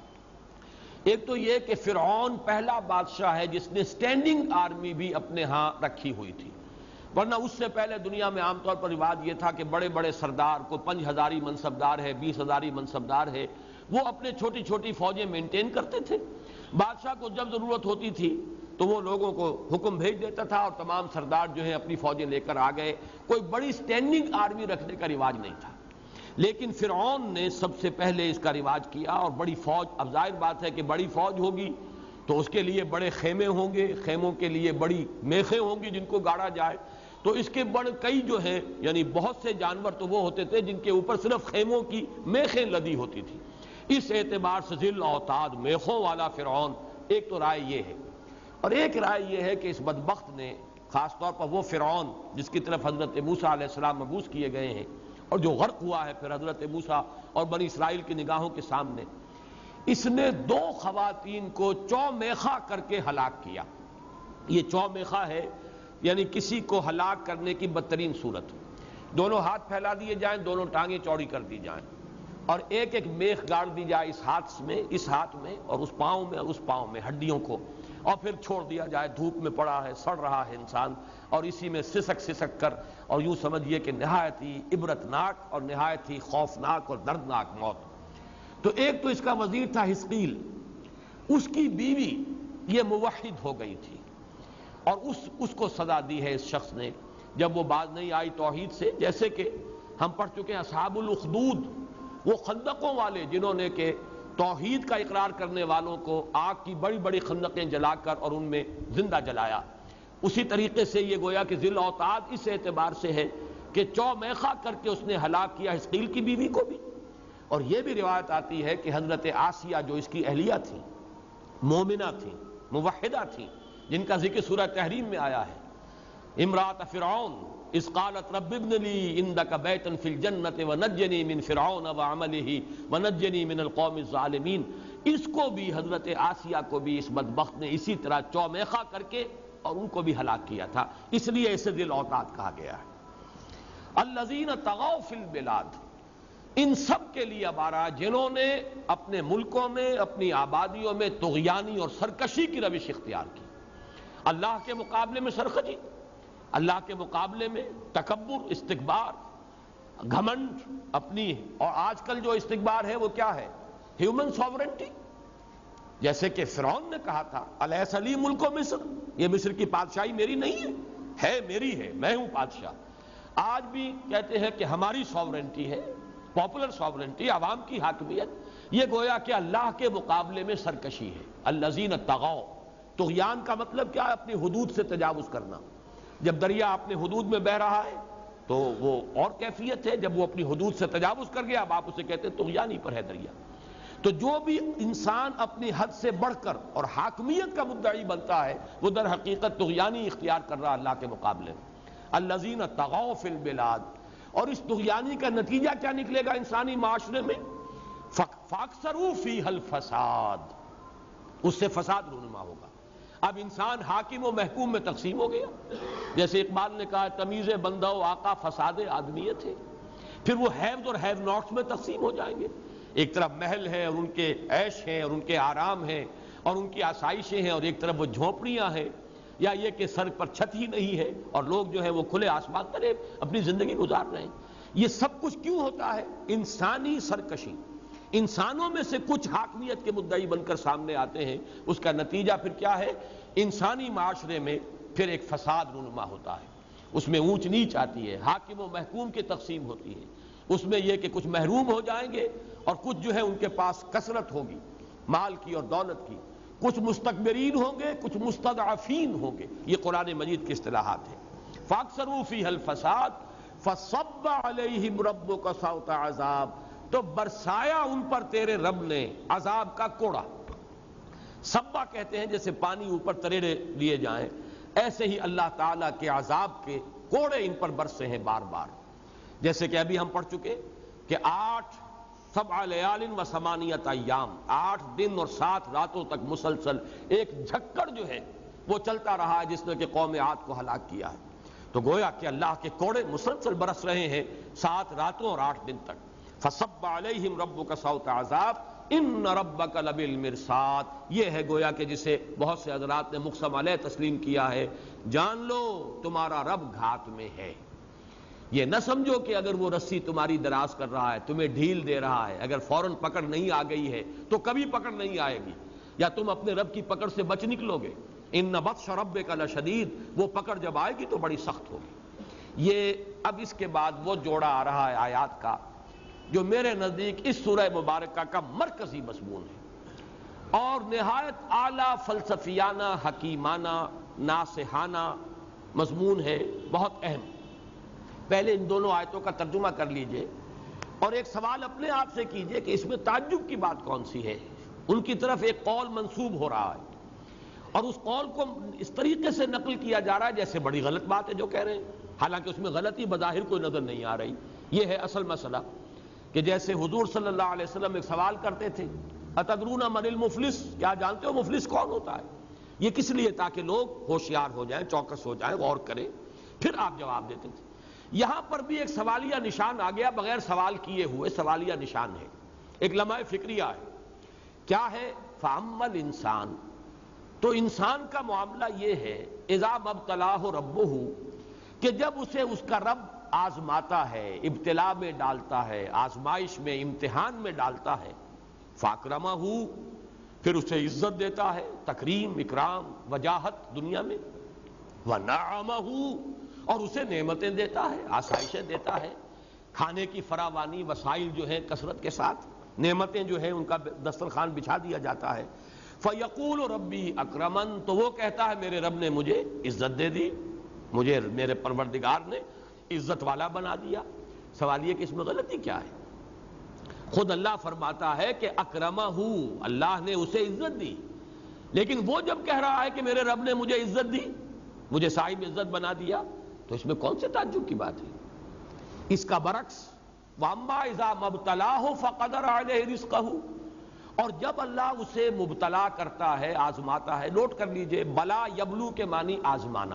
ایک تو یہ کہ فرعون پہلا بادشاہ ہے جس نے سٹینڈنگ آرمی بھی اپنے ہاں رکھی ہوئی تھی، ورنہ اس سے پہلے دنیا میں عام طور پر رواج یہ تھا کہ بڑے بڑے سردار کو 5000 منصبدار ہے، 20,000 منصبدار ہے، وہ اپنے چھوٹی چھوٹی فوجیں مینٹین کرتے تھے. بادشاہ کو جب ضرورت ہوتی تھی تو وہ لوگوں کو حکم بھیج دیتا تھا اور تمام سردار جو ہیں اپنی فوجیں لے کر آ گئے. کوئی بڑی سٹینڈنگ آرمی رکھنے کا رواج نہیں تھا. لیکن فرعون نے سب سے پہلے اس کا رواج کیا، اور بڑی فوج، اب ظاہر بات ہے کہ بڑی فوج ہوگی تو اس کے لیے بڑے خیمے ہوں گے، خیموں کے لیے بڑی میخیں ہوں گی جن کو گاڑا جائے. تو اس کے بڑے کئی جو ہیں، یعنی بہت سے جانور تو وہ ہوتے تھے جن کے اوپر صرف خیموں کی میخیں لدی ہوتی تھی. اس اعتبار سے ذی الاوتاد، میخوں والا فرعون. ایک تو رائے یہ ہے، اور ایک رائے یہ ہے کہ اس بدبخت نے، خاص طور پر وہ فرعون جس کی طرف حضرت موسیٰ علیہ السلام مبعوث کیے گئے ہیں اور جو غرق ہوا ہے پھر حضرت موسیٰ اور بنی اسرائیل کی نگاہوں کے سامنے، اس نے 2 خواتین کو چومیخہ کر کے ہلاک کیا. یہ چومیخہ ہے یعنی کسی کو ہلاک کرنے کی بدترین صورت. دونوں ہاتھ پھیلا دیے جائیں، دونوں ٹانگیں چوڑی کر دی جائیں، اور ایک ایک میخ گاڑ دی جائے اس ہاتھ میں، اس ہاتھ میں، اور اس پاؤں میں، اور اس پاؤں میں، ہڈیوں کو، اور پھر چھوڑ دیا جائے. دھوپ میں پڑا ہے، سڑ رہا ہے انسان، اور اسی میں سسک سسک کر، اور یوں سمجھیے کہ نہایت ہی عبرتناک اور نہایت ہی خوفناک اور دردناک موت. تو ایک تو اس کا وزیر تھا حزقیل، اس کی بیوی یہ موحد ہو گئی تھی، اور اس کو سزا دی ہے اس شخص نے جب وہ باز نہیں آئی توحید سے. جیسے کہ ہم پڑھ چکے ہیں اصحاب الاخدود، وہ خندقوں والے جنہوں نے کہ توحید کا اقرار کرنے والوں کو آگ کی بڑی بڑی خندقیں جلا کر اور ان میں زندہ جلایا. اسی طریقے سے یہ گویا کہ ذی الاوتاد اس اعتبار سے ہے کہ چومیخہ کر کے اس نے ہلاک کیا حزقیل کی بیوی کو بھی. اور یہ بھی روایت آتی ہے کہ حضرت آسیہ جو اس کی اہلیہ تھیں، مومنہ تھیں، موحدہ تھیں، جن کا ذکر سورہ تحریم میں آیا ہے، امرأۃ فرعون اذ قالت رب ابن لی عندک بیتا فی الجنۃ ونجنی من فرعون وعملہ ونجنی من القوم الظالمین. اس کو بھی، حضرت آسیہ کو بھی، اس بدبخت نے اسی طرح چومیخہ کر کے اور ان کو بھی ہلاک کیا تھا. اس لیے اسے ذی الاوتاد کہا گیا ہے. الذین طغوا فی البلاد، ان سب کے لیے اب آ رہا جنہوں نے اپنے ملکوں میں، اپنی آبادیوں میں طغیانی اور سرکشی کی روش اختیار کی. اللہ کے مقابلے میں سرخجی، اللہ کے مقابلے میں تکبر، استکبار، گھمنڈ اپنی. اور آج کل جو استکبار ہے وہ کیا ہے؟ Human sovereignty. جیسے کہ فرعون نے کہا تھا الیس لی ملک مصر، یہ مصر کی بادشاہی میری نہیں ہے میری ہے، میں ہوں بادشاہ. آج بھی کہتے ہیں کہ ہماری ساورنٹی ہے، پاپولر ساورنٹی، عوام کی حاکمیت. یہ گویا کہ اللہ کے مقابلے میں سرکشی ہے. الذین طغوا، طغیان کا مطلب کیا ہے؟ اپنی حدود سے تجاوز کرنا. جب دریا اپنے حدود میں بہہ رہا ہے تو وہ اور کیفیت ہے، جب وہ اپنی حدود سے تجاوز کر گیا اب آپ اسے کہتے ہیں طغیانی پر ہے دریا. تو جو بھی انسان اپنی حد سے بڑھ کر اور حاکمیت کا مدعی بنتا ہے وہ در حقیقت طغیانی اختیار کر رہا اللہ کے مقابلے میں. الذین طغوا فی البلاد. اور اس طغیانی کا نتیجہ کیا نکلے گا انسانی معاشرے میں؟ فاکثروا فیہا الفساد، اس سے فساد رونما ہوگا. اب انسان حاکم و محکوم میں تقسیم ہو گیا. جیسے اقبال نے کہا تمیز بندہ و آقا فساد آدمیت ہے. پھر وہ ہیوز اور ہیو ناٹس میں تقسیم ہو جائیں گے. ایک طرف محل ہے اور ان کے عیش ہیں اور ان کے آرام ہیں اور ان کی آسائشیں ہیں، اور ایک طرف وہ جھونپڑیاں ہیں، یا یہ کہ سر پر چھت ہی نہیں ہے اور لوگ جو ہیں وہ کھلے آسمان تلے اپنی زندگی گزار رہے ہیں. یہ سب کچھ کیوں ہوتا ہے؟ انسانی سرکشی. انسانوں میں سے کچھ حاکمیت کے مدعی بن کر سامنے آتے ہیں. اس کا نتیجہ پھر کیا ہے؟ انسانی معاشرے میں پھر ایک فساد رونما ہوتا ہے. اس میں اونچ نیچ آتی ہے، حاکم و محکوم کی تقسیم ہوتی ہے. اس میں یہ کہ کچھ محروم ہو جائیں گے اور کچھ جو ہے ان کے پاس کثرت ہوگی مال کی اور دولت کی. کچھ مستکبرین ہوں گے، کچھ مستضعفین ہوں گے. یہ قرآن مجید کی اصطلاحات ہیں. فاکثروا فیہا الفساد فصب علیہم ربک صوت عذاب، تو برسایا ان پر تیرے رب نے عذاب کا کوڑا. صبا کہتے ہیں جیسے پانی اوپر تریڑے لیے جائیں، ایسے ہی اللہ تعالیٰ کے عذاب کے کوڑے ان پر برسے ہیں بار بار. جیسے کہ ابھی ہم پڑھ چکے کہ 8 سبع لیال و ثمانیۃ ایام، 8 دن اور 7 راتوں تک مسلسل ایک جھکڑ جو ہے وہ چلتا رہا ہے جس نے کہ قوم عاد کو ہلاک کیا ہے۔ تو گویا کہ اللہ کے کوڑے مسلسل برس رہے ہیں 7 راتوں اور 8 دن تک۔ فصب علیہم ربک صوت عذاب ان ربک لبالمرصاد، یہ ہے گویا کہ جسے بہت سے حضرات نے مقسم علیہ تسلیم کیا ہے، جان لو تمہارا رب گھات میں ہے۔ یہ نہ سمجھو کہ اگر وہ رسی تمہاری دراز کر رہا ہے، تمہیں ڈھیل دے رہا ہے، اگر فوراً پکڑ نہیں آ گئی ہے تو کبھی پکڑ نہیں آئے گی، یا تم اپنے رب کی پکڑ سے بچ نکلو گے۔ ان بطش ربک لشدید، وہ پکڑ جب آئے گی تو بڑی سخت ہوگی۔ یہ اب اس کے بعد وہ جوڑا آ رہا ہے آیات کا جو میرے نزدیک اس سورہ مبارکہ کا مرکزی مضمون ہے اور نہایت اعلیٰ فلسفیانہ، حکیمانہ، ناصحانہ مضمون ہے، بہت اہم۔ پہلے ان دونوں آیتوں کا ترجمہ کر لیجئے اور ایک سوال اپنے آپ سے کیجئے کہ اس میں تعجب کی بات کون سی ہے۔ ان کی طرف ایک قول منسوب ہو رہا ہے اور اس قول کو اس طریقے سے نقل کیا جا رہا ہے جیسے بڑی غلط بات ہے جو کہہ رہے ہیں، حالانکہ اس میں غلطی بظاہر کوئی نظر نہیں آ رہی۔ یہ ہے اصل مسئلہ کہ جیسے حضور صلی اللہ علیہ وسلم ایک سوال کرتے تھے، اتدرون من المفلس، کیا جانتے ہو مفلس کون ہوتا ہے؟ یہ کس لیے؟ تاکہ لوگ ہوشیار ہو جائیں، چوکس ہو جائیں، غور کریں، پھر آپ جواب دیتے تھے۔ یہاں پر بھی ایک سوالیہ نشان آ گیا، بغیر سوال کیے ہوئے سوالیہ نشان ہے، ایک لمحہ فکریہ ہے۔ کیا ہے؟ فَأَمَّا الْإِنسان، تو انسان کا معاملہ یہ ہے، اذا مبتلاہ ربہ، کہ جب اسے اس کا رب آزماتا ہے، ابتلا میں ڈالتا ہے، آزمائش میں، امتحان میں ڈالتا ہے، فاکرمہ، پھر اسے عزت دیتا ہے، تکریم، اکرام، وجاہت دنیا میں، ونعمہ، اور اسے نعمتیں دیتا ہے، آسائشیں دیتا ہے، کھانے کی فراوانی، وسائل جو ہیں کثرت کے ساتھ، نعمتیں جو ہیں ان کا دسترخوان بچھا دیا جاتا ہے، فیقول ربی اکرمن، تو وہ کہتا ہے میرے رب نے مجھے عزت دے دی، مجھے میرے پروردگار نے عزت والا بنا دیا۔ سوال یہ کہ اس میں غلطی کیا ہے؟ خود اللہ فرماتا ہے کہ اکرمہ، اللہ نے اسے عزت دی، لیکن وہ جب کہہ رہا ہے کہ میرے رب نے مجھے عزت دی، مجھے صاحب عزت بنا دیا، تو اس میں کون سے تعجب کی بات ہے؟ اس کا برعکس، وَأَمَّا إِذَا مَبْتَلَاهُ فَقَدَرَ عَلَيْهِ رِزْقَهُ، اور جب اللہ اسے مبتلا کرتا ہے، آزماتا ہے۔ نوٹ کر لیجئے، بلا یبلو کے معنی آزمانا،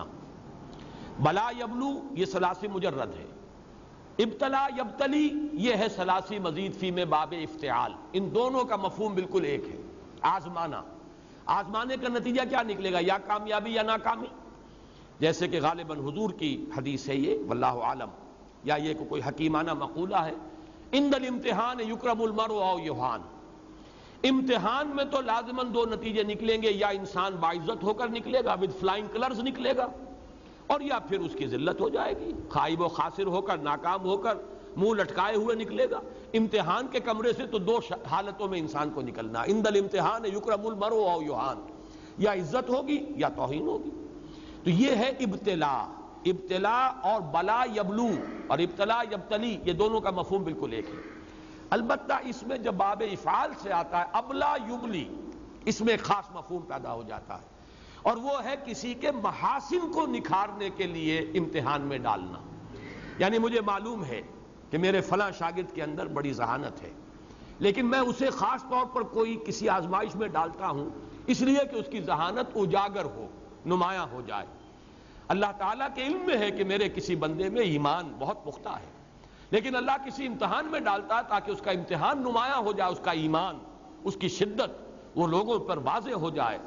بلا یبلو یہ ثلاثی مجرد ہے، ابتلا یبتلی یہ ہے ثلاثی مزید فی میں باب افتعال، ان دونوں کا مفہوم بالکل ایک ہے، آزمانا۔ آزمانے کا نتیجہ کیا نکلے گا؟ یا کامیابی یا ناکامی، جیسے کہ غالباً حضور کی حدیث ہے یہ، واللہ عالم، یا یہ کوئی حکیمانہ مقولہ ہے، ان الامتحان یکرم المرء او یہان، امتحان میں تو لازماً 2 نتیجے نکلیں گے، یا انسان باعزت ہو کر نکلے گا، ود فلائنگ کلرز نکلے گا، اور یا پھر اس کی ذلت ہو جائے گی، خائب و خاسر ہو کر، ناکام ہو کر، منہ لٹکائے ہوئے نکلے گا۔ امتحان کے کمرے سے تو 2 حالتوں میں انسان کو نکلنا، ان الامتحان یکرم المرء او یہان، یا عزت ہوگی یا توہین ہوگی۔ تو یہ ہے ابتلا، ابتلا اور بلا یبلو اور ابتلا یبتلی، یہ دونوں کا مفہوم بالکل ایک ہے۔ البتہ اس میں جب باب افعال سے آتا ہے ابلا یبلی، اس میں ایک خاص مفہوم پیدا ہو جاتا ہے، اور وہ ہے کسی کے محاسن کو نکھارنے کے لیے امتحان میں ڈالنا۔ یعنی مجھے معلوم ہے کہ میرے فلاں شاگرد کے اندر بڑی ذہانت ہے، لیکن میں اسے خاص طور پر کوئی کسی آزمائش میں ڈالتا ہوں اس لیے کہ اس کی ذہانت اجاگر ہو، نمایاں ہو جائے۔ اللہ تعالیٰ کے علم میں ہے کہ میرے کسی بندے میں ایمان بہت پختہ ہے، لیکن اللہ کسی امتحان میں ڈالتا ہے تاکہ اس کا امتحان نمایاں ہو جائے، اس کا ایمان، اس کی شدت وہ لوگوں پر واضح ہو جائے۔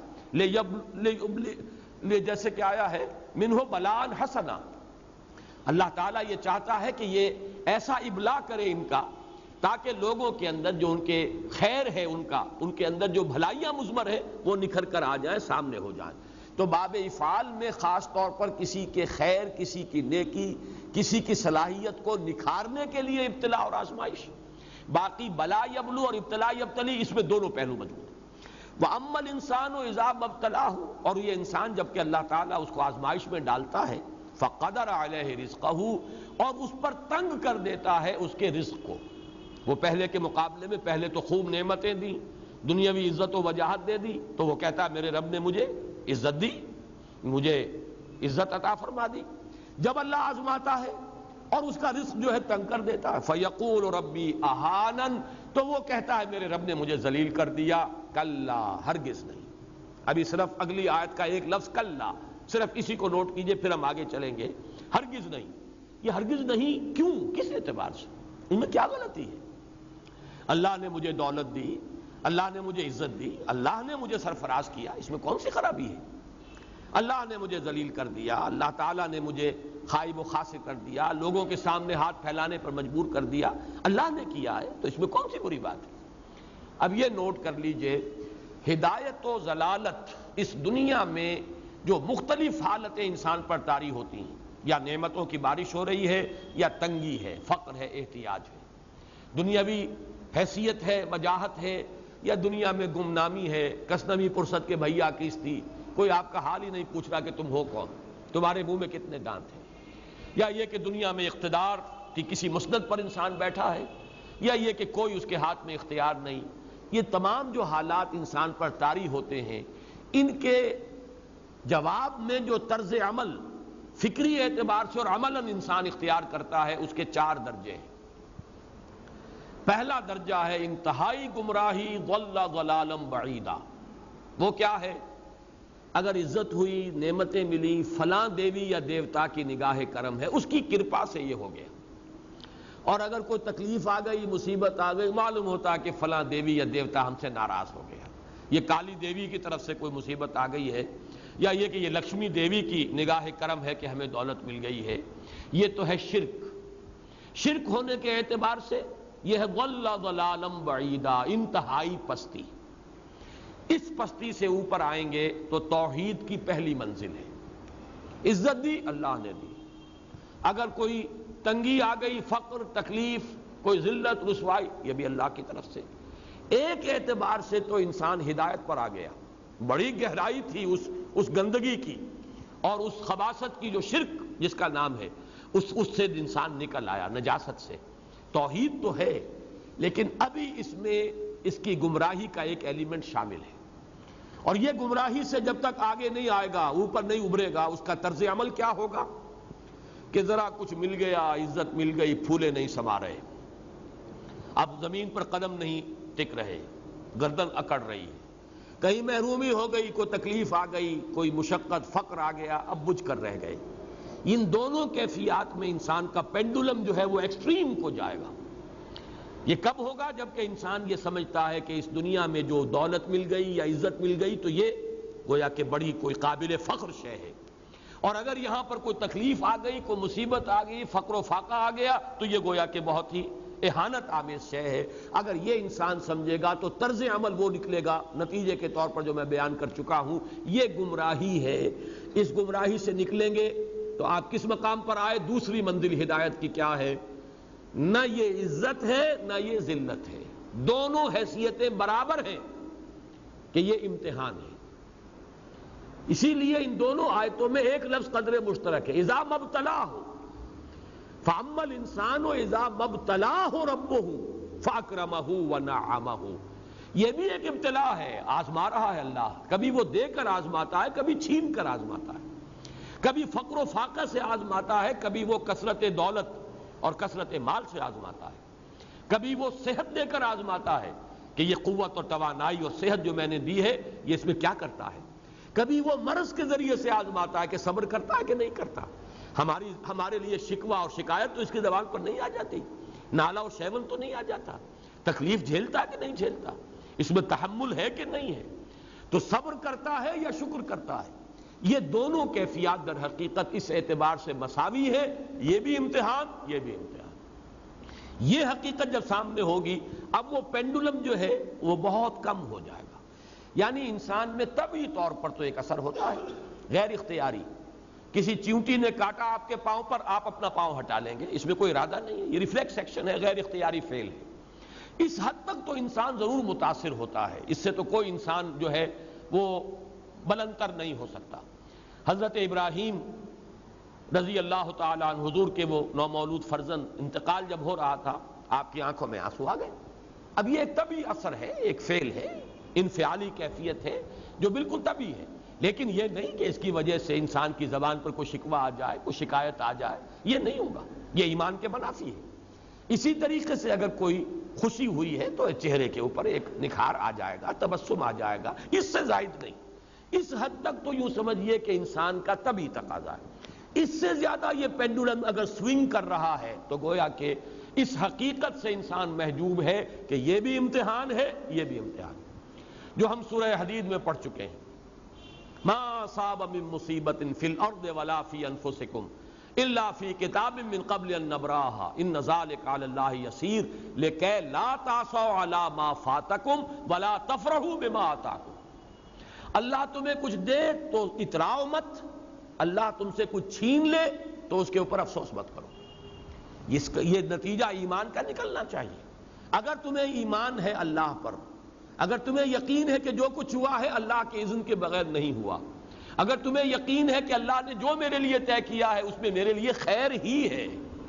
جیسے کہ آیا ہے منہ بلان حسنا، اللہ تعالیٰ یہ چاہتا ہے کہ یہ ایسا ابلا کرے ان کا، تاکہ لوگوں کے اندر جو ان کے خیر ہے، ان کے اندر جو بھلائیاں مضمر ہے وہ نکھر کر آ جائیں، سامنے ہو جائیں۔ تو باب افعال میں خاص طور پر کسی کے خیر، کسی کی نیکی، کسی کی صلاحیت کو نکھارنے کے لیے ابتلا اور آزمائش۔ باقی بلا یبلو اور ابتلا یبتلی، اس میں دونوں پہلو موجود ہیں۔ وَأَمَّا الْإِنسَانُ إِذَا مَبْتَلَاهُ، اور یہ انسان جب کہ اللہ تعالیٰ اس کو آزمائش میں ڈالتا ہے، فَقَدَرَ عَلَيْهِ رِزْقَهُ، اور اس پر تنگ کر دیتا ہے اس کے رزق کو۔ وہ پہلے کے مقابلے میں پہلے تو خوب نعمتیں دی، دنیاوی عزت و وجاہت دے دی، تو وہ کہتا ہے میرے رب نے مجھے عزت دی، مجھے عزت عطا فرما دی۔ جب اللہ آزماتا ہے اور اس کا رزق جو ہے تنگ کر دیتا ہے، فَيَقُولُ رَبِّي أَهَانَن، تو وہ کہتا ہے میرے رب نے مجھے ذلیل کر دیا. کلا، ہرگز نہیں. ابھی صرف اگلی آیت کا ایک لفظ کلا، صرف اسی کو نوٹ کیجئے، پھر ہم آگے چلیں گے. ہرگز نہیں. یہ ہرگز نہیں کیوں؟ کس اعتبار سے؟ ان میں کیا غلطی ہے؟ اللہ نے مجھے دولت دی، اللہ نے مجھے عزت دی، اللہ نے مجھے سرفراز کیا، اس میں کون سی خرابی ہے؟ اللہ نے مجھے ذلیل کر دیا، اللہ تعالیٰ نے مجھے خائب و خاسر کر دیا، لوگوں کے سامنے ہاتھ پھیلانے پر مجبور کر دیا، اللہ نے کیا ہے، تو اس میں کون سی بری بات ہے؟ اب یہ نوٹ کر لیجئے، ہدایت و ضلالت اس دنیا میں جو مختلف حالتیں انسان پر طاری ہوتی ہیں، یا نعمتوں کی بارش ہو رہی ہے، یا تنگی ہے، فقر ہے، احتیاج ہے، دنیاوی حیثیت ہے، وجاہت ہے، یا دنیا میں گمنامی ہے، کسنوی پرست کے بھیا کیس تھی، کوئی آپ کا حال ہی نہیں پوچھ رہا کہ تم ہو کون، تمہارے منہ میں کتنے دانت ہیں، یا یہ کہ دنیا میں اقتدار کی کسی مسند پر انسان بیٹھا ہے، یا یہ کہ کوئی اس کے ہاتھ میں اختیار نہیں. یہ تمام جو حالات انسان پر طاری ہوتے ہیں، ان کے جواب میں جو طرز عمل فکری اعتبار سے اور عملاً انسان اختیار کرتا ہے، اس کے 4 درجے ہیں. پہلا درجہ ہے انتہائی گمراہی، ضل ضلالا بعیدا. وہ کیا ہے؟ اگر عزت ہوئی، نعمتیں ملی، فلاں دیوی یا دیوتا کی نگاہ کرم ہے، اس کی کرپا سے یہ ہو گیا. اور اگر کوئی تکلیف آ گئی، مصیبت آ گئی، معلوم ہوتا ہے کہ فلاں دیوی یا دیوتا ہم سے ناراض ہو گیا، یہ کالی دیوی کی طرف سے کوئی مصیبت آ گئی ہے، یا یہ کہ یہ لکشمی دیوی کی نگاہ کرم ہے کہ ہمیں دولت مل گئی ہے. یہ تو ہے شرک. شرک ہونے کے اعتبار سے یہ ہے ضل ضلالا بعیدا، انتہائی پستی. اس پستی سے اوپر آئیں گے تو توحید کی پہلی منزل ہے. عزت دی اللہ نے دی، اگر کوئی تنگی آ گئی، فقر، تکلیف، کوئی ذلت، رسوائی، یہ بھی اللہ کی طرف سے. ایک اعتبار سے تو انسان ہدایت پر آ گیا. بڑی گہرائی تھی اس گندگی کی اور اس خباثت کی جو شرک جس کا نام ہے، اس سے انسان نکل آیا، نجاست سے. توحید تو ہے، لیکن ابھی اس میں اس کی گمراہی کا ایک ایلیمنٹ شامل ہے. اور یہ گمراہی سے جب تک آگے نہیں آئے گا، اوپر نہیں ابھرے گا، اس کا طرز عمل کیا ہوگا کہ ذرا کچھ مل گیا، عزت مل گئی، پھولے نہیں سما رہے، اب زمین پر قدم نہیں ٹک رہے، گردن اکڑ رہی ہے، کہیں محرومی ہو گئی، کوئی تکلیف آ گئی، کوئی مشقت، فقر آ گیا، اب بجھ کر رہ گئے. ان دونوں کیفیات میں انسان کا پینڈولم جو ہے وہ ایکسٹریم کو جائے گا. یہ کب ہوگا؟ جبکہ انسان یہ سمجھتا ہے کہ اس دنیا میں جو دولت مل گئی یا عزت مل گئی تو یہ گویا کہ بڑی کوئی قابل فخر شے ہے، اور اگر یہاں پر کوئی تکلیف آ گئی، کوئی مصیبت آ گئی، فقر و فاقہ آ گیا تو یہ گویا کہ بہت ہی اہانت آمیز شے ہے. اگر یہ انسان سمجھے گا تو طرز عمل وہ نکلے گا نتیجے کے طور پر جو میں بیان کر چکا ہوں. یہ گمراہی ہے. اس گمراہی سے نکلیں گے تو آپ کس مقام پر آئے؟ دوسری منزل ہدایت کی کیا ہے؟ نہ یہ عزت ہے نہ یہ ذلت ہے، دونوں حیثیتیں برابر ہیں کہ یہ امتحان ہے. اسی لیے ان دونوں آیتوں میں ایک لفظ قدر مشترک ہے، اذا مبتلاہ فاما الانسان اذا مبتلاہ ربہ فاکرمہ ونعمہ. یہ بھی ایک ابتلا ہے، آزما رہا ہے اللہ. کبھی وہ دے کر آزماتا ہے، کبھی چھین کر آزماتا ہے، کبھی فقر و فاقہ سے آزماتا ہے، کبھی وہ کثرت دولت اور کثرت مال سے آزماتا ہے، کبھی وہ صحت دے کر آزماتا ہے کہ یہ قوت اور توانائی اور صحت جو میں نے دی ہے یہ اس میں کیا کرتا ہے، کبھی وہ مرض کے ذریعے سے آزماتا ہے کہ صبر کرتا ہے کہ نہیں کرتا. ہمارے لیے شکوہ اور شکایت تو اس کی زبان پر نہیں آ جاتی، نالا اور شیون تو نہیں آ جاتا، تکلیف جھیلتا ہے کہ نہیں جھیلتا، اس میں تحمل ہے کہ نہیں ہے، تو صبر کرتا ہے یا شکر کرتا ہے. یہ دونوں کیفیات در حقیقت اس اعتبار سے مساوی ہے، یہ بھی امتحان، یہ بھی امتحان. یہ حقیقت جب سامنے ہوگی اب وہ پینڈولم جو ہے وہ بہت کم ہو جائے گا. یعنی انسان میں طبعی طور پر تو ایک اثر ہوتا ہے غیر اختیاری. کسی چیونٹی نے کاٹا آپ کے پاؤں پر، آپ اپنا پاؤں ہٹا لیں گے، اس میں کوئی ارادہ نہیں ہے، یہ ریفلیکس ایکشن ہے، غیر اختیاری فعل ہے. اس حد تک تو انسان ضرور متاثر ہوتا ہے، اس سے تو کوئی انسان جو ہے وہ بلندتر نہیں ہو سکتا. حضرت ابراہیم رضی اللہ تعالی عنہ حضور کے وہ نومولود فرزند انتقال جب ہو رہا تھا، آپ کی آنکھوں میں آنسو آ گئے. اب یہ ایک طبعی اثر ہے، ایک فعل ہے، انفعالی کیفیت ہے جو بالکل طبعی ہے، لیکن یہ نہیں کہ اس کی وجہ سے انسان کی زبان پر کوئی شکوہ آ جائے، کوئی شکایت آ جائے، یہ نہیں ہوگا، یہ ایمان کے منافی ہے. اسی طریقے سے اگر کوئی خوشی ہوئی ہے تو چہرے کے اوپر ایک نکھار آ جائے گا، تبسم آ جائے گا، اس سے زائد نہیں۔ اس حد تک تو یوں سمجھیے کہ انسان کا طبعی تقاضا ہے۔ اس سے زیادہ یہ پینڈولم اگر سوئنگ کر رہا ہے تو گویا کہ اس حقیقت سے انسان محجوب ہے کہ یہ بھی امتحان ہے، یہ بھی امتحان ہے، جو ہم سورہ حدید میں پڑھ چکے ہیں۔ ما اصاب من مصیبت فی الارض ولا فی انفسکم الا فی کتاب من قبل ان نبراها ان ذلک علی اللہ یسیر لکی لا تعصوا علی ما فاتکم ولا تفرحوا بما آتاکم۔ اللہ تمہیں کچھ دے تو اتراؤ مت، اللہ تم سے کچھ چھین لے تو اس کے اوپر افسوس مت کرو۔ یہ نتیجہ ایمان کا نکلنا چاہیے۔ اگر تمہیں ایمان ہے اللہ پر، اگر تمہیں یقین ہے کہ جو کچھ ہوا ہے اللہ کے اذن کے بغیر نہیں ہوا، اگر تمہیں یقین ہے کہ اللہ نے جو میرے لیے طے کیا ہے اس میں میرے لیے خیر ہی ہے،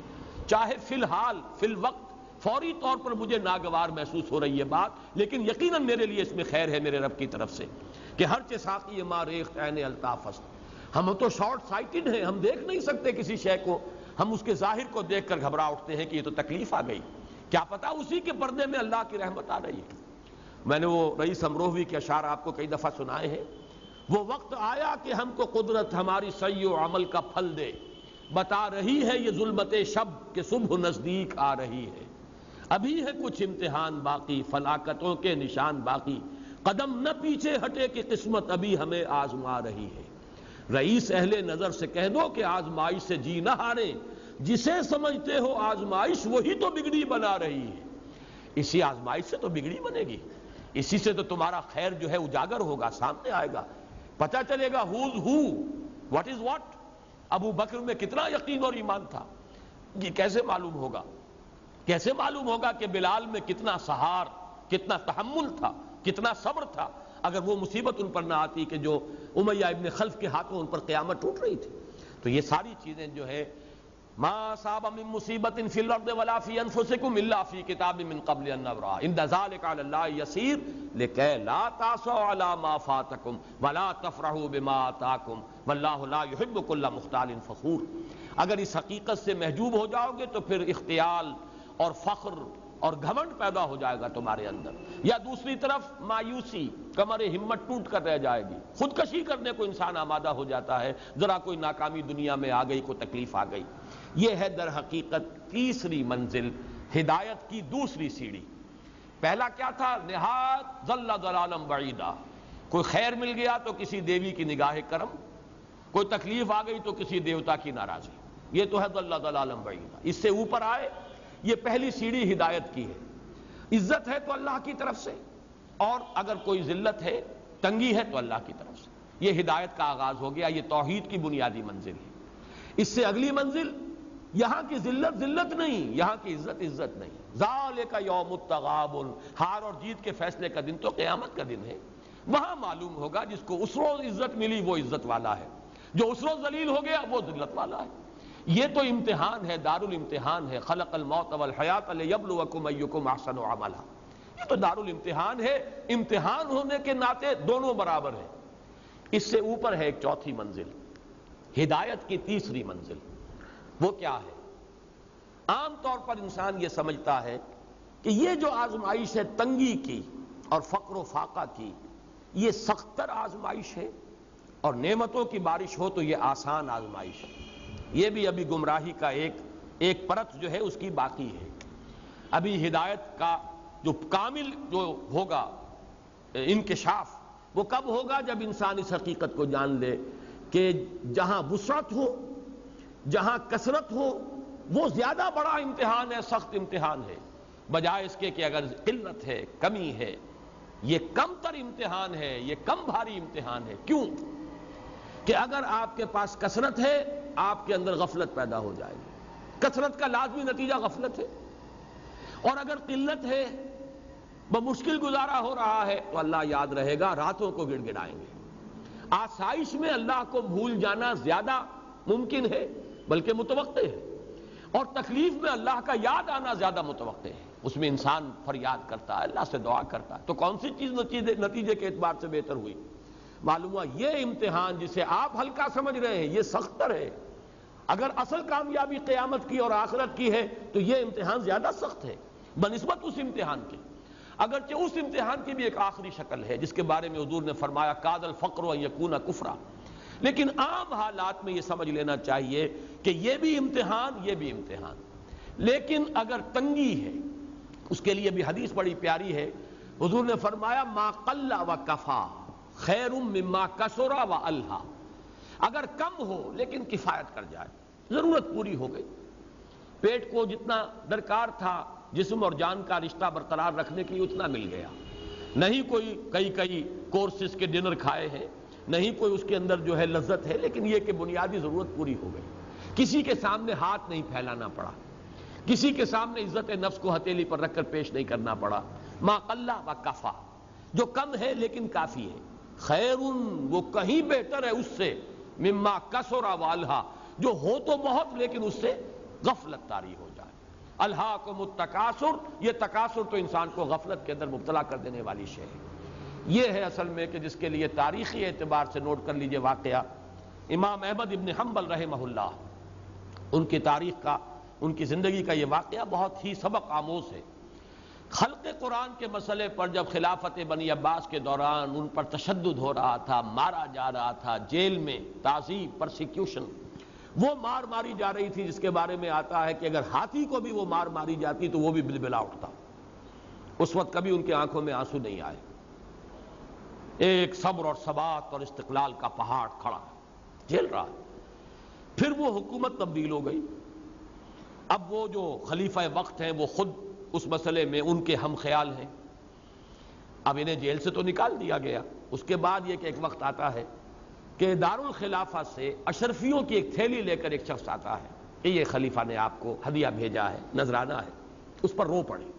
چاہے فی الحال فی الوقت فوری طور پر مجھے ناگوار محسوس ہو رہی ہے بات، لیکن یقیناً میرے لیے اس میں خیر ہے میرے رب کی طرف سے، کہ ہر چہ ساقی ما ریخت عین الطاف است۔ ہم تو شارٹ سائٹڈ ہیں، ہم دیکھ نہیں سکتے کسی شے کو، ہم اس کے ظاہر کو دیکھ کر گھبرا اٹھتے ہیں کہ یہ تو تکلیف آ گئی، کیا پتا اسی کے پردے میں اللہ کی رحمت آ رہی ہے۔ میں نے وہ رئیس امروہوی کے اشعار آپ کو کئی دفعہ سنائے ہیں۔ وہ وقت آیا کہ ہم کو قدرت ہماری سعی و عمل کا پھل دے، بتا رہی ہے یہ ظلمت شب کہ صبح نزدیک آ رہی ہے، ابھی ہے کچھ امتحان باقی فلاکتوں کے نشان باقی، قدم نہ پیچھے ہٹے کہ قسمت ابھی ہمیں آزما رہی ہے۔ رئیس اہل نظر سے کہہ دو کہ آزمائش سے جی نہ ہارے، جسے سمجھتے ہو آزمائش وہی تو بگڑی بنا رہی ہے۔ اسی آزمائش سے تو بگڑی بنے گی، اسی سے تو تمہارا خیر جو ہے اجاگر ہوگا، سامنے آئے گا، پتہ چلے گا who's who, what is what۔ ابو بکر میں کتنا یقین اور ایمان تھا، یہ کیسے معلوم ہوگا؟ کیسے معلوم ہوگا کہ بلال میں کتنا سہار، کتنا تحمل تھا، کتنا صبر تھا، اگر وہ مصیبت ان پر نہ آتی کہ جو امیہ ابن خلف کے ہاتھوں ان پر قیامت ٹوٹ رہی تھی۔ تو یہ ساری چیزیں جو ہے ما اصاب من مصیبت فی الارض ولا فی انفسکم الا فی کتاب من قبل ان نبرأ ان ذلک علی اللہ یسیر لکی لا تعصوا علی ما فاتکم ولا تفرحوا بما آتاکم واللہ لا یحب کل مختال فخور۔ اگر اس حقیقت سے محجوب ہو جاؤ گے تو پھر اختیال اور فخر اور گھمنڈ پیدا ہو جائے گا تمہارے اندر، یا دوسری طرف مایوسی، کمر ہمت ٹوٹ کر رہ جائے گی، خودکشی کرنے کو انسان آمادہ ہو جاتا ہے، ذرا کوئی ناکامی دنیا میں آ گئی، کوئی تکلیف آ گئی۔ یہ ہے در حقیقت تیسری منزل، ہدایت کی دوسری سیڑھی۔ پہلا کیا تھا؟ نہایت ضل ضلالا بعیدا، کوئی خیر مل گیا تو کسی دیوی کی نگاہ کرم، کوئی تکلیف آ گئی تو کسی دیوتا کی ناراضی، یہ تو ہے ضل ضلالا بعیدا۔ اس سے اوپر آئے، یہ پہلی سیڑھی ہدایت کی ہے۔ عزت ہے تو اللہ کی طرف سے، اور اگر کوئی ذلت ہے، تنگی ہے تو اللہ کی طرف سے، یہ ہدایت کا آغاز ہو گیا، یہ توحید کی بنیادی منزل ہے۔ اس سے اگلی منزل، یہاں کی ذلت ذلت نہیں، یہاں کی عزت عزت نہیں۔ ذالک یوم التغابن، ہار اور جیت کے فیصلے کا دن تو قیامت کا دن ہے، وہاں معلوم ہوگا جس کو اس روز عزت ملی وہ عزت والا ہے، جو اس روز ذلیل ہو گیا وہ ذلت والا ہے۔ یہ تو امتحان ہے، دار الامتحان ہے، خلق الموت والحیات لیبلوکم ایکم احسن عملا، یہ تو دار الامتحان ہے، امتحان ہونے کے ناطے دونوں برابر ہیں۔ اس سے اوپر ہے ایک چوتھی منزل، ہدایت کی تیسری منزل۔ وہ کیا ہے؟ عام طور پر انسان یہ سمجھتا ہے کہ یہ جو آزمائش ہے تنگی کی اور فقر و فاقہ کی، یہ سختر آزمائش ہے، اور نعمتوں کی بارش ہو تو یہ آسان آزمائش ہے۔ یہ بھی ابھی گمراہی کا ایک پرت جو ہے اس کی باقی ہے۔ ابھی ہدایت کا جو کامل جو ہوگا انکشاف، وہ کب ہوگا؟ جب انسان اس حقیقت کو جان لے کہ جہاں وسعت ہو، جہاں کثرت ہو، وہ زیادہ بڑا امتحان ہے، سخت امتحان ہے، بجائے اس کے کہ اگر قلت ہے، کمی ہے، یہ کم تر امتحان ہے، یہ کم بھاری امتحان ہے۔ کیوں؟ کہ اگر آپ کے پاس کثرت ہے، آپ کے اندر غفلت پیدا ہو جائے گی، کثرت کا لازمی نتیجہ غفلت ہے، اور اگر قلت ہے، بمشکل گزارا ہو رہا ہے، تو اللہ یاد رہے گا، راتوں کو گڑ گڑائیں گے۔ آسائش میں اللہ کو بھول جانا زیادہ ممکن ہے بلکہ متوقع ہے، اور تکلیف میں اللہ کا یاد آنا زیادہ متوقع ہے۔ اس میں انسان فریاد کرتا ہے، اللہ سے دعا کرتا ہے، تو کون سی چیز نتیجے کے اعتبار سے بہتر ہوئی؟ معلوم ہوا یہ امتحان جسے آپ ہلکا سمجھ رہے ہیں یہ سختر ہے۔ اگر اصل کامیابی قیامت کی اور آخرت کی ہے تو یہ امتحان زیادہ سخت ہے۔ بنسبت اس امتحان کے، اگرچہ اس امتحان کی بھی ایک آخری شکل ہے جس کے بارے میں حضور نے فرمایا کاد الفقر ان یکون کفرا، لیکن عام حالات میں یہ سمجھ لینا چاہیے کہ یہ بھی امتحان، یہ بھی امتحان، لیکن اگر تنگی ہے اس کے لیے بھی حدیث بڑی پیاری ہے، حضور نے فرمایا ما قل و کفا خیر مما کثر و الہا، اگر کم ہو لیکن کفایت کر جائے، ضرورت پوری ہو گئی، پیٹ کو جتنا درکار تھا جسم اور جان کا رشتہ برقرار رکھنے کے لیے اتنا مل گیا، نہیں کوئی کئی کورسز کے ڈنر کھائے ہیں، نہیں کوئی اس کے اندر جو ہے لذت ہے، لیکن یہ کہ بنیادی ضرورت پوری ہو گئی، کسی کے سامنے ہاتھ نہیں پھیلانا پڑا، کسی کے سامنے عزت نفس کو ہتھیلی پر رکھ کر پیش نہیں کرنا پڑا، ما قل و کفا، جو کم ہے لیکن کافی ہے، خیر وہ کہیں بہتر ہے اس سے، مما کثر و الہا جو ہو تو بہت لیکن اس سے غفلت طاری ہو جائے، الہاکم التکاثر، یہ تکاثر تو انسان کو غفلت کے اندر مبتلا کر دینے والی شے ہے۔ یہ ہے اصل میں کہ جس کے لیے تاریخی اعتبار سے نوٹ کر لیجئے واقعہ امام احمد ابن حنبل رحمہ اللہ، ان کی تاریخ کا، ان کی زندگی کا یہ واقعہ بہت ہی سبق آموز ہے۔ خلق قرآن کے مسئلے پر جب خلافت بنی عباس کے دوران ان پر تشدد ہو رہا تھا، مارا جا رہا تھا، جیل میں تعذیب، پرسیکیوشن، وہ مار ماری جا رہی تھی جس کے بارے میں آتا ہے کہ اگر ہاتھی کو بھی وہ مار ماری جاتی تو وہ بھی بلبلا اٹھتا، اس وقت کبھی ان کی آنکھوں میں آنسو نہیں آئے، ایک صبر اور ثبات اور استقلال کا پہاڑ کھڑا جھیل رہا۔ پھر وہ حکومت تبدیل ہو گئی، اب وہ جو خلیفہ وقت ہیں وہ خود اس مسئلے میں ان کے ہم خیال ہیں، اب انہیں جیل سے تو نکال دیا گیا، اس کے بعد یہ کہ ایک وقت آتا ہے کہ دارالخلافہ سے اشرفیوں کی ایک تھیلی لے کر ایک شخص آتا ہے کہ یہ خلیفہ نے آپ کو ہدیہ بھیجا ہے، نذرانہ ہے، اس پر رو پڑے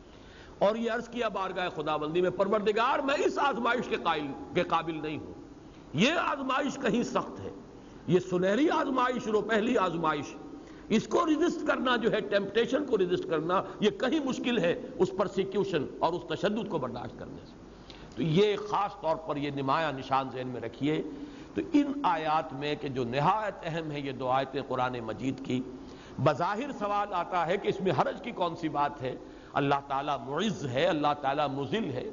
اور یہ عرض کیا بارگاہ خداوندی میں، پروردگار میں اس آزمائش کے قابل نہیں ہوں، یہ آزمائش کہیں سخت ہے، یہ سنہری آزمائش رو پہلی آزمائش، اس کو ریزسٹ کرنا جو ہے، ٹیمپٹیشن کو ریزسٹ کرنا یہ کہیں مشکل ہے اس پرسیکیوشن اور اس تشدد کو برداشت کرنے سے۔ تو یہ خاص طور پر یہ نمایاں نشان ذہن میں رکھیے۔ تو ان آیات میں کہ جو نہایت اہم ہے یہ دو آیتیں قرآن مجید کی، بظاہر سوال آتا ہے کہ اس میں حرج کی کون سی بات ہے؟ اللہ تعالیٰ معز ہے، اللہ تعالیٰ مذل ہے،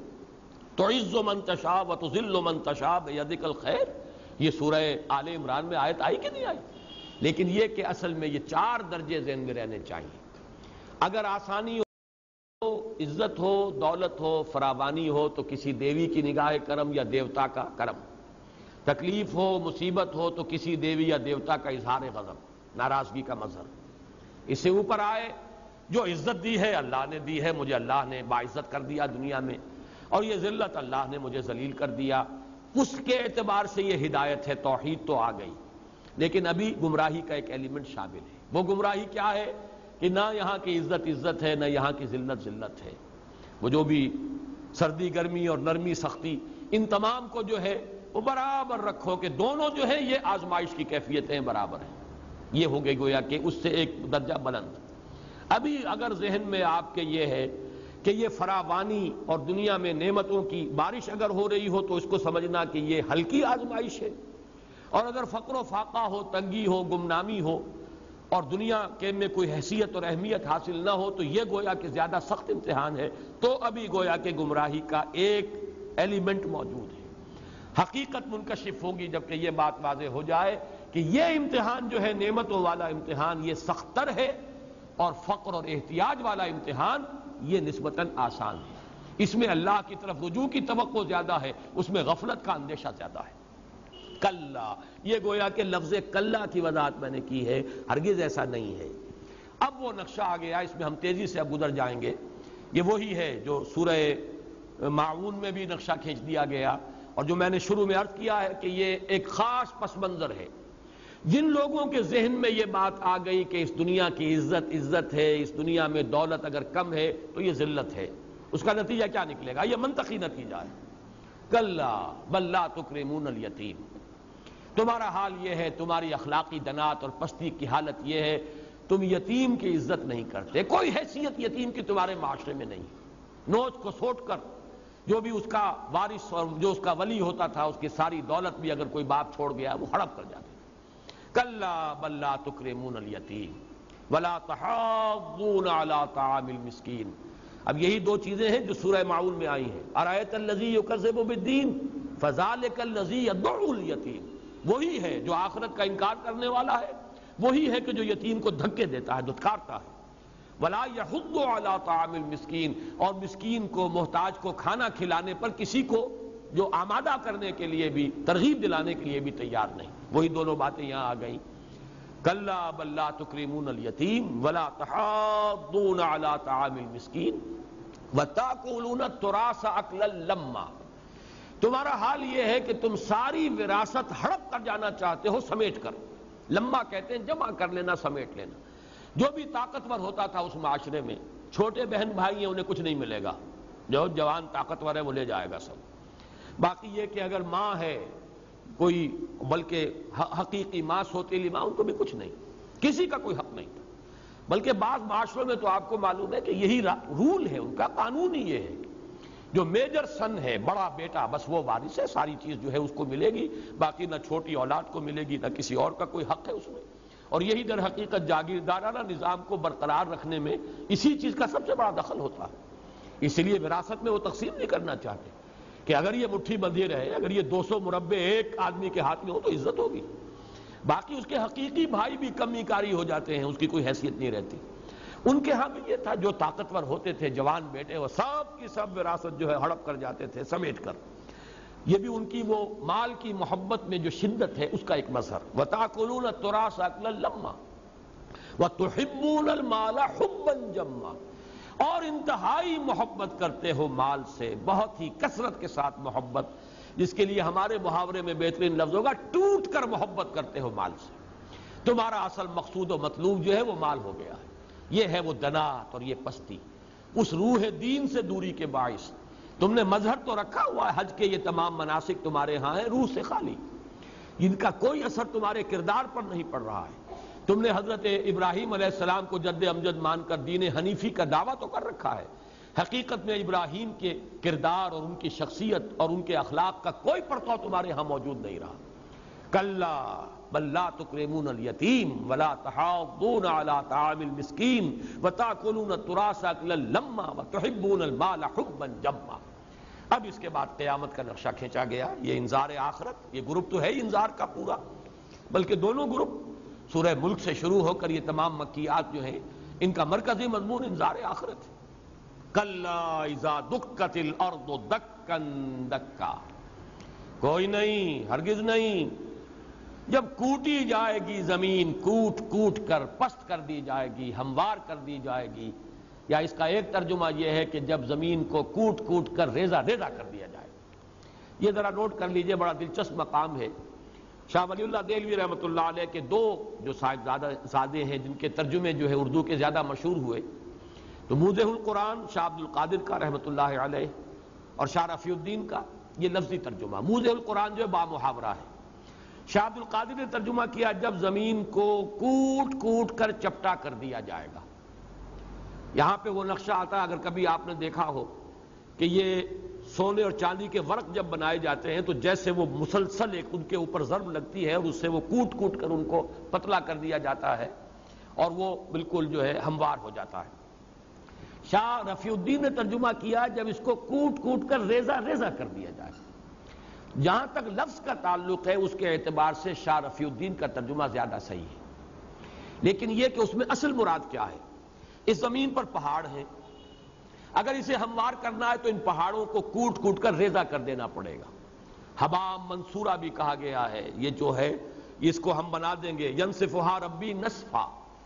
تعز من تشاء وتذل من تشاء بیدک الخیر، یہ سورہ آل عمران میں آیت آئی کہ نہیں آئی؟ لیکن یہ کہ اصل میں یہ چار درجے ذہن میں رہنے چاہیے، اگر آسانی ہو، عزت ہو، دولت ہو، فراوانی ہو تو کسی دیوی کی نگاہ کرم یا دیوتا کا کرم، تکلیف ہو، مصیبت ہو تو کسی دیوی یا دیوتا کا اظہار غضب، ناراضگی کا مظہر۔ اس سے اوپر آئے جو عزت دی ہے اللہ نے دی ہے، مجھے اللہ نے باعزت کر دیا دنیا میں، اور یہ ذلت اللہ نے مجھے ذلیل کر دیا، اس کے اعتبار سے یہ ہدایت ہے، توحید تو آ گئی، لیکن ابھی گمراہی کا ایک ایلیمنٹ شامل ہے۔ وہ گمراہی کیا ہے کہ نہ یہاں کی عزت عزت ہے، نہ یہاں کی ذلت ذلت ہے، وہ جو بھی سردی گرمی اور نرمی سختی، ان تمام کو جو ہے وہ برابر رکھو کہ دونوں جو ہے یہ آزمائش کی کیفیتیں برابر ہیں، یہ ہو گئی گویا کہ اس سے ایک درجہ بلند۔ ابھی اگر ذہن میں آپ کے یہ ہے کہ یہ فراوانی اور دنیا میں نعمتوں کی بارش اگر ہو رہی ہو تو اس کو سمجھنا کہ یہ ہلکی آزمائش ہے، اور اگر فقر و فاقہ ہو، تنگی ہو، گمنامی ہو اور دنیا کے میں کوئی حیثیت اور اہمیت حاصل نہ ہو تو یہ گویا کہ زیادہ سخت امتحان ہے، تو ابھی گویا کہ گمراہی کا ایک ایلیمنٹ موجود ہے۔ حقیقت منکشف ہوگی جبکہ یہ بات واضح ہو جائے کہ یہ امتحان جو ہے نعمتوں والا امتحان یہ سخت تر ہے، اور فقر اور احتیاج والا امتحان یہ نسبتاً آسان ہے، اس میں اللہ کی طرف رجوع کی توقع زیادہ ہے، اس میں غفلت کا اندیشہ زیادہ ہے۔ کلا، یہ گویا کہ لفظ کلا کی وضاحت میں نے کی ہے، ہرگز ایسا نہیں ہے۔ اب وہ نقشہ آ گیا، اس میں ہم تیزی سے اب گزر جائیں گے، یہ وہی ہے جو سورہ ماعون میں بھی نقشہ کھینچ دیا گیا، اور جو میں نے شروع میں عرض کیا ہے کہ یہ ایک خاص پس منظر ہے۔ جن لوگوں کے ذہن میں یہ بات آ گئی کہ اس دنیا کی عزت عزت ہے، اس دنیا میں دولت اگر کم ہے تو یہ ذلت ہے، اس کا نتیجہ کیا نکلے گا؟ یہ منطقی نتیجہ ہے، کلا بل لا تکرمون الیتیم، تمہارا حال یہ ہے، تمہاری اخلاقی دنات اور پستی کی حالت یہ ہے، تم یتیم کی عزت نہیں کرتے، کوئی حیثیت یتیم کی تمہارے معاشرے میں نہیں، نوچ کو سوٹ کر جو بھی اس کا وارث اور جو اس کا ولی ہوتا تھا اس کی ساری دولت بھی اگر کوئی باپ چھوڑ گیا وہ ہڑپ کر جاتے تھے۔ کلا بل لا تکرمون الیتیم ولا تحاضون علی طعام المسکین، اب یہی دو چیزیں ہیں جو سورہ معون میں آئی ہیں. ارایت الذی یکذب بالدین فذلک الذی یدعو الیتیم، وہی ہے جو آخرت کا انکار کرنے والا ہے، وہی ہے کہ جو یتیم کو دھکے دیتا ہے، دھتکارتا ہے. ولا یحض علی طعام المسکین، اور مسکین کو، محتاج کو کھانا کھلانے پر کسی کو جو آمادہ کرنے کے لیے بھی، ترغیب دلانے کے لیے بھی تیار نہیں. وہی دونوں باتیں یہاں آ گئیں. کلا بل لا تکرمون الیتیم ولا تحاضون علی طعام المسکین وتاکلون التراث اکلا لما. تمہارا حال یہ ہے کہ تم ساری وراثت ہڑپ کر جانا چاہتے ہو، سمیٹ کر. لما کہتے ہیں جمع کر لینا، سمیٹ لینا. جو بھی طاقتور ہوتا تھا اس معاشرے میں، چھوٹے بہن بھائی ہیں انہیں کچھ نہیں ملے گا، جو جوان طاقتور ہے وہ لے جائے گا سب. باقی یہ کہ اگر ماں ہے کوئی، بلکہ حقیقی ماں سوتیلی ماں، ان کو بھی کچھ نہیں، کسی کا کوئی حق نہیں تھا. بلکہ بعض معاشروں میں تو آپ کو معلوم ہے کہ یہی رول ہے ان کا، قانون ہی یہ ہے جو میجر سن ہے، بڑا بیٹا، بس وہ وارث ہے، ساری چیز جو ہے اس کو ملے گی، باقی نہ چھوٹی اولاد کو ملے گی نہ کسی اور کا کوئی حق ہے اس میں. اور یہی در حقیقت جاگیردارانہ نظام کو برقرار رکھنے میں اسی چیز کا سب سے بڑا دخل ہوتا ہے. اس لیے وراثت میں وہ تقسیم نہیں کرنا چاہتے کہ اگر یہ مٹھی بندھی رہے، اگر یہ 200 مربع ایک آدمی کے ہاتھ میں ہو تو عزت ہوگی، باقی اس کے حقیقی بھائی بھی کمی کاری ہو جاتے ہیں، اس کی کوئی حیثیت نہیں رہتی. ان کے ہاں بھی یہ تھا، جو طاقتور ہوتے تھے جوان بیٹے، وہ سب کی سب وراثت جو ہے ہڑپ کر جاتے تھے، سمیٹ کر. یہ بھی ان کی وہ مال کی محبت میں جو شدت ہے اس کا ایک مظہر. وَتَأْكُلُونَ التُّرَاثَ أَكْلًا لَمًّا وَتُحِبُّونَ الْمَالَ حُبًّا جَمًّا، اور انتہائی محبت کرتے ہو مال سے، بہت ہی کثرت کے ساتھ محبت، جس کے لیے ہمارے محاورے میں بہترین لفظ ہوگا ٹوٹ کر محبت کرتے ہو مال سے. تمہارا اصل مقصود و مطلوب جو ہے وہ مال ہو گیا ہے. یہ ہے وہ دنات اور یہ پستی، اس روح دین سے دوری کے باعث. تم نے مظہر تو رکھا ہوا ہے، حج کے یہ تمام مناسک تمہارے ہاں ہیں، روح سے خالی، ان کا کوئی اثر تمہارے کردار پر نہیں پڑ رہا ہے. تم نے حضرت ابراہیم علیہ السلام کو جد امجد مان کر دین حنیفی کا دعویٰ تو کر رکھا ہے، حقیقت میں ابراہیم کے کردار اور ان کی شخصیت اور ان کے اخلاق کا کوئی پرتو تمہارے ہاں موجود نہیں رہا. کلا بل لا تکرمون الیتیم ولا تحاضون علی طعام المسکین وتاکلون التراث اکلا لما وتحبون المال حبا جما. اب اس کے بعد قیامت کا نقشہ کھینچا گیا. یہ انذار آخرت، یہ گروپ تو ہے ہی انذار کا پورا، بلکہ دونوں گروپ سورہ ملک سے شروع ہو کر یہ تمام مکیات جو ہیں ان کا مرکزی مضمون انذار آخرت ہے. کلا اذا دکت الارض دکا دکا، کوئی نہیں، ہرگز نہیں، جب کوٹی جائے گی زمین کوٹ کوٹ کر، پست کر دی جائے گی، ہموار کر دی جائے گی. یا اس کا ایک ترجمہ یہ ہے کہ جب زمین کو کوٹ کوٹ کر ریزہ ریزہ کر دیا جائے. یہ ذرا نوٹ کر لیجئے، بڑا دلچسپ مقام ہے. شاہ ولی اللہ دہلوی رحمۃ اللہ علیہ کے دو جو صاحبزادے ہیں جن کے ترجمے جو ہے اردو کے زیادہ مشہور ہوئے، تو موضح القرآن شاہ عبد القادر کا رحمۃ اللہ علیہ اور شاہ رفیع الدین کا یہ لفظی ترجمہ. موضح القرآن جو ہے با محاورہ ہے. شاہ عبد القادر نے ترجمہ کیا جب زمین کو کوٹ کوٹ کر چپٹا کر دیا جائے گا. یہاں پہ وہ نقشہ آتا ہے، اگر کبھی آپ نے دیکھا ہو کہ یہ سونے اور چاندی کے ورق جب بنائے جاتے ہیں تو جیسے وہ مسلسل ایک ان کے اوپر ضرب لگتی ہے اور اس سے وہ کوٹ کوٹ کر ان کو پتلا کر دیا جاتا ہے اور وہ بالکل جو ہے ہموار ہو جاتا ہے. شاہ رفیع الدین نے ترجمہ کیا جب اس کو کوٹ کوٹ کر ریزہ ریزہ کر دیا جائے. جہاں تک لفظ کا تعلق ہے اس کے اعتبار سے شاہ رفیع الدین کا ترجمہ زیادہ صحیح ہے، لیکن یہ کہ اس میں اصل مراد کیا ہے. اس زمین پر پہاڑ ہیں، اگر اسے ہموار کرنا ہے تو ان پہاڑوں کو کوٹ کوٹ کر ریزہ کر دینا پڑے گا. حبا منصورہ بھی کہا گیا ہے، یہ جو ہے اس کو ہم بنا دیں گے ینسفھا ربی نسفا.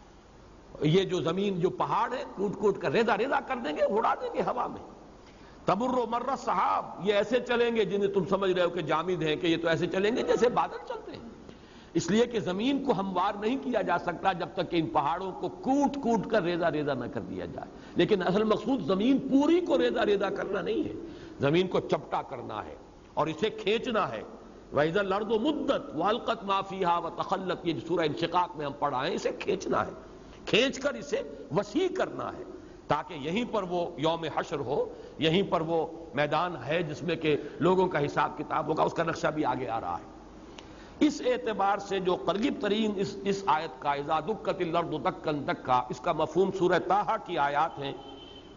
یہ جو زمین جو پہاڑ ہے کوٹ کوٹ کر ریزہ ریزہ کر دیں گے، اڑا دیں گے ہوا میں. تمر و مر صحاب، یہ ایسے چلیں گے جنہیں تم سمجھ رہے ہو کہ جامد ہیں کہ یہ تو ایسے چلیں گے جیسے بادل چلتے ہیں. اس لیے کہ زمین کو ہموار نہیں کیا جا سکتا جب تک کہ ان پہاڑوں کو کوٹ کوٹ کر ریزہ ریزہ نہ کر دیا جائے. لیکن اصل مقصود زمین پوری کو ریزہ ریزہ کرنا نہیں ہے، زمین کو چپٹا کرنا ہے اور اسے کھینچنا ہے. وَإِذَا الْأَرْضُ مُدَّتْ وَأَلْقَتْ مَا فِيهَا وَتَخَلَّتْ، یہ سورہ انشقاق میں ہم پڑھا ہے، اسے کھینچنا ہے، کھینچ کر اسے وسیع کرنا ہے تاکہ یہیں پر وہ یوم حشر ہو، یہیں پر وہ میدان ہے جس میں کہ لوگوں کا حساب کتاب ہوگا. اس کا نقشہ بھی آگے آ رہا ہے. اس اعتبار سے جو قریب ترین اس آیت کا اذا دکت الارض دکا دکا، اس کا مفہوم سورہ طٰہٰ کی آیات ہیں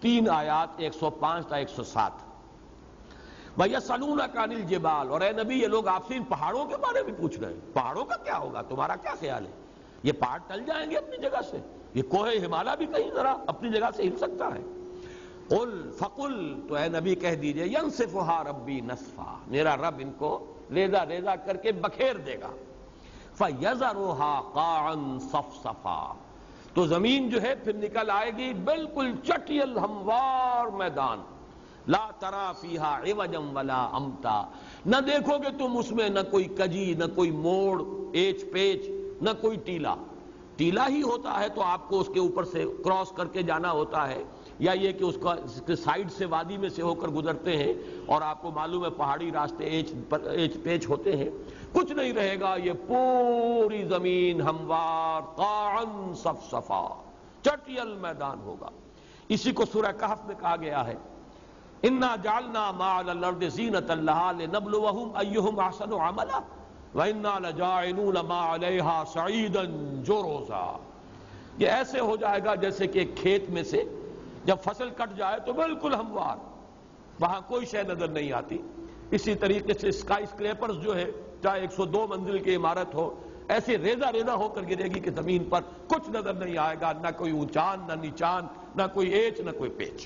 3 آیات 105 تا 107. وَيَسْأَلُونَكَ عَنِ الْجِبَالِ، اور اے نبی یہ لوگ آپ سے ان پہاڑوں کے بارے میں پوچھ رہے ہیں، پہاڑوں کا کیا ہوگا، تمہارا کیا خیال ہے؟ یہ پہاڑ ٹل جائیں گے اپنی جگہ سے؟ یہ کوہ ہمالیہ بھی کہیں ذرا اپنی جگہ سے ہل سکتا ہے؟ قل فقل، تو اے نبی کہہ دیجئے، يَنْسِفُهَا رَبِّي نَسْفًا، میرا رب ان کو ریزہ ریزہ کر کے بکھیر دے گا. فَيَذَرُهَا قَاعًا صَفْصَفًا، تو زمین جو ہے پھر نکل آئے گی بالکل چٹیل ہموار میدان. لا ترا فیہا عوجا ولا امتا، نہ دیکھو گے تم اس میں نہ کوئی کجی، نہ کوئی موڑ، ایچ پیچ، نہ کوئی ٹیلا. ٹیلا ہی ہوتا ہے تو آپ کو اس کے اوپر سے کراس کر کے جانا ہوتا ہے، یا یہ کہ اس کا سائیڈ سے وادی میں سے ہو کر گزرتے ہیں اور آپ کو معلوم ہے پہاڑی راستے ایچ پیچ ہوتے ہیں. کچھ نہیں رہے گا، یہ پوری زمین ہموار قاعًا صفصفا، چٹیل میدان ہوگا. اسی کو سورہ کہف میں کہا گیا ہے، اِنَّا جَعَلْنَا مَا عَلَى الْأَرْضِ زِينَةً لَهَا لِنَبْلُوَهُمْ أَيُّهُمْ أَحْسَنُ عَمَلًا وَإِنَّا لَجَاعِلُونَ مَا عَلَيْهَا صَعِيدًا جُرُزًا. یہ ایسے ہو جائے گا جیسے کہ ایک کھیت میں سے جب فصل کٹ جائے تو بالکل ہموار، وہاں کوئی شے نظر نہیں آتی. اسی طریقے سے اسکائی اسکریپرز جو ہے، چاہے 102 منزل کی عمارت ہو، ایسے ریزہ ریزہ ہو کر گرے گی کہ زمین پر کچھ نظر نہیں آئے گا، نہ کوئی اونچان، نہ نیچان، نہ کوئی ایچ، نہ کوئی پیچ.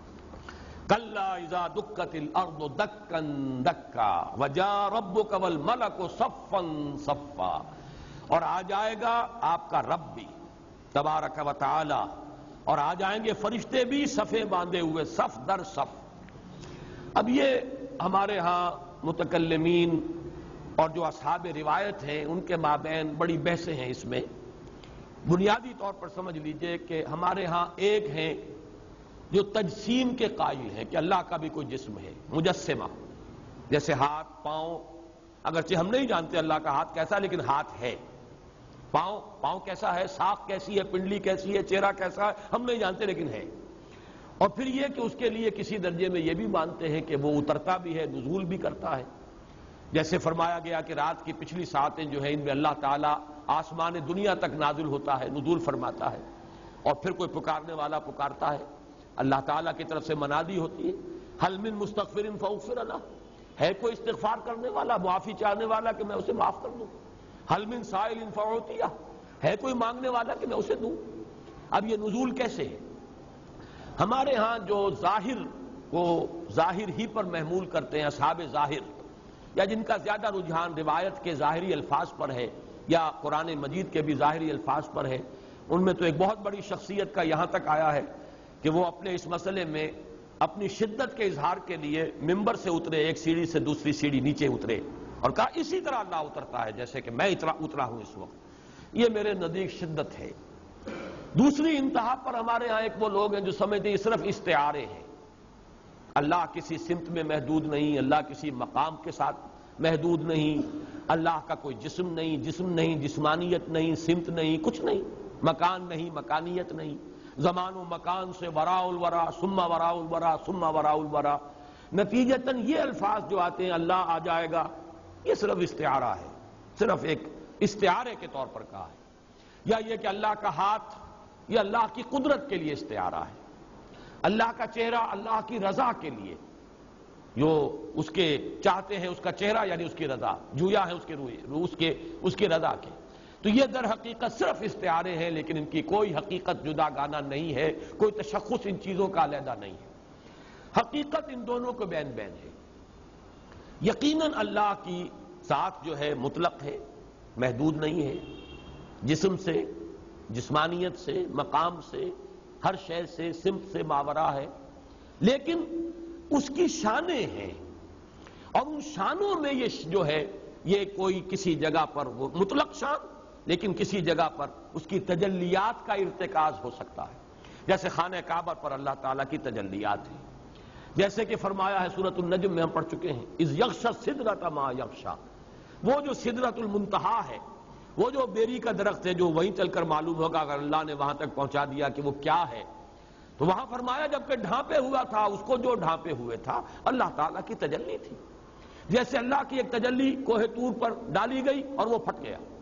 کَلَّا اِذَا دُکَّتِ الْأَرْضُ دَکًّا دَکًّا وَجَاءَ رَبُّكَ وَالْمَلَكُ صَفًّا صَفًّا، اور آ جائے گا آپ کا رب بھی تبارک و تعالی، اور آ جائیں گے فرشتے بھی صفیں باندھے ہوئے، صف در صف. اب یہ ہمارے ہاں متکلمین اور جو اصحاب روایت ہیں ان کے مابین بڑی بحثیں ہیں. اس میں بنیادی طور پر سمجھ لیجئے کہ ہمارے ہاں ایک ہیں جو تجسیم کے قائل ہیں کہ اللہ کا بھی کوئی جسم ہے، مجسمہ، جیسے ہاتھ، پاؤں. اگرچہ ہم نہیں جانتے اللہ کا ہاتھ کیسا، لیکن ہاتھ ہے. پاؤں کیسا ہے، ساکھ کیسی ہے، پنڈلی کیسی ہے، چہرہ کیسا ہے، ہم نہیں جانتے لیکن ہے. اور پھر یہ کہ اس کے لیے کسی درجے میں یہ بھی مانتے ہیں کہ وہ اترتا بھی ہے، نزول بھی کرتا ہے. جیسے فرمایا گیا کہ رات کی پچھلی ساعتیں جو ہیں ان میں اللہ تعالیٰ آسمان دنیا تک نازل ہوتا ہے، نزول فرماتا ہے. اور پھر کوئی پکارنے والا پکارتا ہے، اللہ تعالیٰ کی طرف سے منادی ہوتی ہے، حل من مستغفر فاغفر لہ، ہے کوئی استغفار کرنے والا، معافی چاہنے والا کہ میں اسے معاف کر دوں. حل من سائل فاعطیہ، ہے کوئی مانگنے والا کہ میں اسے دوں. اب یہ نزول کیسے ہے؟ ہمارے ہاں جو ظاہر کو ظاہر ہی پر محمول کرتے ہیں، اصحاب ظاہر، یا جن کا زیادہ رجحان روایت کے ظاہری الفاظ پر ہے یا قرآن مجید کے بھی ظاہری الفاظ پر ہے، ان میں تو ایک بہت بڑی شخصیت کا یہاں تک آیا ہے کہ وہ اپنے اس مسئلے میں اپنی شدت کے اظہار کے لیے ممبر سے اترے، ایک سیڑھی سے دوسری سیڑھی نیچے اترے اور کہا اسی طرح اللہ اترتا ہے جیسے کہ میں اترا ہوں اس وقت. یہ میرے نزدیک شدت ہے. دوسری انتہا پر ہمارے ہاں ایک وہ لوگ ہیں جو سمجھتے ہیں صرف استعارے ہیں، اللہ کسی سمت میں محدود نہیں، اللہ کسی مقام کے ساتھ محدود نہیں، اللہ کا کوئی جسم نہیں، جسمانیت نہیں، سمت نہیں، کچھ نہیں، مکان نہیں، مکانیت نہیں، زمان و مکان سے وراء الورا، ثم وراء الورا، ثم وراء الورا. نتیجتاً یہ الفاظ جو آتے ہیں اللہ آ جائے گا، یہ صرف استعارہ ہے، صرف ایک استعارے کے طور پر کہا ہے. یا یہ کہ اللہ کا ہاتھ یہ اللہ کی قدرت کے لیے استعارہ ہے، اللہ کا چہرہ اللہ کی رضا کے لیے، جو اس کے چاہتے ہیں اس کا چہرہ یعنی اس کی رضا، جویا ہے اس کے روح، اس کی رضا کے. تو یہ در حقیقت صرف استعارے ہیں، لیکن ان کی کوئی حقیقت جدا گانا نہیں ہے، کوئی تشخص ان چیزوں کا علیحدہ نہیں ہے. حقیقت ان دونوں کو بین بین ہے. یقیناً اللہ کی ذات جو ہے مطلق ہے، محدود نہیں ہے، جسم سے، جسمانیت سے، مقام سے، ہر شے سے، سمت سے ماورا ہے. لیکن اس کی شانیں ہیں، اور ان شانوں میں یہ جو ہے یہ کوئی کسی جگہ پر وہ مطلق شان، لیکن کسی جگہ پر اس کی تجلیات کا ارتکاز ہو سکتا ہے. جیسے خانہ کعبہ پر اللہ تعالیٰ کی تجلیات ہیں، جیسے کہ فرمایا ہے سورۃ النجم میں ہم پڑھ چکے ہیں، اذ یغشی السدرۃ ما یغشی، وہ جو سدرۃ المنتہا ہے، وہ جو بیری کا درخت ہے جو وہیں چل کر معلوم ہوگا اگر اللہ نے وہاں تک پہنچا دیا کہ وہ کیا ہے. تو وہاں فرمایا جبکہ ڈھانپے ہوا تھا، اس کو جو ڈھانپے ہوئے تھا اللہ تعالیٰ کی تجلی تھی. جیسے اللہ کی ایک تجلی کوہ طور پر ڈالی گئی اور وہ پھٹ گیا،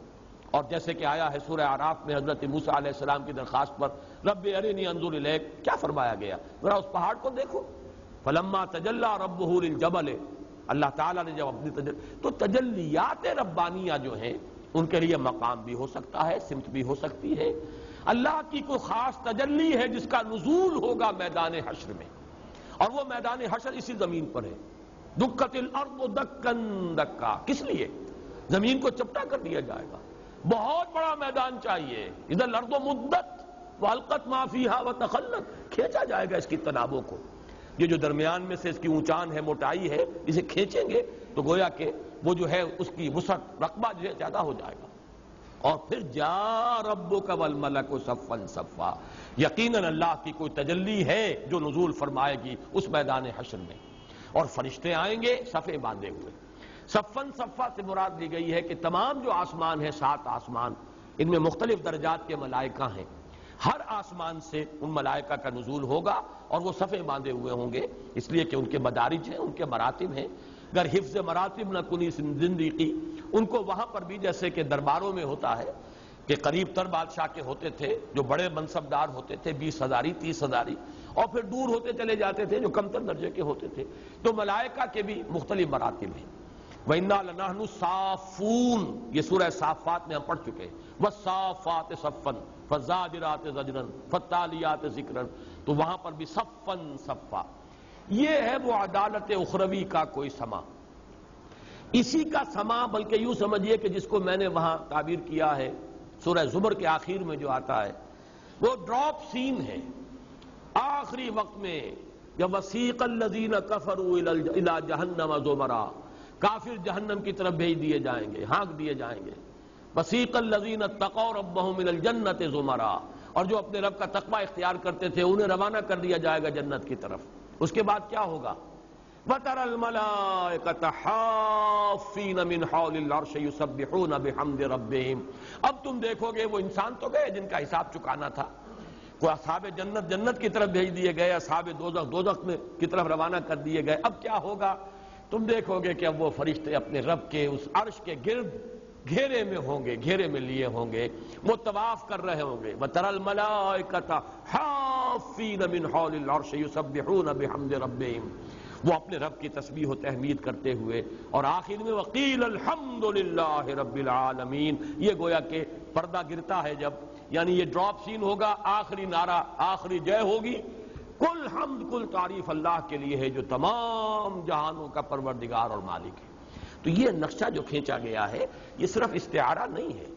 اور جیسے کہ آیا ہے سورہ اعراف میں حضرت موسیٰ علیہ السلام کی درخواست پر رب ارنی انظر الیک، کیا فرمایا گیا؟ ذرا اس پہاڑ کو دیکھو. فلما تجلی ربہ للجبل، اللہ تعالیٰ نے جب اپنی تو تجلیات ربانیہ جو ہیں ان کے لیے مقام بھی ہو سکتا ہے، سمت بھی ہو سکتی ہے. اللہ کی کوئی خاص تجلی ہے جس کا نزول ہوگا میدان حشر میں، اور وہ میدان حشر اسی زمین پر ہے. دکت الارض دکن دکا، کس لیے؟ زمین کو چپٹا کر دیا جائے گا. بہت بڑا میدان چاہیے. اذا الارض مدت والقت ما فیہا وتخلت، کھینچا جائے گا اس کی تنابوں کو. یہ جو درمیان میں سے اس کی اونچان ہے، موٹائی ہے، اسے کھینچیں گے تو گویا کہ وہ جو ہے اس کی وسعت، رقبہ جو ہے زیادہ ہو جائے گا. اور پھر جا ربک والملک صفا صفا، یقیناً اللہ کی کوئی تجلی ہے جو نزول فرمائے گی اس میدان حشر میں، اور فرشتے آئیں گے صفے باندھے ہوئے. صفن صفا سے مراد لی گئی ہے کہ تمام جو آسمان ہیں، 7 آسمان، ان میں مختلف درجات کے ملائکہ ہیں. ہر آسمان سے ان ملائکہ کا نزول ہوگا اور وہ صفے باندھے ہوئے ہوں گے، اس لیے کہ ان کے مدارج ہیں، ان کے مراتب ہیں. اگر حفظ مراتب نہ کنی زندگی، ان کو وہاں پر بھی جیسے کہ درباروں میں ہوتا ہے کہ قریب تر بادشاہ کے ہوتے تھے جو بڑے منصبدار ہوتے تھے، 20,000 30,000، اور پھر دور ہوتے چلے جاتے تھے جو کم تر درجے کے ہوتے تھے. تو ملائکہ کے بھی مختلف مراتب ہیں. وَإِنَّا لَنَحْنُ الصَّافُّونَ، یہ سورہ صافات میں ہم پڑھ چکے ہیں. وَالصَّافَّاتِ صَفًّا فَالزَّاجِرَاتِ زَجْرًا فَالتَّالِيَاتِ ذِكْرًا، تو وہاں پر بھی صفًّا صفا. یہ ہے وہ عدالت اخروی کا کوئی سما، اسی کا سما، بلکہ یوں سمجھیے کہ جس کو میں نے وہاں تعبیر کیا ہے سورہ زمر کے آخر میں جو آتا ہے، وہ ڈراپ سین ہے. آخری وقت میں جب وسیق الذین کفروا الی جہنم زمرا، کافر جہنم کی طرف بھیج دیے جائیں گے، ہانک دیے جائیں گے. وسیق الذین اتقوا ربهم الی الجنۃ زمرا، اور جو اپنے رب کا تقوی اختیار کرتے تھے انہیں روانہ کر دیا جائے گا جنت کی طرف. اس کے بعد کیا ہوگا؟ وَتَرَى الْمَلَائِكَةَ حَافِّينَ مِنْ حَوْلِ الْعَرْشِ يُسَبِّحُونَ بِحَمْدِ رَبِّهِمْ. اب تم دیکھو گے وہ انسان تو گئے جن کا حساب چکانا تھا، وہ اصحاب جنت جنت کی طرف بھیج دیے گئے، اصحاب دوزخ دوزخ میں کی طرف روانہ کر دیے گئے. اب کیا ہوگا؟ تم دیکھو گے کہ اب وہ فرشتے اپنے رب کے اس عرش کے گرد گھیرے میں ہوں گے، گھیرے میں لیے ہوں گے، وہ طواف کر رہے ہوں گے. وَتَرَى الْمَلَائِكَةَ حَافِّينَ مِنْ حَوْلِ الْعَرْشِ يُسَبِّحُونَ بِحَمْدِ رَبِّهِمْ، وہ اپنے رب کی تسبیح و تحمید کرتے ہوئے. اور آخر میں وَقِيلَ الْحَمْدُ لِلَّهِ رَبِّ الْعَالَمِينَ، یہ گویا کہ پردہ گرتا ہے جب، یعنی یہ ڈراپ سین ہوگا، آخری نعرہ، آخری جے ہوگی. کل حمد، کل تعریف اللہ کے لیے ہے جو تمام جہانوں کا پروردگار اور مالک ہے. تو یہ نقشہ جو کھینچا گیا ہے یہ صرف استعارہ نہیں ہے.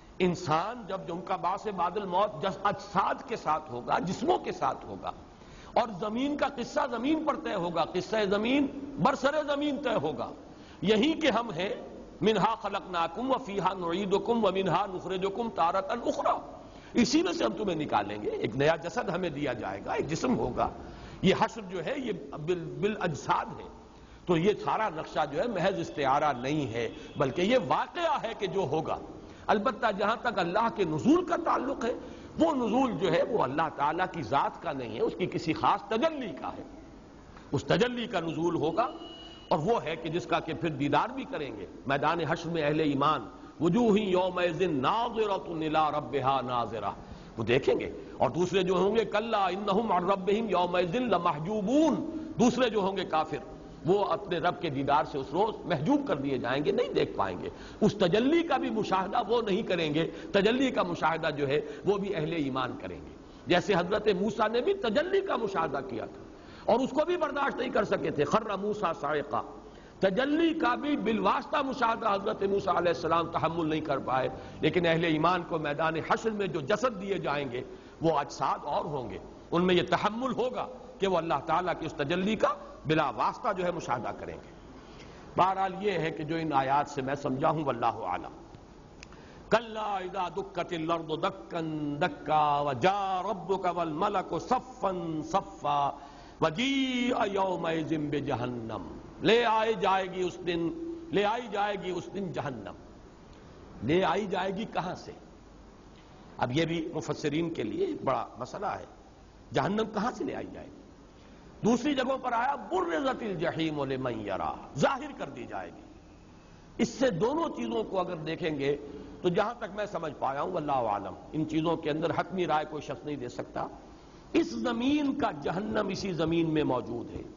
انسان جب ان کا باعث بعد الموت اجساد کے ساتھ ہوگا، جسموں کے ساتھ ہوگا، اور زمین کا قصہ زمین پر طے ہوگا، قصہ زمین برسر زمین طے ہوگا. یہی کہ ہم ہیں منہا خلقناکم وفیہا نعیدکم ومنہا نخرجکم تارۃ اخری، اسی میں سے ہم تمہیں نکالیں گے. ایک نیا جسد ہمیں دیا جائے گا، ایک جسم ہوگا. یہ حشر جو ہے یہ بالاجساد ہے. تو یہ سارا نقشہ جو ہے محض استعارہ نہیں ہے، بلکہ یہ واقعہ ہے کہ جو ہوگا. البتہ جہاں تک اللہ کے نزول کا تعلق ہے، وہ نزول جو ہے وہ اللہ تعالیٰ کی ذات کا نہیں ہے، اس کی کسی خاص تجلی کا ہے. اس تجلی کا نزول ہوگا، اور وہ ہے کہ جس کا کہ پھر دیدار بھی کریں گے. میدان حشر میں اہل ایمان وجوہ یومئذ ناظرۃ الی ربھا ناظرہ، وہ دیکھیں گے. اور دوسرے جو ہوں گے کلا انہم عن ربہم یومئذ لمحجوبون، دوسرے جو ہوں گے کافر وہ اپنے رب کے دیدار سے اس روز محجوب کر دیے جائیں گے، نہیں دیکھ پائیں گے. اس تجلی کا بھی مشاہدہ وہ نہیں کریں گے، تجلی کا مشاہدہ جو ہے وہ بھی اہل ایمان کریں گے. جیسے حضرت موسیٰ نے بھی تجلی کا مشاہدہ کیا تھا اور اس کو بھی برداشت نہیں کر سکے تھے. خر موسیٰ صاعقہ، تجلی کا بھی بالواسطہ مشاہدہ حضرت موسیٰ علیہ السلام تحمل نہیں کر پائے. لیکن اہل ایمان کو میدان حشر میں جو جسد دیے جائیں گے وہ اجساد اور ہوں گے، ان میں یہ تحمل ہوگا کہ وہ اللہ تعالیٰ کی اس تجلی کا بلا واسطہ جو ہے مشاہدہ کریں گے. بہرحال یہ ہے کہ جو ان آیات سے میں سمجھا ہوں واللہ اعلم. کلا اذا دکت الارض دکا دکا وجاء ربک والملک صفا صفا وجیء یومئذ بجہنم، لے آئی جائے گی اس دن، لے آئی جائے گی اس دن جہنم. لے آئی جائے گی کہاں سے؟ اب یہ بھی مفسرین کے لیے ایک بڑا مسئلہ ہے. جہنم کہاں سے لے آئی جائے گی؟ دوسری جگہوں پر آیا برزت الجحیم لمن یرا، ظاہر کر دی جائے گی. اس سے دونوں چیزوں کو اگر دیکھیں گے تو جہاں تک میں سمجھ پایا ہوں واللہ عالم، ان چیزوں کے اندر حتمی رائے کوئی شخص نہیں دے سکتا، اس زمین کا جہنم اسی زمین میں موجود ہے۔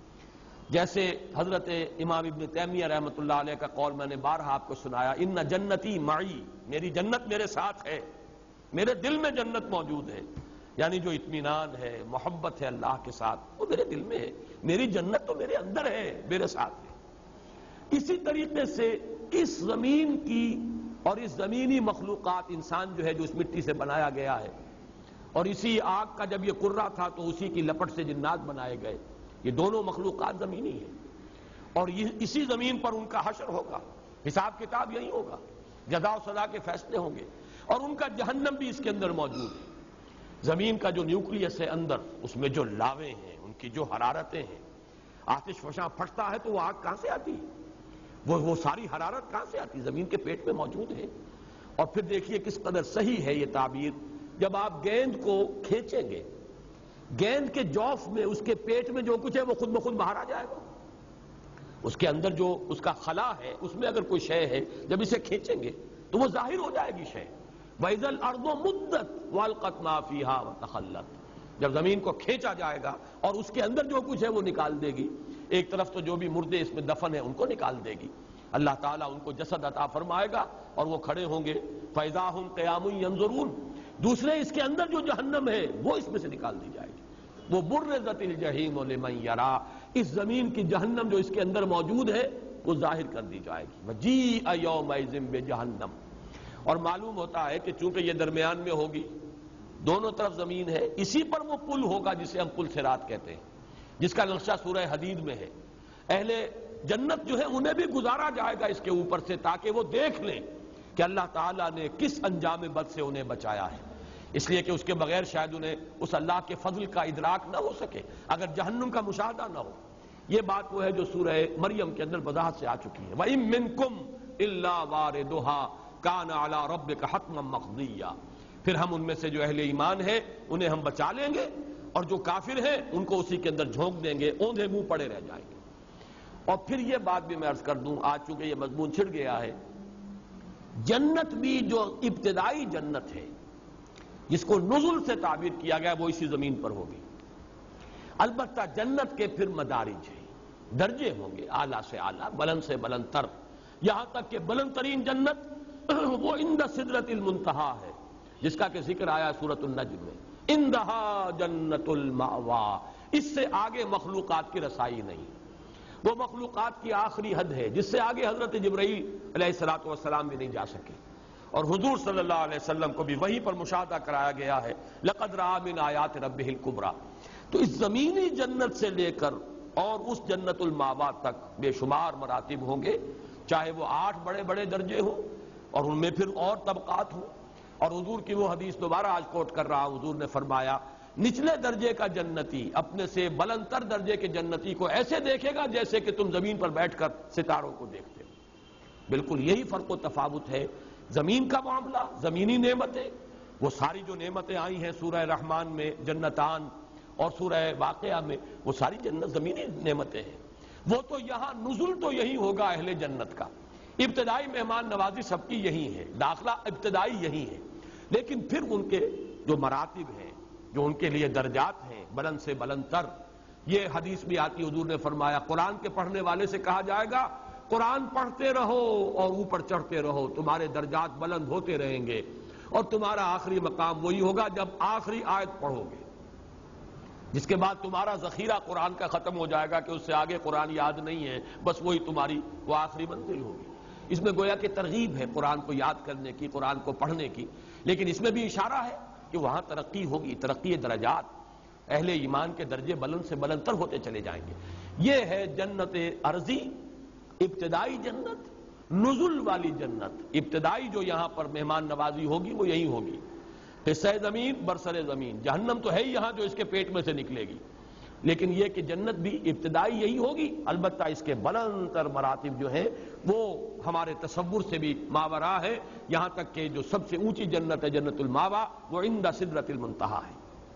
جیسے حضرت امام ابن تیمیہ رحمۃ اللہ علیہ کا قول میں نے بارہا آپ کو سنایا، ان جنتی معی، میری جنت میرے ساتھ ہے، میرے دل میں جنت موجود ہے، یعنی جو اطمینان ہے، محبت ہے اللہ کے ساتھ، وہ میرے دل میں ہے، میری جنت تو میرے اندر ہے، میرے ساتھ ہے۔ اسی طریقے سے اس زمین کی اور اس زمینی مخلوقات، انسان جو ہے جو اس مٹی سے بنایا گیا ہے، اور اسی آگ کا جب یہ قرہ تھا تو اسی کی لپٹ سے جنات بنائے گئے، یہ دونوں مخلوقات زمینی ہیں، اور اسی زمین پر ان کا حشر ہوگا، حساب کتاب یہی ہوگا، جزا و سزا کے فیصلے ہوں گے، اور ان کا جہنم بھی اس کے اندر موجود ہے۔ زمین کا جو نیوکلیس ہے اندر، اس میں جو لاوے ہیں، ان کی جو حرارتیں ہیں، آتش فشاں پھٹتا ہے تو وہ آگ کہاں سے آتی ہے؟ وہ ساری حرارت کہاں سے آتی؟ زمین کے پیٹ میں موجود ہے۔ اور پھر دیکھیے کس قدر صحیح ہے یہ تعبیر، جب آپ گیند کو کھینچیں گے، گیند کے جوف میں، اس کے پیٹ میں جو کچھ ہے وہ خود بخود باہر آ جائے گا۔ اس کے اندر جو اس کا خلا ہے، اس میں اگر کوئی شے ہے، جب اسے کھینچیں گے تو وہ ظاہر ہو جائے گی شے۔ وَإِذَا الْأَرْضُ مُدَّتْ وَأَلْقَتْ مَا فِيهَا وَتَخَلَّتْ، جب زمین کو کھینچا جائے گا اور اس کے اندر جو کچھ ہے وہ نکال دے گی، ایک طرف تو جو بھی مردے اس میں دفن ہیں ان کو نکال دے گی، اللہ تعالیٰ ان کو جسد عطا فرمائے گا اور وہ کھڑے ہوں گے، فَإِذَا هُمْ قِيَامٌ يَنظُرُونَ۔ دوسرے اس کے اندر جو جہنم ہے وہ اس میں سے نکال دی جائے گی، وہ بُرِّزَتِ الْجَحِيمُ لِمَنْ يَرَىٰ، اس زمین کی جہنم جو اس کے اندر موجود ہے وہ ظاہر کر دی جائے گی، وَجِيءَ يَوْمَئِذٍ بِجَهَنَّمَ۔ اور معلوم ہوتا ہے کہ چونکہ یہ درمیان میں ہوگی، دونوں طرف زمین ہے، اسی پر وہ پل ہوگا جسے ہم پل صراط کہتے ہیں، جس کا نقشہ سورہ حدید میں ہے۔ اہل جنت جو ہے انہیں بھی گزارا جائے گا اس کے اوپر سے، تاکہ وہ دیکھ لیں کہ اللہ تعالیٰ نے کس انجام بد سے انہیں بچایا ہے، اس لیے کہ اس کے بغیر شاید انہیں اس اللہ کے فضل کا ادراک نہ ہو سکے اگر جہنم کا مشاہدہ نہ ہو۔ یہ بات وہ ہے جو سورہ مریم کے اندر وضاحت سے آ چکی ہے، وَإِن مِّنكُمْ إِلَّا وَارِدُهَا كَانَ عَلَىٰ رَبِّكَ حَتْمًا مَّقْضِيًّا۔ پھر ہم ان میں سے جو اہل ایمان ہیں انہیں ہم بچا لیں گے، اور جو کافر ہیں ان کو اسی کے اندر جھونک دیں گے، اوندھے منہ پڑے رہ جائیں گے۔ اور پھر یہ بات بھی میں عرض کر دوں، آج چونکہ یہ مضمون چھڑ گیا ہے، جنت بھی جو ابتدائی جنت ہے جس کو نزل سے تعبیر کیا گیا وہ اسی زمین پر ہوگی۔ البتہ جنت کے پھر مدارج ہیں، درجے ہوں گے، اعلیٰ سے اعلیٰ، بلند سے بلند تر، یہاں تک کہ بلند ترین جنت وہ عند سدرۃ المنتہا ہے، جس کا کہ ذکر آیا سورۃ النجم میں، عندہا جنت المأوی، اس سے آگے مخلوقات کی رسائی نہیں، وہ مخلوقات کی آخری حد ہے جس سے آگے حضرت جبرائیل علیہ السلام بھی نہیں جا سکے، اور حضور صلی اللہ علیہ وسلم کو بھی وہیں پر مشاہدہ کرایا گیا ہے، لقد رأى من آیات ربہ الکبریٰ۔ تو اس زمینی جنت سے لے کر اور اس جنت المأوی تک بے شمار مراتب ہوں گے، چاہے وہ 8 بڑے بڑے درجے ہوں اور ان میں پھر اور طبقات ہوں۔ اور حضور کی وہ حدیث دوبارہ آج کوٹ کر رہا ہوں، حضور نے فرمایا نچلے درجے کا جنتی اپنے سے بلند تر درجے کے جنتی کو ایسے دیکھے گا جیسے کہ تم زمین پر بیٹھ کر ستاروں کو دیکھتے ہو۔ بالکل یہی فرق و تفاوت ہے زمین کا معاملہ، زمینی نعمتیں، وہ ساری جو نعمتیں آئی ہیں سورہ رحمان میں جنتان اور سورہ واقعہ میں، وہ ساری جنت زمینی نعمتیں ہیں، وہ تو یہاں نزول تو یہی ہوگا اہل جنت کا، ابتدائی مہمان نوازی سب کی یہی ہے، داخلہ ابتدائی یہی ہے، لیکن پھر ان کے جو مراتب ہیں، جو ان کے لیے درجات ہیں بلند سے بلند تر، یہ حدیث بھی آتی، حضور نے فرمایا قرآن کے پڑھنے والے سے کہا جائے گا قرآن پڑھتے رہو اور اوپر چڑھتے رہو، تمہارے درجات بلند ہوتے رہیں گے، اور تمہارا آخری مقام وہی ہوگا جب آخری آیت پڑھو گے، جس کے بعد تمہارا ذخیرہ قرآن کا ختم ہو جائے گا کہ اس سے آگے قرآن یاد نہیں ہے، بس وہی تمہاری وہ آخری منزل ہوگی۔ اس میں گویا کہ ترغیب ہے قرآن کو یاد کرنے کی، قرآن کو پڑھنے کی، لیکن اس میں بھی اشارہ ہے کہ وہاں ترقی ہوگی، ترقی درجات، اہل ایمان کے درجے بلند سے بلند تر ہوتے چلے جائیں گے۔ یہ ہے جنت ارضی، ابتدائی جنت، نزل والی جنت، ابتدائی جو یہاں پر مہمان نوازی ہوگی وہ یہی ہوگی، حصہ زمین برسر زمین، جہنم تو ہے ہی یہاں جو اس کے پیٹ میں سے نکلے گی، لیکن یہ کہ جنت بھی ابتدائی یہی ہوگی، البتہ اس کے بلند تر مراتب جو ہیں وہ ہمارے تصور سے بھی ماوراء ہے، یہاں تک کہ جو سب سے اونچی جنت ہے جنت المأوی وہ عند سدرۃ المنتہا ہے۔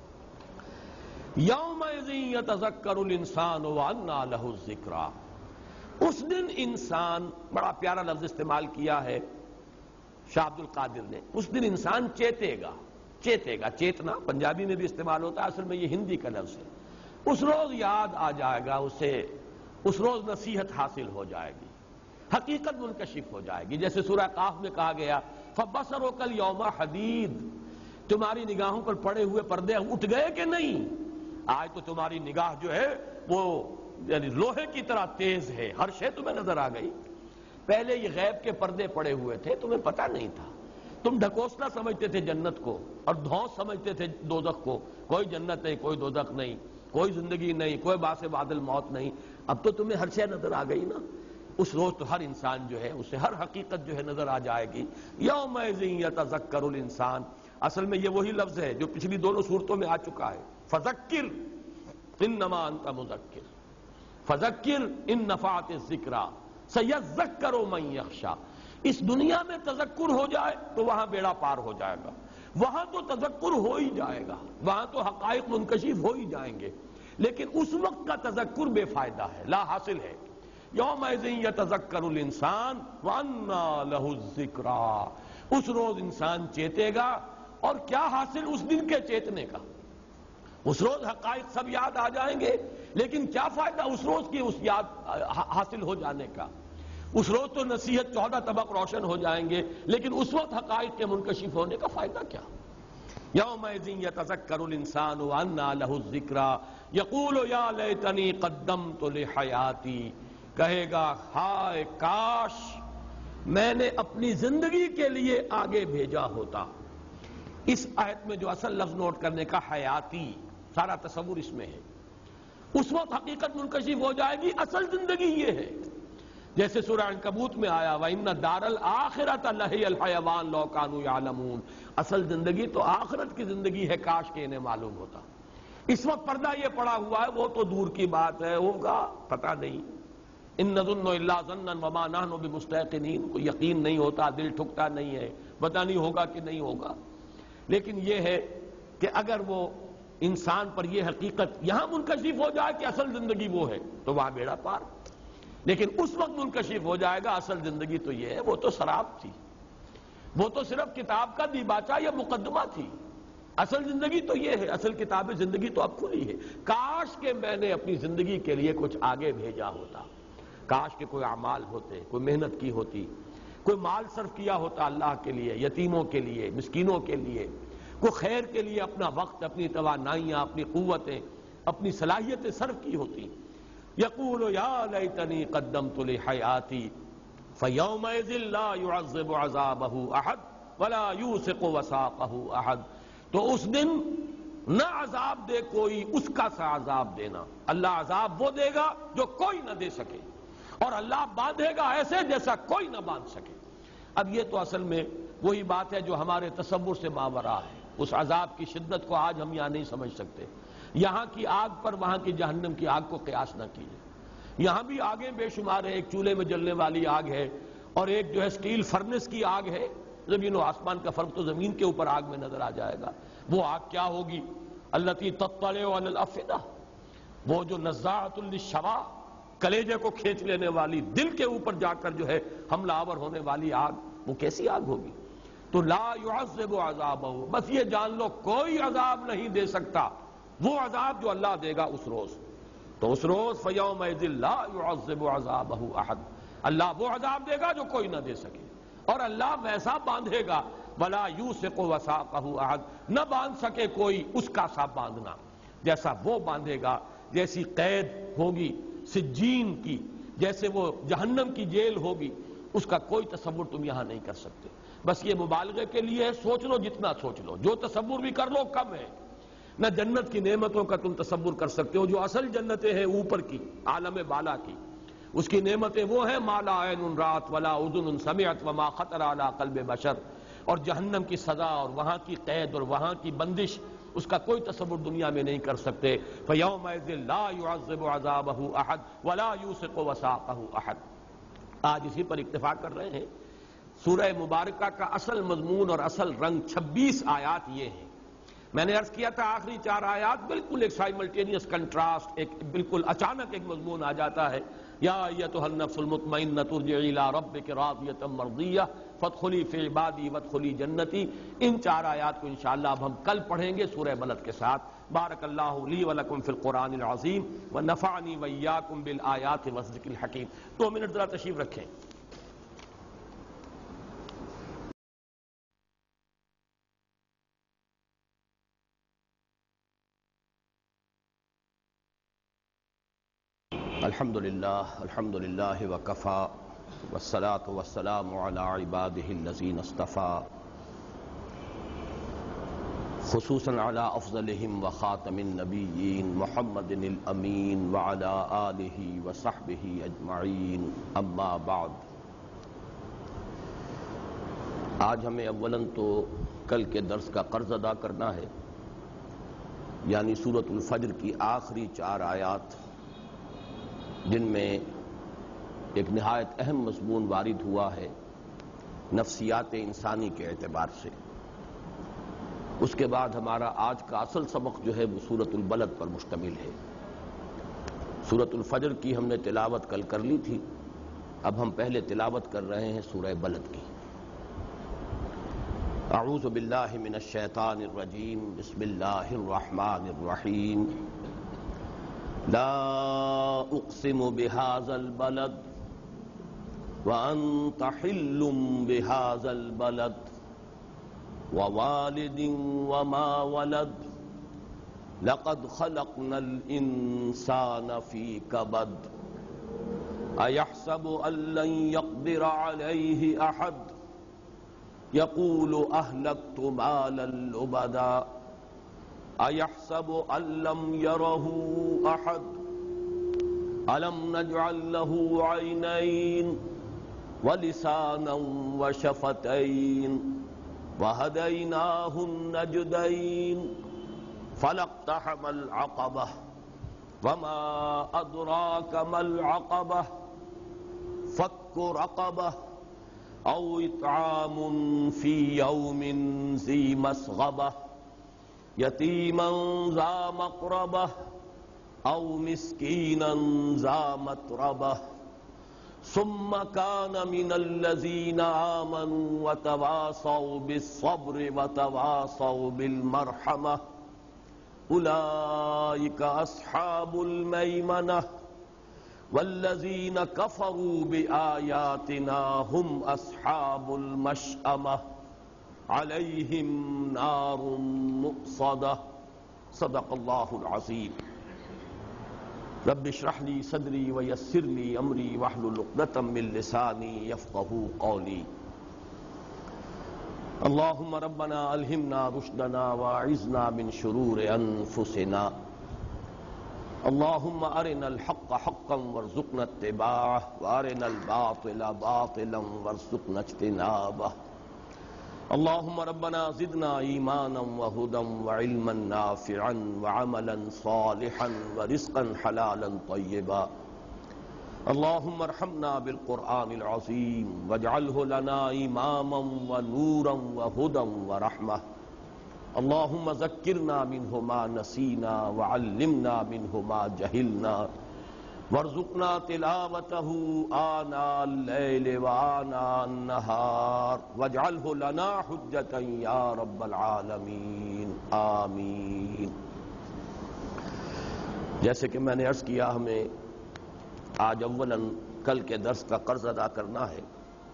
یومئذ یتذکر الانسان وانیٰ لہ الذکریٰ، اس دن انسان، بڑا پیارا لفظ استعمال کیا ہے، شاہ عبد القادر نے، اس دن انسان چیتے گا، چیتنا پنجابی میں بھی استعمال ہوتا ہے، اصل میں یہ ہندی کا لفظ ہے۔ اس روز یاد آ جائے گا اسے، اس روز نصیحت حاصل ہو جائے گی، حقیقت منکشف ہو جائے گی۔ جیسے سورہ قاف میں کہا گیا فَبَصَرُكَ الْيَوْمَ حَدِيدٌ، تمہاری نگاہوں پر پڑے ہوئے پردے اٹھ گئے کہ نہیں؟ آج تو تمہاری نگاہ جو ہے وہ یعنی لوہے کی طرح تیز ہے، ہر شے تمہیں نظر آ گئی۔ پہلے یہ غیب کے پردے پڑے ہوئے تھے، تمہیں پتہ نہیں تھا، تم ڈھکوسلا سمجھتے تھے جنت کو اور دھونس سمجھتے تھے دوزخ کو، کوئی جنت نہیں، کوئی دوزخ نہیں، کوئی زندگی نہیں، کوئی باعث بعد الموت نہیں۔ اب تو تمہیں ہر شے نظر آ گئی نا۔ اس روز تو ہر انسان جو ہے اسے ہر حقیقت جو ہے نظر آ جائے گی۔ یومئذ یتذکر الانسان، اصل میں یہ وہی لفظ ہے جو پچھلی دونوں صورتوں میں آ چکا ہے، فذکر انما انت مذکر، فذکر ان نفعت الذکریٰ سیذکر من یخشی۔ اس دنیا میں تذکر ہو جائے تو وہاں بیڑا پار ہو جائے گا، وہاں تو تذکر ہو ہی جائے گا، وہاں تو حقائق منکشف ہو ہی جائیں گے، لیکن اس وقت کا تذکر بے فائدہ ہے، لا حاصل ہے۔ یومئذ یتذکر الانسان وانیٰ لہ الذکریٰ، اس روز انسان چیتے گا، اور کیا حاصل اس دن کے چیتنے کا؟ اس روز حقائق سب یاد آ جائیں گے، لیکن کیا فائدہ اس روز کی اس یاد حاصل ہو جانے کا؟ اس روز تو نصیحت 14 طبق روشن ہو جائیں گے، لیکن اس وقت حقائق کے منکشف ہونے کا فائدہ کیا؟ یومئذ یتذکر الانسان وانیٰ لہ الذکریٰ یقول یا لیتنی قدمت لحیاتی، کہے گا ہائے کاش میں نے اپنی زندگی کے لیے آگے بھیجا ہوتا۔ اس آیت میں جو اصل لفظ نوٹ کرنے کا حیاتی، سارا تصور اس میں ہے۔ اس وقت حقیقت منکشف ہو جائے گی، اصل زندگی یہ ہے، جیسے سورہ عنکبوت میں آیا وَإِنَّ دَارَ الْآخِرَةَ لَهِيَ الْحَيَوَانُ لَوْ كَانُوا يَعْلَمُونَ، اصل زندگی تو آخرت کی زندگی ہے، کاش کہ انہیں معلوم ہوتا۔ اس وقت پردہ یہ پڑا ہوا ہے، وہ تو دور کی بات ہے، ہوگا پتہ نہیں۔ ان نظن الا ظنا وما نحن بمستيقنين، کوئی یقین نہیں ہوتا، دل ٹھکتا نہیں ہے، پتہ نہیں ہوگا کہ نہیں ہوگا۔ لیکن یہ ہے کہ اگر وہ انسان پر یہ حقیقت یہاں منکشف ہو جائے کہ اصل زندگی وہ ہے تو وہاں بیڑا پار، لیکن اس وقت منکشف ہو جائے گا اصل زندگی تو یہ ہے، وہ تو سراب تھی، وہ تو صرف کتاب کا دیباچہ یا مقدمہ تھی، اصل زندگی تو یہ ہے، اصل کتاب زندگی تو اب کھلی ہے۔ کاش کہ میں نے اپنی زندگی کے لیے کچھ آگے بھیجا ہوتا، کاش کہ کوئی اعمال ہوتے، کوئی محنت کی ہوتی، کوئی مال صرف کیا ہوتا اللہ کے لیے، یتیموں کے لیے، مسکینوں کے لیے، کوئی خیر کے لیے اپنا وقت، اپنی توانائیاں، اپنی قوتیں، اپنی صلاحیتیں صرف کی ہوتی۔ یقول یا لیتنی قدمت لحیاتی فیومئذ لا يعذب عذابہ احد ولا یوثق وثاقہ احد، تو اس دن نہ عذاب دے کوئی اس کا سا عذاب دینا، اللہ عذاب وہ دے گا جو کوئی نہ دے سکے، اور اللہ باندھے گا ایسے جیسا کوئی نہ باندھ سکے۔ اب یہ تو اصل میں وہی بات ہے جو ہمارے تصور سے ماوراء ہے، اس عذاب کی شدت کو آج ہم یہاں نہیں سمجھ سکتے۔ یہاں کی آگ پر وہاں کی جہنم کی آگ کو قیاس نہ کیجیے، یہاں بھی آگیں بے شمار ہے، ایک چولہے میں جلنے والی آگ ہے، اور ایک جو ہے سٹیل فرنس کی آگ ہے، زمین و آسمان کا فرق تو زمین کے اوپر آگ میں نظر آ جائے گا۔ وہ آگ کیا ہوگی؟ التی تطلع علی الافئدہ، وہ جو نزاعۃ للشوا، کلیجے کو کھینچ لینے والی، دل کے اوپر جا کر جو ہے حملہ آور ہونے والی آگ، وہ کیسی آگ ہوگی؟ تو لا يعذب عذابہ، بس یہ جان لو کوئی عذاب نہیں دے سکتا وہ عذاب جو اللہ دے گا اس روز۔ تو اس روز فیومئذ لا يعذب عذابہ احد، اللہ وہ عذاب دے گا جو کوئی نہ دے سکے، اور اللہ ویسا باندھے گا ولا یوثق وثاقہ احد، نہ باندھ سکے کوئی اس کا سا باندھنا جیسا وہ باندھے گا، جیسی قید ہوگی سجین کی، جیسے وہ جہنم کی جیل ہوگی، اس کا کوئی تصور تم یہاں نہیں کر سکتے۔ بس یہ مبالغے کے لیے ہے، سوچ لو جتنا سوچ لو، جو تصور بھی کر لو کم ہے۔ نہ جنت کی نعمتوں کا تم تصور کر سکتے ہو، جو اصل جنتیں ہیں اوپر کی، عالم بالا کی، اس کی نعمتیں وہ ہیں ما لا عین رات ولا اذن سمعت وما خطر علی قلب بشر، اور جہنم کی سزا اور وہاں کی قید اور وہاں کی بندش، اس کا کوئی تصور دنیا میں نہیں کر سکتے۔ فَيَوْمَئِذٍ لَا يُعَذِّبُ عَذَابَهُ أَحَدٌ وَلَا يُوثِقُ وَثَاقَهُ أَحَدٌ۔ آج اسی پر اکتفا کر رہے ہیں۔ سورہ مبارکہ کا اصل مضمون اور اصل رنگ 26 آیات یہ ہیں۔ میں نے عرض کیا تھا آخری 4 آیات بالکل ایک سائملٹینیس کنٹراسٹ، ایک بالکل اچانک ایک مضمون آ جاتا ہے، یا ایتھا النفس المطمئنہ ارجعی الی ربک راضیۃ مرضیہ فادخلی فی عبادی وادخلی جنتی. ان 4 آیات کو انشاءاللہ اب ہم کل پڑھیں گے سورہ بلد کے ساتھ. بارک اللہ لی ولکم فی القرآن العظیم ونفعنی وایاکم بالآیات والذکر الحکیم. 2 منٹ ذرا تشریف رکھیں. الحمدللہ وکفا والصلاة والسلام علی عبادہ الذین اصطفیٰ خصوصاً علی افضلہم وخاتم النبیین محمد الامین وعلی آلہ وصحبہ اجمعین. اما بعد، آج ہمیں اولاً تو کل کے درس کا قرض ادا کرنا ہے، یعنی سورۃ الفجر کی آخری 4 آیات جن میں ایک نہایت اہم مضمون وارد ہوا ہے نفسیات انسانی کے اعتبار سے. اس کے بعد ہمارا آج کا اصل سبق جو ہے وہ سورۃ البلد پر مشتمل ہے. سورۃ الفجر کی ہم نے تلاوت کل کر لی تھی، اب ہم پہلے تلاوت کر رہے ہیں سورہ بلد کی. اعوذ باللہ من الشیطان الرجیم، بسم اللہ الرحمن الرحیم. لا اقسم بهذا البلد وانت حل بهذا البلد ووالد وما ولد لقد خلقنا الانسان في كبد ايحسب ان لن يقدر عليه احد يقول اهلكت مالا لبدا أَيَحْسَبُ أَن لَّمْ يَرَهُ أَحَدٌ أَلَمْ نَجْعَل لَّهُ عَيْنَيْنِ وَلِسَانًا وَشَفَتَيْنِ وَهَدَيْنَاهُ النَّجْدَيْنِ فَلَاقْتَحَمَ الْعَقَبَةَ وَمَا أَدْرَاكَ مَا الْعَقَبَةُ فَكُّ رَقَبَةٍ أَوْ إِطْعَامٌ فِي يَوْمٍ ذِي مَسْغَبَةٍ یتیما ذا مقربہ او مسکینا ذا متربہ ثم کان من الذین آمنوا وتواصوا بالصبر وتواصوا بالمرحمہ اولئک اصحاب المیمنہ والذین کفروا بآیاتنا هم اصحاب المشأمہ علیہم نار مؤصدہ. صدق اللہ العظیم. رب اشرح لی صدری ویسر لی امری واحلل عقدۃ من لسانی یفقہوا قولی. اللہم ربنا الہمنا رشدنا واعذنا من شرور انفسنا. اللہم ارنا الحق حقا وارزقنا اتباعہ وارنا الباطل باطلا وارزقنا اجتنابہ. اللہم ربنا زدنا ایمانا وہدا وعلما نافعا وعملا صالحا ورزقا حلالا طیبا. اللہم ارحمنا بالقرآن العظیم واجعلہ لنا اماما ونورا وہدا ورحمہ. اللہم ذکرنا منہ ما نسینا وعلمنا منہ ما جہلنا وارزقنا تلاوته آناء الليل وآناء النهار واجعله لنا حجة يا رب العالمین آمین. جیسے کہ میں نے عرض کیا، ہمیں آج اولاً کل کے درس کا قرض ادا کرنا ہے.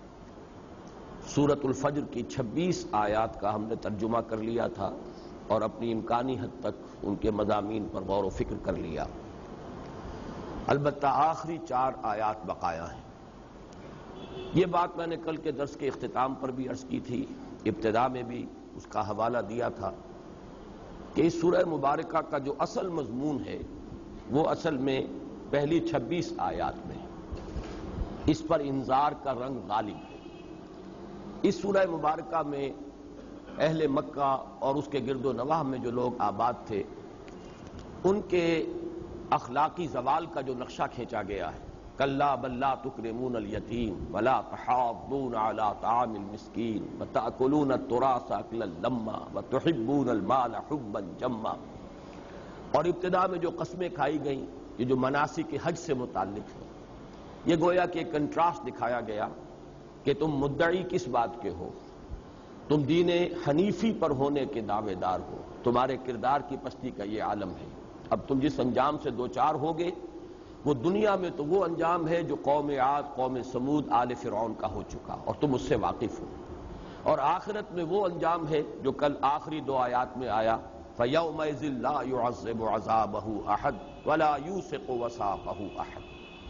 سورۃ الفجر کی 26 آیات کا ہم نے ترجمہ کر لیا تھا اور اپنی امکانی حد تک ان کے مضامین پر غور و فکر کر لیا. البتہ آخری 4 آیات بقایا ہیں. یہ بات میں نے کل کے درس کے اختتام پر بھی عرض کی تھی، ابتدا میں بھی اس کا حوالہ دیا تھا کہ اس سورہ مبارکہ کا جو اصل مضمون ہے وہ اصل میں پہلی 26 آیات میں اس پر انذار کا رنگ غالب ہے. اس سورہ مبارکہ میں اہل مکہ اور اس کے گرد و نواح میں جو لوگ آباد تھے ان کے اخلاقی زوال کا جو نقشہ کھینچا گیا ہے. کلا بل لا تکرمون الیتیم ولا تحاضون علی طعام المسکین وتأکلون التراث اکلا لما وتحبون المال حبا جما. اور ابتدا میں جو قسمیں کھائی گئیں یہ جو مناسک حج سے متعلق ہے یہ گویا کہ ایک کنٹراسٹ دکھایا گیا کہ تم مدعی کس بات کے ہو، تم دین حنیفی پر ہونے کے دعوے دار ہو، تمہارے کردار کی پستی کا یہ عالم ہے۔ اب تم جس انجام سے دوچار ہوگے وہ دنیا میں تو وہ انجام ہے جو قوم عاد، قوم سمود، آل فرعون کا ہو چکا اور تم اس سے واقف ہو، اور آخرت میں وہ انجام ہے جو کل آخری دو آیات میں آیا فَيَوْمَئِذٍ لَا يُعَذِّبُ عَذَابَهُ أَحَدٌ وَلَا يُوثِقُ وَثَاقَهُ أَحَدٌ۔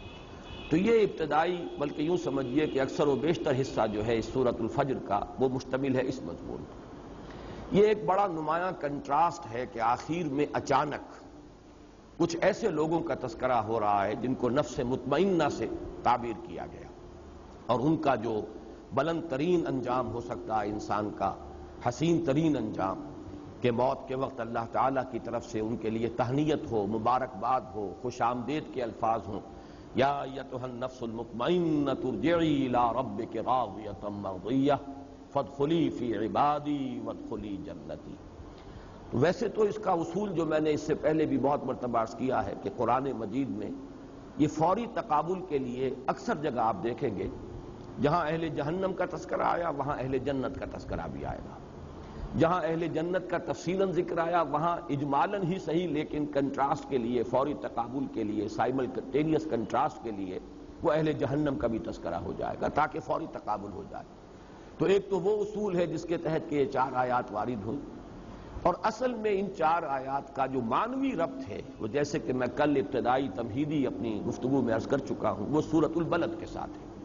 تو یہ ابتدائی بلکہ یوں سمجھیے کہ اکثر و بیشتر حصہ جو ہے اس سورۃ الفجر کا وہ مشتمل ہے اس مضمون پر۔ یہ ایک بڑا نمایاں کنٹراسٹ ہے کہ آخر میں اچانک کچھ ایسے لوگوں کا تذکرہ ہو رہا ہے جن کو نفس مطمئنہ سے تعبیر کیا گیا، اور ان کا جو بلند ترین انجام ہو سکتا ہے انسان کا، حسین ترین انجام، کہ موت کے وقت اللہ تعالیٰ کی طرف سے ان کے لیے تہنیت ہو، مبارکباد ہو، خوش آمدید کے الفاظ ہوں، یا ایتھا النفس المطمئنۃ ارجعی الی ربک راضیۃ مرضیہ فادخلی فی عبادی وادخلی جنتی۔ ویسے تو اس کا اصول جو میں نے اس سے پہلے بھی بہت مرتبہ عرض کیا ہے کہ قرآن مجید میں یہ فوری تقابل کے لیے اکثر جگہ آپ دیکھیں گے جہاں اہل جہنم کا تذکرہ آیا وہاں اہل جنت کا تذکرہ بھی آئے گا، جہاں اہل جنت کا تفصیلاً ذکر آیا وہاں اجمالاً ہی صحیح لیکن کنٹراسٹ کے لیے، فوری تقابل کے لیے، سائملٹینیس کنٹراسٹ کے لیے وہ اہل جہنم کا بھی تذکرہ ہو جائے گا تاکہ فوری تقابل ہو جائے۔ تو ایک تو وہ اصول ہے جس کے تحت کہ یہ 4 آیات وارد ہوئی، اور اصل میں ان 4 آیات کا جو معنوی ربط ہے وہ جیسے کہ میں کل ابتدائی تمہیدی اپنی گفتگو میں عرض کر چکا ہوں، وہ سورۃ البلد کے ساتھ ہے۔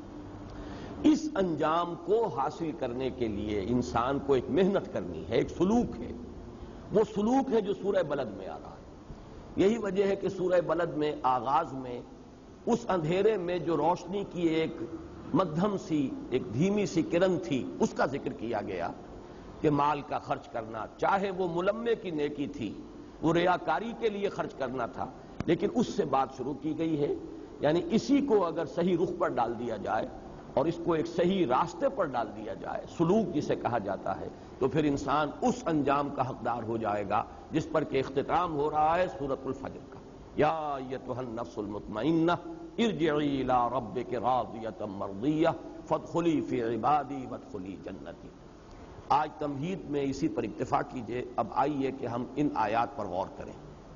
اس انجام کو حاصل کرنے کے لیے انسان کو ایک محنت کرنی ہے، ایک سلوک ہے، وہ سلوک ہے جو سورہ بلد میں آ رہا ہے۔ یہی وجہ ہے کہ سورہ بلد میں آغاز میں اس اندھیرے میں جو روشنی کی ایک مدھم سی، ایک دھیمی سی کرن تھی، اس کا ذکر کیا گیا کہ مال کا خرچ کرنا، چاہے وہ ملمے کی نیکی تھی، وہ ریاکاری کے لیے خرچ کرنا تھا، لیکن اس سے بات شروع کی گئی ہے۔ یعنی اسی کو اگر صحیح رخ پر ڈال دیا جائے اور اس کو ایک صحیح راستے پر ڈال دیا جائے، سلوک جسے کہا جاتا ہے، تو پھر انسان اس انجام کا حقدار ہو جائے گا جس پر کہ اختتام ہو رہا ہے سورۃ الفجر کا۔ یا ایتھا النفس المطمئنہ ارجعی الی ربک راضیۃ مرضیہ فادخلی فی عبادی وادخلی جنتی۔ آج تمہید میں اسی پر اکتفا کیجئے، اب آئیے کہ ہم ان آیات پر غور کریں۔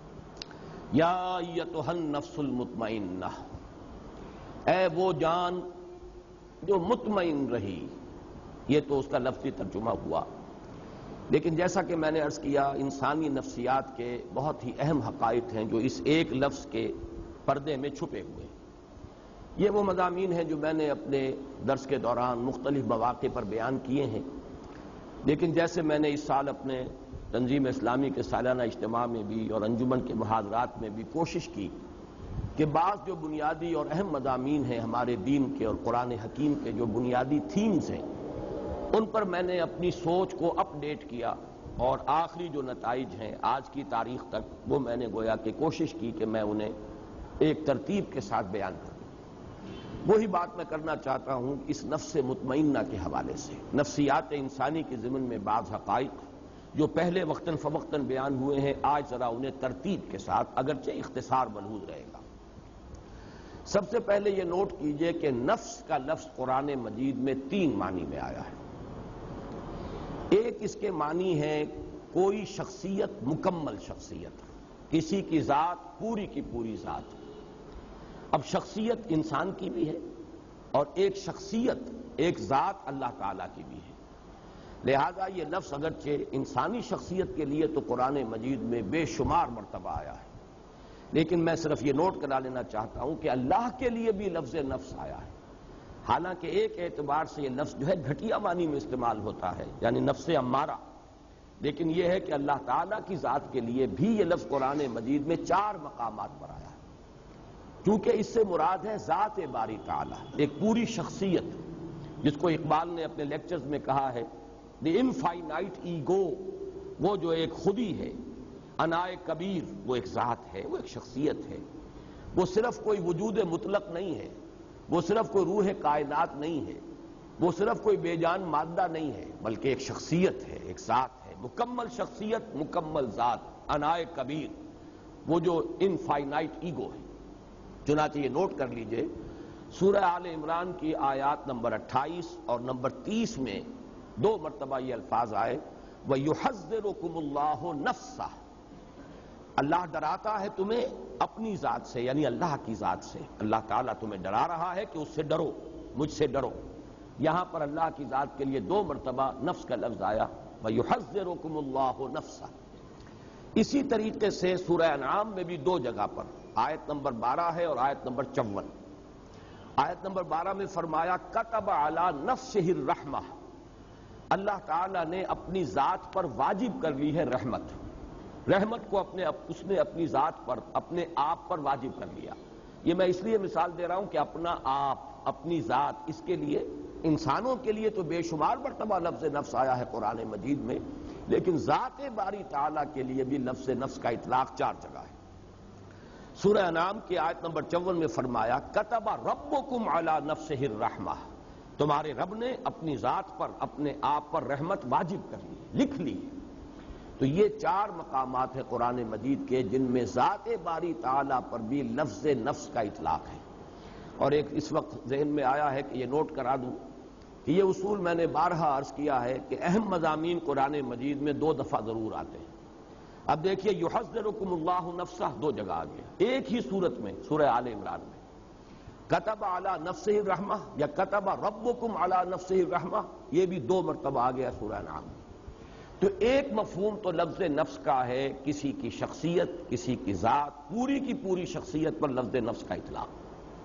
یا ایتھا النفس المطمئنہ، اے وہ جان جو مطمئن رہی، یہ تو اس کا لفظی ترجمہ ہوا، لیکن جیسا کہ میں نے عرض کیا انسانی نفسیات کے بہت ہی اہم حقائق ہیں جو اس ایک لفظ کے پردے میں چھپے ہوئے۔ یہ وہ مضامین ہیں جو میں نے اپنے درس کے دوران مختلف مواقع پر بیان کیے ہیں، لیکن جیسے میں نے اس سال اپنے تنظیم اسلامی کے سالانہ اجتماع میں بھی اور انجمن کے محاضرات میں بھی کوشش کی کہ بعض جو بنیادی اور اہم مضامین ہیں ہمارے دین کے اور قرآن حکیم کے جو بنیادی تھیمز ہیں ان پر میں نے اپنی سوچ کو اپ ڈیٹ کیا، اور آخری جو نتائج ہیں آج کی تاریخ تک وہ میں نے گویا کہ کوشش کی کہ میں انہیں ایک ترتیب کے ساتھ بیان کروں۔ وہی بات میں کرنا چاہتا ہوں اس نفس مطمئنہ کے حوالے سے، نفسیات انسانی کے ضمن میں بعض حقائق جو پہلے وقتاً فوقتاً بیان ہوئے ہیں آج ذرا انہیں ترتیب کے ساتھ، اگرچہ اختصار ملحوظ رہے گا۔ سب سے پہلے یہ نوٹ کیجئے کہ نفس کا لفظ قرآن مجید میں 3 معنی میں آیا ہے۔ ایک اس کے معنی ہے کوئی شخصیت، مکمل شخصیت، کسی کی ذات پوری کی پوری ذات۔ اب شخصیت انسان کی بھی ہے اور ایک شخصیت، ایک ذات اللہ تعالیٰ کی بھی ہے، لہذا یہ لفظ اگرچہ انسانی شخصیت کے لیے تو قرآن مجید میں بے شمار مرتبہ آیا ہے، لیکن میں صرف یہ نوٹ کرا لینا چاہتا ہوں کہ اللہ کے لیے بھی لفظ نفس آیا ہے، حالانکہ ایک اعتبار سے یہ لفظ جو ہے گھٹیا معنی میں استعمال ہوتا ہے، یعنی نفس امارہ، لیکن یہ ہے کہ اللہ تعالیٰ کی ذات کے لیے بھی یہ لفظ قرآن مجید میں 4 مقامات پر آیا ہے، کیونکہ اس سے مراد ہے ذات باری تعالیٰ، ایک پوری شخصیت، جس کو اقبال نے اپنے لیکچرز میں کہا ہے دی انفائنائٹ ایگو، وہ جو ایک خودی ہے، انائے کبیر وہ ایک ذات ہے، وہ ایک شخصیت ہے، وہ صرف کوئی وجود مطلق نہیں ہے، وہ صرف کوئی روح کائنات نہیں ہے، وہ صرف کوئی بے جان مادہ نہیں ہے، بلکہ ایک شخصیت ہے، ایک ذات ہے، مکمل شخصیت، مکمل ذات، انائے کبیر، وہ جو انفائنائٹ ایگو ہے۔ چنانچہ یہ نوٹ کر لیجئے سورہ آل عمران کی آیات نمبر 28 اور نمبر 30 میں 2 مرتبہ یہ الفاظ آئے وَيُحَذِّرُكُمُ اللَّهُ نَفْسَهُ، اللہ ڈراتا ہے تمہیں اپنی ذات سے، یعنی اللہ کی ذات سے۔ اللہ تعالیٰ تمہیں ڈرا رہا ہے کہ اس سے ڈرو، مجھ سے ڈرو۔ یہاں پر اللہ کی ذات کے لیے 2 مرتبہ نفس کا لفظ آیا وَيُحَذِّرُكُمُ اللَّهُ نَفْسَهُ۔ اسی طریقے سے سورہ انعام میں بھی 2 جگہ پر، آیت نمبر 12 ہے اور آیت نمبر 54۔ آیت نمبر 12 میں فرمایا كَتَبَ عَلَى نَفْسِهِ الرَّحْمَةَ، اللہ تعالیٰ نے اپنی ذات پر واجب کر لی ہے رحمت۔ رحمت کو اس نے اپنی ذات پر، اپنے آپ پر واجب کر لیا۔ یہ میں اس لیے مثال دے رہا ہوں کہ اپنا آپ، اپنی ذات، اس کے لیے انسانوں کے لیے تو بے شمار مرتبہ لفظ نفس آیا ہے قرآن مجید میں، لیکن ذات باری تعالیٰ کے لیے بھی لفظ نفس کا اطلاق 4 جگہ ہے۔ سورہ انعام کی آیت نمبر 54 میں فرمایا كَتَبَ رَبُّكُمْ عَلَى نَفْسِهِ الرَّحْمَةَ، تمہارے رب نے اپنی ذات پر، اپنے آپ پر رحمت واجب کر لی، لکھ لی۔ تو یہ 4 مقامات ہیں قرآن مجید کے جن میں ذات باری تعالیٰ پر بھی لفظ نفس کا اطلاق ہے۔ اور ایک اس وقت ذہن میں آیا ہے کہ یہ نوٹ کرا دوں کہ یہ اصول میں نے بارہا عرض کیا ہے کہ اہم مضامین قرآن مجید میں 2 دفعہ ضرور آتے ہیں۔ اب دیکھیے یحذرکم اللہ نفسہ 2 جگہ آ گیا، ایک ہی صورت میں سورہ آل عمران میں کتب علی نفسہ الرحمہ یا کتب ربکم علی نفسہ الرحمہ، یہ بھی 2 مرتبہ آ گیا سورہ انعام میں۔ تو ایک مفہوم تو لفظ نفس کا ہے، کسی کی شخصیت، کسی کی ذات، پوری کی پوری شخصیت پر لفظ نفس کا اطلاق۔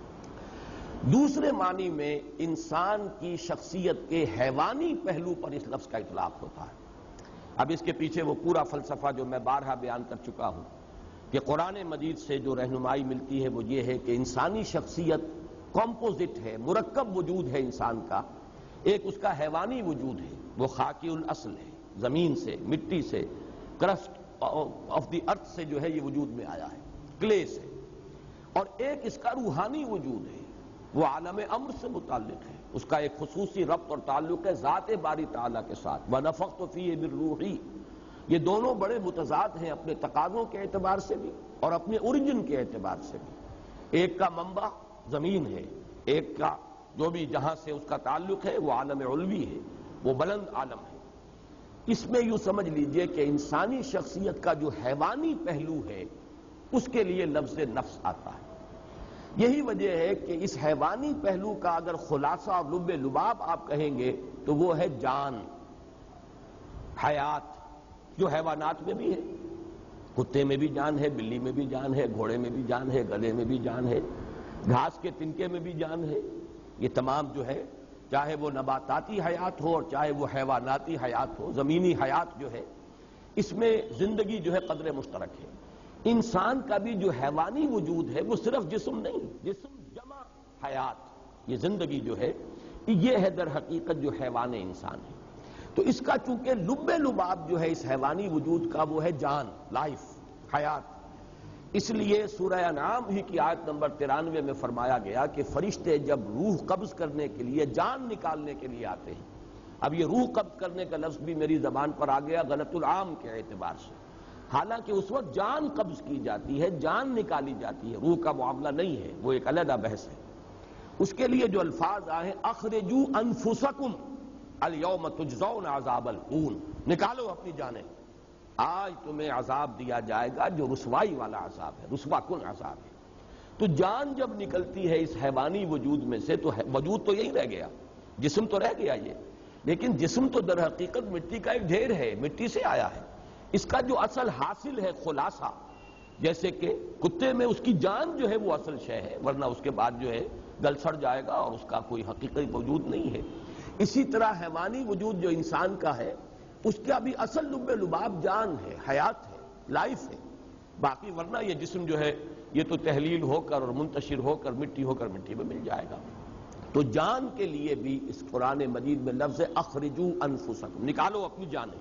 دوسرے معنی میں انسان کی شخصیت کے حیوانی پہلو پر اس لفظ کا اطلاق ہوتا ہے۔ اب اس کے پیچھے وہ پورا فلسفہ جو میں بارہا بیان کر چکا ہوں کہ قرآن مجید سے جو رہنمائی ملتی ہے وہ یہ ہے کہ انسانی شخصیت کمپوزٹ ہے، مرکب وجود ہے انسان کا۔ ایک اس کا حیوانی وجود ہے، وہ خاکی الاصل ہے، زمین سے، مٹی سے، کرسٹ آف دی ارتھ سے جو ہے یہ وجود میں آیا ہے، کلے سے۔ اور ایک اس کا روحانی وجود ہے، وہ عالم امر سے متعلق ہے، اس کا ایک خصوصی ربط اور تعلق ہے ذات باری تعالیٰ کے ساتھ۔ وَنَفَخْتُ فِيهِ مِن رُوحِي، یہ دونوں بڑے متضاد ہیں اپنے تقاضوں کے اعتبار سے بھی اور اپنے اوریجن کے اعتبار سے بھی۔ ایک کا منبع زمین ہے، ایک کا جو بھی جہاں سے اس کا تعلق ہے وہ عالم علوی ہے، وہ بلند عالم ہے۔ اس میں یوں سمجھ لیجئے کہ انسانی شخصیت کا جو حیوانی پہلو ہے اس کے لیے لفظ نفس آتا ہے۔ یہی وجہ ہے کہ اس حیوانی پہلو کا اگر خلاصہ اور لب لباب آپ کہیں گے تو وہ ہے جان، حیات، جو حیوانات میں بھی ہے۔ کتے میں بھی جان ہے، بلی میں بھی جان ہے، گھوڑے میں بھی جان ہے، گدھے میں بھی جان ہے، گھاس کے تنکے میں بھی جان ہے۔ یہ تمام جو ہے، چاہے وہ نباتاتی حیات ہو اور چاہے وہ حیواناتی حیات ہو، زمینی حیات جو ہے، اس میں زندگی جو ہے قدر مشترک ہے۔ انسان کا بھی جو حیوانی وجود ہے وہ صرف جسم نہیں، جسم جمع حیات، یہ زندگی جو ہے یہ ہے در حقیقت جو حیوان انسان ہے۔ تو اس کا چونکہ لب لباب جو ہے اس حیوانی وجود کا وہ ہے جان، لائف، حیات۔ اس لیے سورہ انعام ہی کی آیت نمبر 93 میں فرمایا گیا کہ فرشتے جب روح قبض کرنے کے لیے، جان نکالنے کے لیے آتے ہیں۔ اب یہ روح قبض کرنے کا لفظ بھی میری زبان پر آ گیا غلط العام کے اعتبار سے، حالانکہ اس وقت جان قبض کی جاتی ہے، جان نکالی جاتی ہے، روح کا معاملہ نہیں ہے، وہ ایک علیحدہ بحث ہے۔ اس کے لیے جو الفاظ آئے اخرجوا انفسکم الیوم تجزون عذاب الہون، نکالو اپنی جانیں، آج تمہیں عذاب دیا جائے گا جو رسوائی والا عذاب ہے، رسوا کن عذاب ہے۔ تو جان جب نکلتی ہے اس حیوانی وجود میں سے تو وجود تو یہی رہ گیا، جسم تو رہ گیا یہ، لیکن جسم تو در حقیقت مٹی کا ایک ڈھیر ہے، مٹی سے آیا ہے۔ اس کا جو اصل حاصل ہے خلاصہ، جیسے کہ کتے میں اس کی جان جو ہے وہ اصل شے ہے، ورنہ اس کے بعد جو ہے گل سڑ جائے گا اور اس کا کوئی حقیقی وجود نہیں ہے۔ اسی طرح حیوانی وجود جو انسان کا ہے اس کا بھی اصل لب لباب جان ہے، حیات ہے، لائف ہے۔ باقی ورنہ یہ جسم جو ہے یہ تو تحلیل ہو کر اور منتشر ہو کر مٹی میں مل جائے گا۔ تو جان کے لیے بھی اس قرآن مجید میں لفظ اخرجوا انفسکم، نکالو اپنی جانیں۔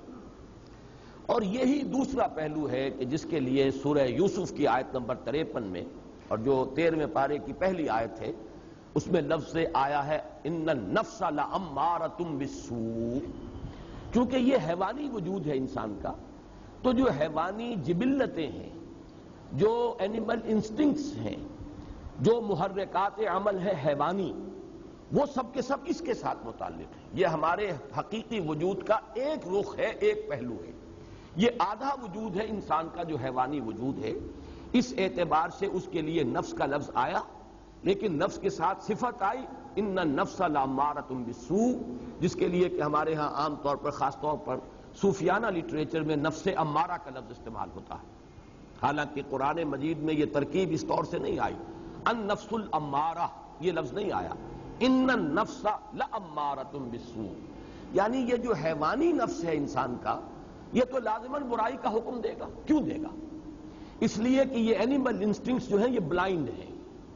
اور یہی دوسرا پہلو ہے کہ جس کے لیے سورہ یوسف کی آیت نمبر 53 میں اور جو 13ویں پارے کی پہلی آیت ہے اس میں لفظ آیا ہے ان النفس لامارۃ بالسوء۔ چونکہ یہ حیوانی وجود ہے انسان کا، تو جو حیوانی جبلتیں ہیں، جو اینیمل انسٹنکٹس ہیں، جو محرکات عمل ہے حیوانی، وہ سب کے سب اس کے ساتھ متعلق ہے۔ یہ ہمارے حقیقی وجود کا ایک رخ ہے، ایک پہلو ہے۔ یہ آدھا وجود ہے انسان کا جو حیوانی وجود ہے۔ اس اعتبار سے اس کے لیے نفس کا لفظ آیا، لیکن نفس کے ساتھ صفت آئی ان النفس لامارۃ بالسوء، جس کے لیے کہ ہمارے ہاں عام طور پر، خاص طور پر صوفیانہ لٹریچر میں نفس امارہ کا لفظ استعمال ہوتا ہے، حالانکہ قرآن مجید میں یہ ترکیب اس طور سے نہیں آئی۔ النفس الامارہ یہ لفظ نہیں آیا، ان النفس لامارۃ بالسوء، یعنی یہ جو حیوانی نفس ہے انسان کا، یہ تو لازماً برائی کا حکم دے گا۔ کیوں دے گا؟ اس لیے کہ یہ اینیمل انسٹنکٹس جو ہیں یہ بلائنڈ ہیں۔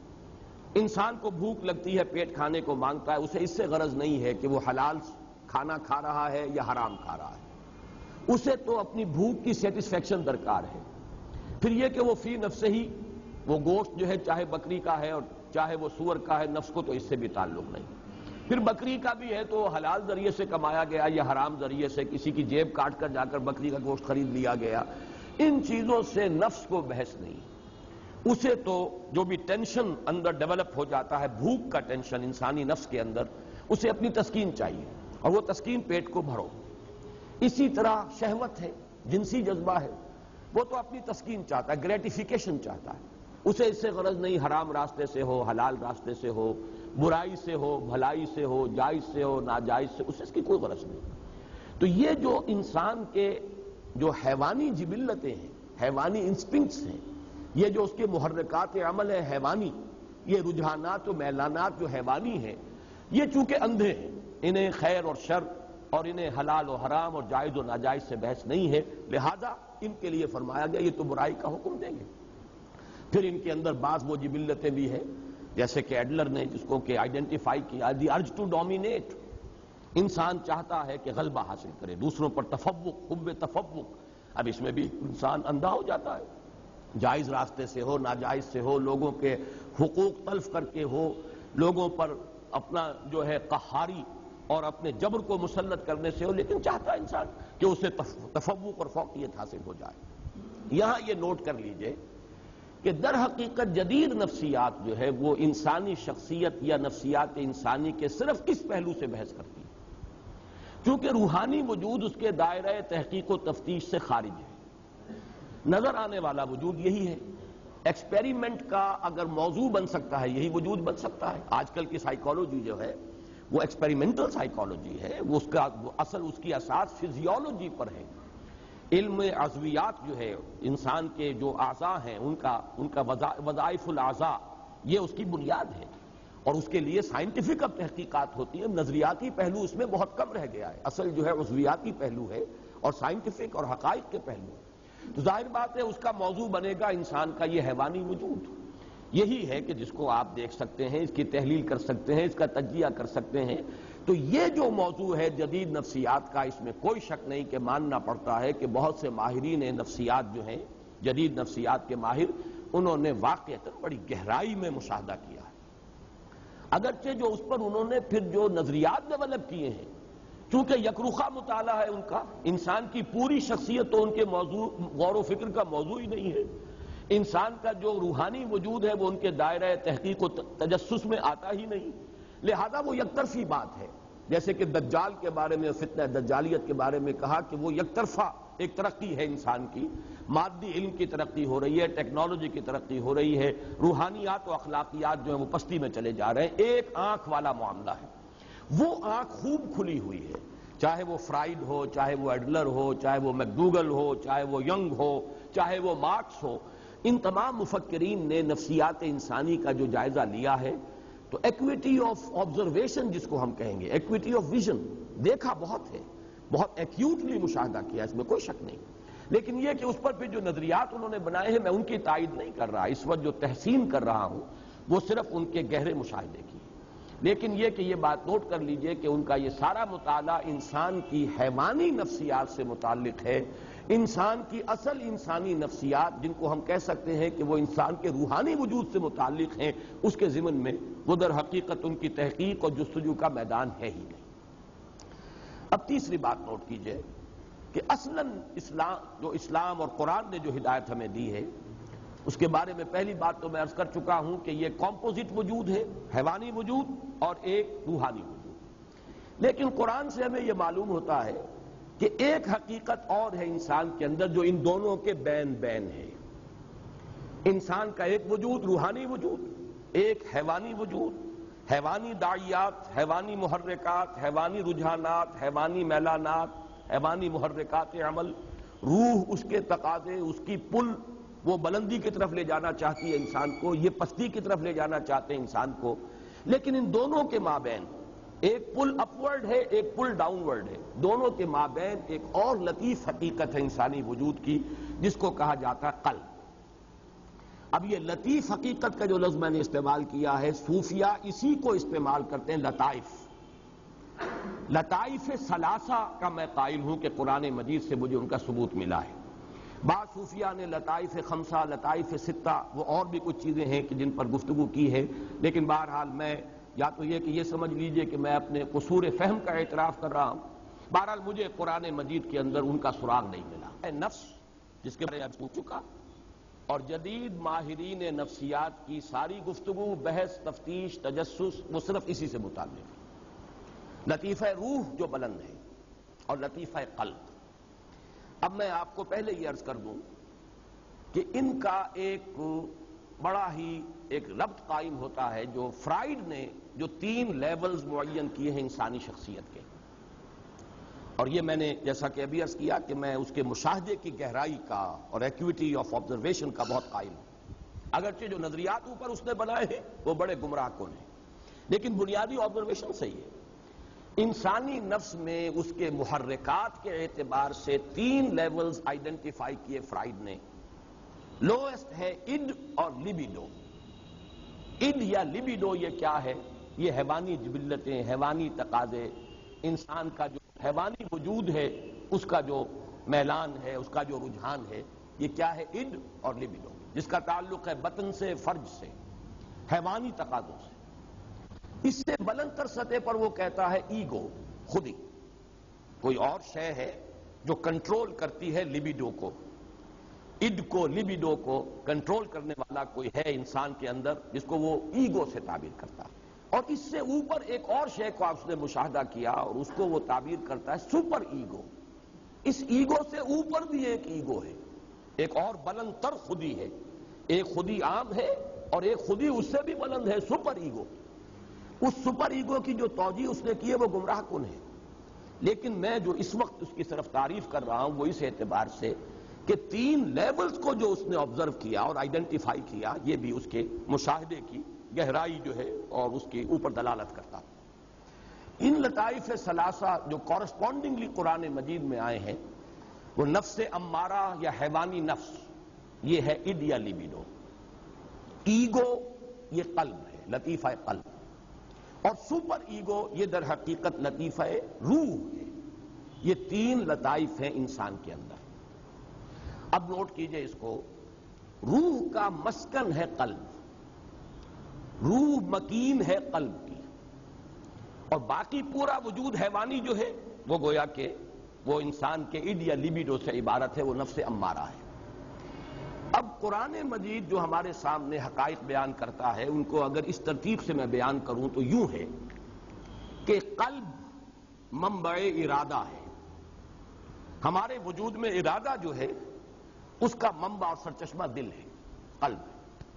انسان کو بھوک لگتی ہے، پیٹ کھانے کو مانگتا ہے، اسے اس سے غرض نہیں ہے کہ وہ حلال کھانا کھا رہا ہے یا حرام کھا رہا ہے، اسے تو اپنی بھوک کی سیٹسفیکشن درکار ہے۔ پھر یہ کہ وہ فی نفسہ ہی وہ گوشت جو ہے چاہے بکری کا ہے اور چاہے وہ سور کا ہے، نفس کو تو اس سے بھی تعلق نہیں۔ پھر بکری کا بھی ہے تو حلال ذریعے سے کمایا گیا یا حرام ذریعے سے کسی کی جیب کاٹ کر جا کر بکری کا گوشت خرید لیا گیا، ان چیزوں سے نفس کو بحث نہیں۔ اسے تو جو بھی ٹینشن اندر ڈیولپ ہو جاتا ہے، بھوک کا ٹینشن انسانی نفس کے اندر، اسے اپنی تسکین چاہیے، اور وہ تسکین پیٹ کو بھرو۔ اسی طرح شہوت ہے، جنسی جذبہ ہے، وہ تو اپنی تسکین چاہتا ہے، گریٹیفیکیشن چاہتا ہے، اسے اس سے غرض نہیں حرام راستے سے ہو، حلال راستے سے ہو، برائی سے ہو، بھلائی سے ہو، جائز سے ہو، ناجائز سے، اسے اس کی کوئی غرض نہیں۔ تو یہ جو انسان کے جو حیوانی جبلتیں ہیں، حیوانی انسٹنکٹس ہیں، یہ جو اس کے محرکات عمل ہیں حیوانی، یہ رجحانات و میلانات جو حیوانی ہیں، یہ چونکہ اندھے ہیں، انہیں خیر اور شر اور انہیں حلال و حرام اور جائز و ناجائز سے بحث نہیں ہے، لہذا ان کے لیے فرمایا گیا یہ تو برائی کا حکم دیں گے۔ پھر ان کے اندر بعض وہ جبلتیں بھی ہیں، جیسے کہ ایڈلر نے جس کو کہ آئیڈینٹیفائی کیا، دی ارج ٹو ڈومینیٹ، انسان چاہتا ہے کہ غلبہ حاصل کرے، دوسروں پر تفوق، حب تفوق۔ اب اس میں بھی انسان اندھا ہو جاتا ہے، جائز راستے سے ہو، ناجائز سے ہو، لوگوں کے حقوق تلف کر کے ہو، لوگوں پر اپنا جو ہے قہاری اور اپنے جبر کو مسلط کرنے سے ہو، لیکن چاہتا ہے انسان کہ اسے تفوق اور فوقیت حاصل ہو جائے۔ یہاں یہ نوٹ کر لیجئے کہ در حقیقت جدید نفسیات جو ہے وہ انسانی شخصیت یا نفسیات انسانی کے صرف اس پہلو سے بحث کرتی ہے، کیونکہ روحانی وجود اس کے دائرہ تحقیق و تفتیش سے خارج ہے۔ نظر آنے والا وجود یہی ہے، ایکسپیریمنٹ کا اگر موضوع بن سکتا ہے یہی وجود بن سکتا ہے۔ آج کل کی سائیکالوجی جو ہے وہ ایکسپیریمنٹل سائیکالوجی ہے، وہ اصل اس کی اساس فزیولوجی پر ہے۔ علم عضویات جو ہے، انسان کے جو اعضاء ہیں ان کا وظائف الاعضاء، یہ اس کی بنیاد ہے، اور اس کے لیے سائنٹیفک اب تحقیقات ہوتی ہیں۔ نظریاتی پہلو اس میں بہت کم رہ گیا ہے، اصل جو ہے عضویاتی پہلو ہے اور سائنٹیفک اور حقائق کے پہلو۔ تو ظاہر بات ہے اس کا موضوع بنے گا انسان کا یہ حیوانی وجود، یہی ہے کہ جس کو آپ دیکھ سکتے ہیں، اس کی تحلیل کر سکتے ہیں، اس کا تجزیہ کر سکتے ہیں۔ تو یہ جو موضوع ہے جدید نفسیات کا، اس میں کوئی شک نہیں کہ ماننا پڑتا ہے کہ بہت سے ماہرین نفسیات جو ہیں، جدید نفسیات کے ماہر، انہوں نے واقعتاً بڑی گہرائی میں مشاہدہ کیا ہے، اگرچہ جو اس پر انہوں نے پھر جو نظریات ڈیولپ کیے ہیں، چونکہ یکرخا مطالعہ ہے ان کا، انسان کی پوری شخصیت تو ان کے موضوع غور و فکر کا موضوع ہی نہیں ہے، انسان کا جو روحانی وجود ہے وہ ان کے دائرہ تحقیق و تجسس میں آتا ہی نہیں، لہذا وہ یک طرفی بات ہے۔ جیسے کہ دجال کے بارے میں، فتنہ دجالیت کے بارے میں کہا کہ وہ یک طرفہ ایک ترقی ہے انسان کی، مادی علم کی ترقی ہو رہی ہے، ٹیکنالوجی کی ترقی ہو رہی ہے، روحانیات و اخلاقیات جو ہیں وہ پستی میں چلے جا رہے ہیں، ایک آنکھ والا معاملہ ہے۔ وہ آنکھ خوب کھلی ہوئی ہے، چاہے وہ فرائیڈ ہو، چاہے وہ ایڈلر ہو، چاہے وہ میکڈوگل ہو، چاہے وہ ینگ ہو، چاہے وہ مارکس ہو، ان تمام مفکرین نے نفسیات انسانی کا جو جائزہ لیا ہے تو ایکویٹی آف آبزرویشن جس کو ہم کہیں گے، ایکویٹی آف ویژن، دیکھا بہت ہے، بہت ایکیوٹلی مشاہدہ کیا، اس میں کوئی شک نہیں، لیکن یہ کہ اس پر پھر جو نظریات انہوں نے بنائے ہیں میں ان کی تائید نہیں کر رہا، اس وقت جو تحسین کر رہا ہوں وہ صرف ان کے گہرے مشاہدے کی، لیکن یہ کہ یہ بات نوٹ کر لیجئے کہ ان کا یہ سارا مطالعہ انسان کی حیوانی نفسیات سے متعلق ہے، انسان کی اصل انسانی نفسیات جن کو ہم کہہ سکتے ہیں کہ وہ انسان کے روحانی وجود سے متعلق ہیں، اس کے ضمن میں وہ در حقیقت ان کی تحقیق اور جستجو کا میدان ہے ہی نہیں۔ اب تیسری بات نوٹ کیجئے کہ اصلاً اسلام اور قرآن نے جو ہدایت ہمیں دی ہے اس کے بارے میں پہلی بات تو میں عرض کر چکا ہوں کہ یہ کمپوزٹ وجود ہے، حیوانی وجود اور ایک روحانی وجود۔ لیکن قرآن سے ہمیں یہ معلوم ہوتا ہے کہ ایک حقیقت اور ہے انسان کے اندر جو ان دونوں کے بین بین ہے۔ انسان کا ایک وجود روحانی وجود، ایک حیوانی وجود، حیوانی داعیات، حیوانی محرکات، حیوانی رجحانات، حیوانی میلانات، حیوانی محرکات عمل، روح اس کے تقاضے، اس کی پل، وہ بلندی کی طرف لے جانا چاہتی ہے انسان کو، یہ پستی کی طرف لے جانا چاہتے ہیں انسان کو۔ لیکن ان دونوں کے مابین ایک پل اپورڈ ہے، ایک پل ڈاؤن ورڈ ہے، دونوں کے مابین ایک اور لطیف حقیقت ہے انسانی وجود کی، جس کو کہا جاتا ہے قلب۔ اب یہ لطیف حقیقت کا جو لفظ میں نے استعمال کیا ہے، صوفیہ اسی کو استعمال کرتے ہیں لطائف۔ لطائف ثلاثہ کا میں قائل ہوں کہ قرآن مجید سے مجھے ان کا ثبوت ملا ہے۔ بعض صوفیہ نے لطائف خمسہ، لطائف ستہ، وہ اور بھی کچھ چیزیں ہیں کہ جن پر گفتگو کی ہے، لیکن بہرحال میں یا تو یہ کہ یہ سمجھ لیجئے کہ میں اپنے قصور فہم کا اعتراف کر رہا ہوں۔ بہرحال مجھے قرآن مجید کے اندر ان کا سراغ نہیں ملا۔ نفس جس کے بارے میں پوچھ چکا، اور جدید ماہرین نفسیات کی ساری گفتگو، بحث، تفتیش، تجسس، وہ صرف اسی سے متعلق ہے۔ لطیفہ روح جو بلند ہے اور لطیفہ قلب۔ اب میں آپ کو پہلے یہ عرض کر دوں کہ ان کا ایک بڑا ہی ایک ربط قائم ہوتا ہے جو فرائیڈ نے جو 3 لیولز معین کیے ہیں انسانی شخصیت کے، اور یہ میں نے جیسا کہ ابھی عرض کیا کہ میں اس کے مشاہدے کی گہرائی کا اور ایکویٹی آف آبزرویشن کا بہت قائل ہوں۔ اگرچہ جو نظریات اوپر اس نے بنائے ہیں وہ بڑے گمراہ کن ہیں، لیکن بنیادی آبزرویشن صحیح ہے۔ انسانی نفس میں اس کے محرکات کے اعتبار سے 3 لیولز آئیڈینٹیفائی کیے فرائیڈ نے۔ لوئسٹ ہے اڈ اور لیبیڈو۔ اڈ یا لیبیڈو یہ کیا ہے؟ یہ حیوانی جبلتیں، حیوانی تقاضے، انسان کا جو حیوانی وجود ہے اس کا جو میلان ہے، اس کا جو رجحان ہے، یہ کیا ہے؟ اڈ اور لیبیڈو، جس کا تعلق ہے بطن سے، فرج سے، حیوانی تقاضوں سے۔ اس سے بلند تر سطح پر وہ کہتا ہے ایگو، خودی، کوئی اور شے ہے جو کنٹرول کرتی ہے لیبیڈو کو، اڈ کو، لیبیڈو کو کنٹرول کرنے والا کوئی ہے انسان کے اندر جس کو وہ ایگو سے تعبیر کرتا ہے۔ اور اس سے اوپر ایک اور شے کو آپ نے مشاہدہ کیا اور اس کو وہ تعبیر کرتا ہے سپر ایگو۔ اس ایگو سے اوپر بھی ایک ایگو ہے، ایک اور بلند تر خودی ہے، ایک خودی عام ہے اور ایک خودی اس سے بھی بلند ہے، سپر ایگو۔ اس سپر ایگو کی جو توجیہ اس نے کی ہے وہ گمراہ کن ہے، لیکن میں جو اس وقت اس کی صرف تعریف کر رہا ہوں وہ اس اعتبار سے کہ 3 لیولز کو جو اس نے آبزرو کیا اور آئیڈینٹیفائی کیا، یہ بھی اس کے مشاہدے کی گہرائی جو ہے اور اس کے اوپر دلالت کرتا۔ ان لطائف ثلاثہ جو کورسپونڈنگلی قرآن مجید میں آئے ہیں، وہ نفس امارہ یا حیوانی نفس، یہ ہے اڈ یا لیبیڈو۔ ایگو یہ قلب ہے، لطیفہ قلب، اور سپر ایگو یہ در حقیقت لطیفہ روح ہے۔ یہ 3 لطائف ہیں انسان کے اندر۔ اب نوٹ کیجئے اس کو، روح کا مسکن ہے قلب، روح مکین ہے قلب کی، اور باقی پورا وجود حیوانی جو ہے وہ گویا کہ وہ انسان کے اڈ یا لیبیڈو سے عبارت ہے، وہ نفس امارہ ہے۔ اب قرآن مجید جو ہمارے سامنے حقائق بیان کرتا ہے، ان کو اگر اس ترتیب سے میں بیان کروں تو یوں ہے کہ قلب منبع ارادہ ہے۔ ہمارے وجود میں ارادہ جو ہے اس کا منبع اور سرچشمہ دل ہے، قلب ہے۔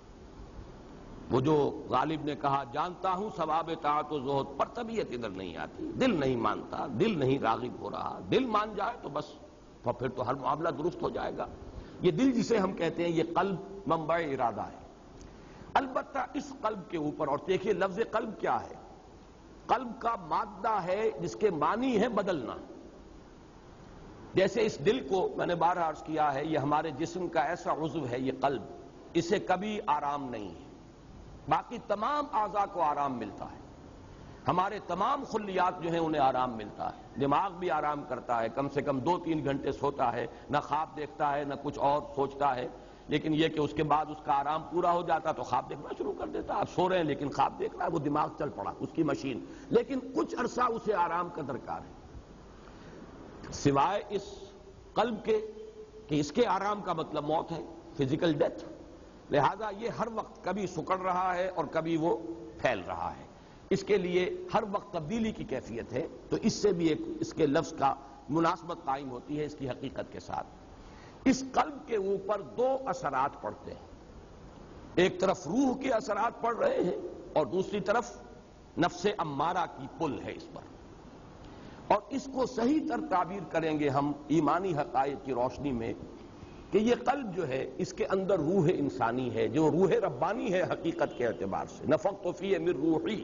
وہ جو غالب نے کہا جانتا ہوں ثواب طاعت و زہد پر طبیعت ادھر نہیں آتی، دل نہیں مانتا، دل نہیں راغب ہو رہا، دل مان جائے تو بس پھر تو ہر معاملہ درست ہو جائے گا۔ یہ دل جسے ہم کہتے ہیں یہ قلب منبع ارادہ ہے۔ البتہ اس قلب کے اوپر، اور دیکھیے لفظ قلب کیا ہے، قلب کا مادہ ہے جس کے معنی ہے بدلنا۔ جیسے اس دل کو میں نے بارہا عرض کیا ہے، یہ ہمارے جسم کا ایسا عضو ہے، یہ قلب، اسے کبھی آرام نہیں ہے، باقی تمام اعضاء کو آرام ملتا ہے، ہمارے تمام خلیات جو ہیں انہیں آرام ملتا ہے، دماغ بھی آرام کرتا ہے، کم سے کم 2-3 گھنٹے سوتا ہے، نہ خواب دیکھتا ہے نہ کچھ اور سوچتا ہے، لیکن یہ کہ اس کے بعد اس کا آرام پورا ہو جاتا تو خواب دیکھنا شروع کر دیتا۔ آپ سو رہے ہیں لیکن خواب دیکھ رہا ہے، وہ دماغ چل پڑا، اس کی مشین، لیکن کچھ عرصہ اسے آرام کا درکار ہے، سوائے اس قلب کے کہ اس کے آرام کا مطلب موت ہے، فزیکل ڈیتھ، لہذا یہ ہر وقت کبھی سکڑ رہا ہے اور کبھی وہ پھیل رہا ہے، اس کے لیے ہر وقت تبدیلی کی کیفیت ہے، تو اس سے بھی ایک اس کے لفظ کا مناسبت قائم ہوتی ہے اس کی حقیقت کے ساتھ۔ اس قلب کے اوپر دو اثرات پڑتے ہیں، ایک طرف روح کے اثرات پڑ رہے ہیں اور دوسری طرف نفس امارہ کی پل ہے اس پر، اور اس کو صحیح تر تعبیر کریں گے ہم ایمانی حقائق کی روشنی میں کہ یہ قلب جو ہے اس کے اندر روح انسانی ہے جو روح ربانی ہے حقیقت کے اعتبار سے، نفخت فیہ من روحی۔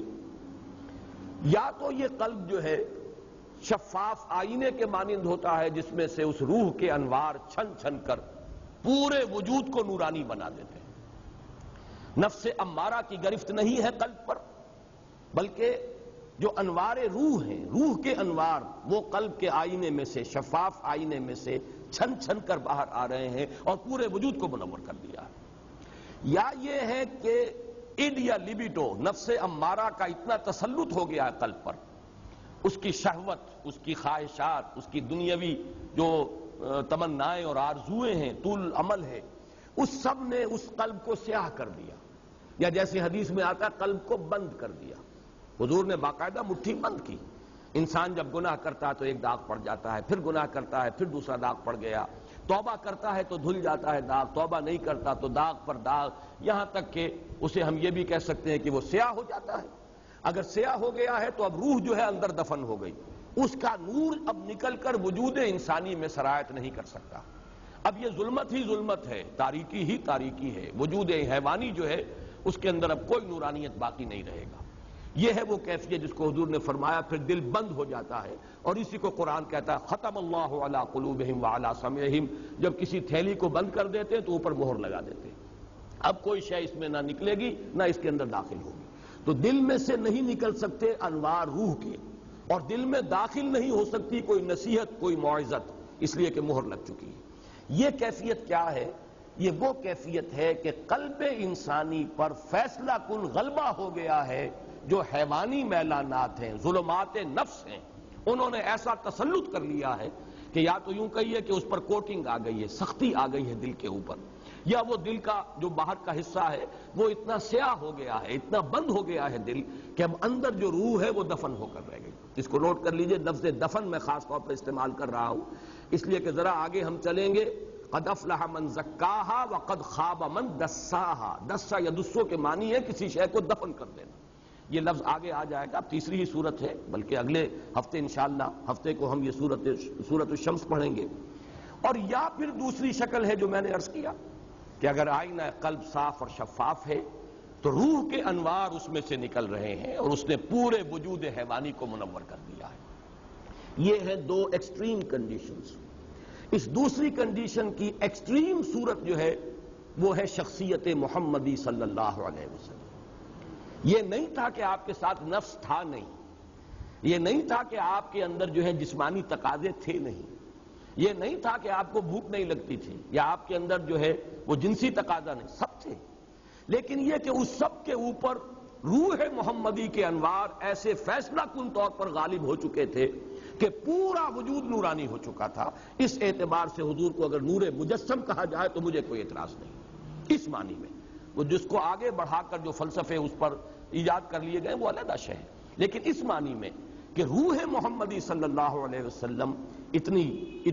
یا تو یہ قلب جو ہے شفاف آئینے کے مانند ہوتا ہے جس میں سے اس روح کے انوار چھن چھن کر پورے وجود کو نورانی بنا دیتے ہیں۔ نفس امارہ کی گرفت نہیں ہے قلب پر، بلکہ جو انوار روح ہیں، روح کے انوار وہ قلب کے آئینے میں سے، شفاف آئینے میں سے چھن چھن کر باہر آ رہے ہیں اور پورے وجود کو منور کر دیا ہے۔ یا یہ ہے کہ اڈ یا لیبیٹو نفس امارہ کا اتنا تسلط ہو گیا ہے قلب پر، اس کی شہوت، اس کی خواہشات، اس کی دنیاوی جو تمنائیں اور آرزوئیں ہیں، طول عمل ہے، اس سب نے اس قلب کو سیاہ کر دیا، یا جیسے حدیث میں آتا ہے قلب کو بند کر دیا۔ حضور نے باقاعدہ مٹھی بند کی۔ انسان جب گناہ کرتا ہے تو ایک داغ پڑ جاتا ہے، پھر گناہ کرتا ہے پھر دوسرا داغ پڑ گیا، توبہ کرتا ہے تو دھل جاتا ہے داغ، توبہ نہیں کرتا تو داغ پر داغ، یہاں تک کہ اسے ہم یہ بھی کہہ سکتے ہیں کہ وہ سیاہ ہو جاتا ہے۔ اگر سیاہ ہو گیا ہے تو اب روح جو ہے اندر دفن ہو گئی، اس کا نور اب نکل کر وجود انسانی میں سرایت نہیں کر سکتا۔ اب یہ ظلمت ہی ظلمت ہے، تاریکی ہی تاریکی ہے، وجود حیوانی جو ہے اس کے اندر اب کوئی نورانیت باقی نہیں رہے گا۔ یہ ہے وہ کیفیت جس کو حضور نے فرمایا پھر دل بند ہو جاتا ہے، اور اسی کو قرآن کہتا ہے ختم اللہ علی قلوبہم وعلی سمعہم۔ جب کسی تھیلی کو بند کر دیتے ہیں تو اوپر مہر لگا دیتے ہیں، اب کوئی شے اس میں نہ نکلے گی نہ اس کے اندر داخل ہوگی۔ تو دل میں سے نہیں نکل سکتے انوار روح کے، اور دل میں داخل نہیں ہو سکتی کوئی نصیحت، کوئی موعظت، اس لیے کہ مہر لگ چکی ہے۔ یہ کیفیت کیا ہے؟ یہ وہ کیفیت ہے کہ قلب انسانی پر فیصلہ کن غلبہ ہو گیا ہے۔ جو حیوانی میلانات ہیں، ظلمات نفس ہیں، انہوں نے ایسا تسلط کر لیا ہے کہ یا تو یوں کہیے کہ اس پر کوٹنگ آ گئی ہے، سختی آ گئی ہے دل کے اوپر، یا وہ دل کا جو باہر کا حصہ ہے وہ اتنا سیاہ ہو گیا ہے، اتنا بند ہو گیا ہے دل کہ اب اندر جو روح ہے وہ دفن ہو کر رہ گئی۔ اس کو نوٹ کر لیجئے، لفظ دفن میں خاص طور پر استعمال کر رہا ہوں اس لیے کہ ذرا آگے ہم چلیں گے۔ قد افلح من زکاہا وقد خاب من دساہا۔ دسا یا دسو کے معنی ہے کسی شے کو دفن کر دینا، یہ لفظ آگے آ جائے گا، اب تیسری ہی صورت ہے، بلکہ اگلے ہفتے انشاءاللہ ہفتے کو ہم یہ سورۃ الشمس پڑھیں گے۔ اور یا پھر دوسری شکل ہے جو میں نے عرض کیا کہ اگر آئینہ قلب صاف اور شفاف ہے تو روح کے انوار اس میں سے نکل رہے ہیں اور اس نے پورے وجود حیوانی کو منور کر دیا ہے۔ یہ ہے دو ایکسٹریم کنڈیشنز۔ اس دوسری کنڈیشن کی ایکسٹریم صورت جو ہے وہ ہے شخصیت محمدی صلی اللہ علیہ وسلم۔ یہ نہیں تھا کہ آپ کے ساتھ نفس تھا نہیں، یہ نہیں تھا کہ آپ کے اندر جو ہے جسمانی تقاضے تھے نہیں، یہ نہیں تھا کہ آپ کو بھوک نہیں لگتی تھی یا آپ کے اندر جو ہے وہ جنسی تقاضا نہیں، سب تھے، لیکن یہ کہ اس سب کے اوپر روح محمدی کے انوار ایسے فیصلہ کن طور پر غالب ہو چکے تھے کہ پورا وجود نورانی ہو چکا تھا۔ اس اعتبار سے حضور کو اگر نور مجسم کہا جائے تو مجھے کوئی اعتراض نہیں، اس معنی میں۔ وہ جس کو آگے بڑھا کر جو فلسفے اس پر ایجاد کر لیے گئے وہ علیحدہ شے ہے، لیکن اس معنی میں کہ روح محمدی صلی اللہ علیہ وسلم اتنی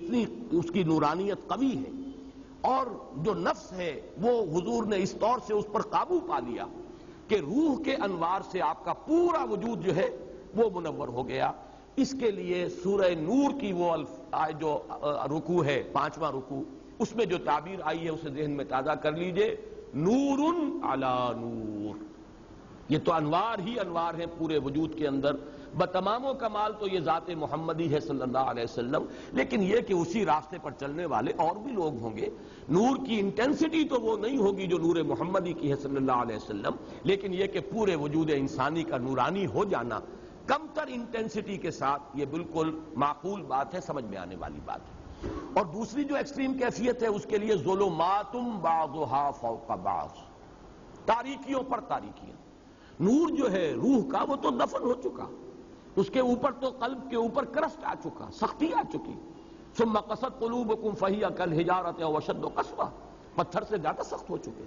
اس کی نورانیت قوی ہے، اور جو نفس ہے وہ حضور نے اس طور سے اس پر قابو پا لیا کہ روح کے انوار سے آپ کا پورا وجود جو ہے وہ منور ہو گیا۔ اس کے لیے سورہ نور کی وہ جو رکوع ہے، 5واں رکوع، اس میں جو تعبیر آئی ہے اسے ذہن میں تازہ کر لیجئے، نور علی نور۔ یہ تو انوار ہی انوار ہیں پورے وجود کے اندر، بتمام و کمال تو یہ ذات محمدی ہے صلی اللہ علیہ وسلم، لیکن یہ کہ اسی راستے پر چلنے والے اور بھی لوگ ہوں گے۔ نور کی انٹینسٹی تو وہ نہیں ہوگی جو نور محمدی کی ہے صلی اللہ علیہ وسلم، لیکن یہ کہ پورے وجود انسانی کا نورانی ہو جانا کم تر انٹینسٹی کے ساتھ، یہ بالکل معقول بات ہے، سمجھ میں آنے والی بات ہے۔ اور دوسری جو ایکسٹریم کیفیت ہے اس کے لیے ظلمات بعضها فوق بعض، تاریکیوں پر تاریکیاں۔ نور جو ہے روح کا وہ تو دفن ہو چکا، اس کے اوپر تو قلب کے اوپر کرسٹ آ چکا، سختی آ چکی۔ ثم قست قلوبکم فہی کالحجارۃ او اشد قسوہ، پتھر سے زیادہ سخت ہو چکے،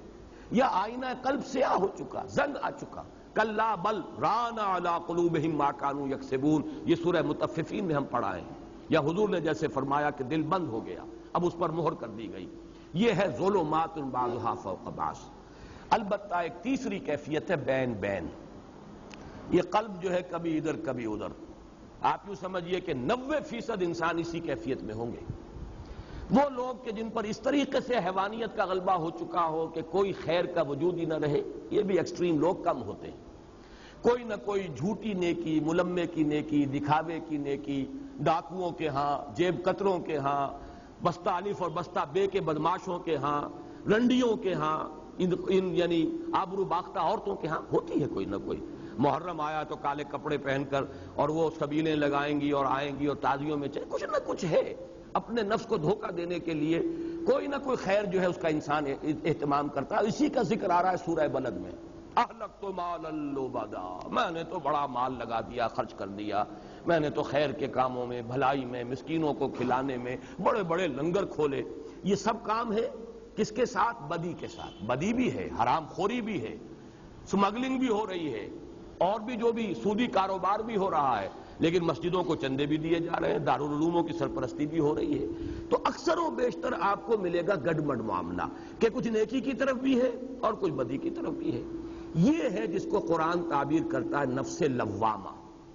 یا آئینہ قلب سیاہ ہو چکا، زنگ آ چکا. کلا بل ران علی قلوبہم ما کانوا یکسبون، یہ سورہ مطففین میں ہم پڑھا ہے. یا حضور نے جیسے فرمایا کہ دل بند ہو گیا، اب اس پر مہر کر دی گئی. یہ ہے ظلمات بعضها فوق بعض. البتہ ایک تیسری کیفیت ہے بین بین. یہ قلب جو ہے کبھی ادھر کبھی ادھر. آپ یوں سمجھیے کہ 90% انسان اسی کیفیت میں ہوں گے. وہ لوگ کہ جن پر اس طریقے سے حیوانیت کا غلبہ ہو چکا ہو کہ کوئی خیر کا وجود ہی نہ رہے، یہ بھی ایکسٹریم لوگ کم ہوتے ہیں. کوئی نہ کوئی جھوٹی نیکی، ملمے کی نیکی، دکھاوے کی نیکی، ڈاکوؤں کے ہاں، جیب کتروں کے ہاں، بستہ الف اور بستہ بے کے بدماشوں کے ہاں، رنڈیوں کے ہاں، ان یعنی آبرو باختہ عورتوں کے ہاں ہوتی ہے کوئی نہ کوئی. محرم آیا تو کالے کپڑے پہن کر اور وہ سبیلیں لگائیں گی اور آئیں گی اور تازیوں میں کچھ نہ کچھ ہے. اپنے نفس کو دھوکہ دینے کے لیے کوئی نہ کوئی خیر جو ہے اس کا انسان اہتمام کرتا ہے. اسی کا ذکر آ رہا ہے سورہ بلد میں. اہلکت مالا لبدا، میں نے تو بڑا مال لگا دیا، خرچ کر دیا. میں نے تو خیر کے کاموں میں، بھلائی میں، مسکینوں کو کھلانے میں بڑے بڑے لنگر کھولے. یہ سب کام ہے کس کے ساتھ؟ بدی کے ساتھ. بدی بھی ہے، حرام خوری بھی ہے، سمگلنگ بھی ہو رہی ہے، اور بھی جو بھی سودی کاروبار بھی ہو رہا ہے. لیکن مسجدوں کو چندے بھی دیے جا رہے ہیں، دارالعلوموں کی سرپرستی بھی ہو رہی ہے. تو اکثر و بیشتر آپ کو ملے گا گڈمڈ معاملہ کہ کچھ نیکی کی طرف بھی ہے اور کچھ بدی کی طرف بھی ہے. یہ ہے جس کو قرآن تعبیر کرتا ہے نفس لوامہ.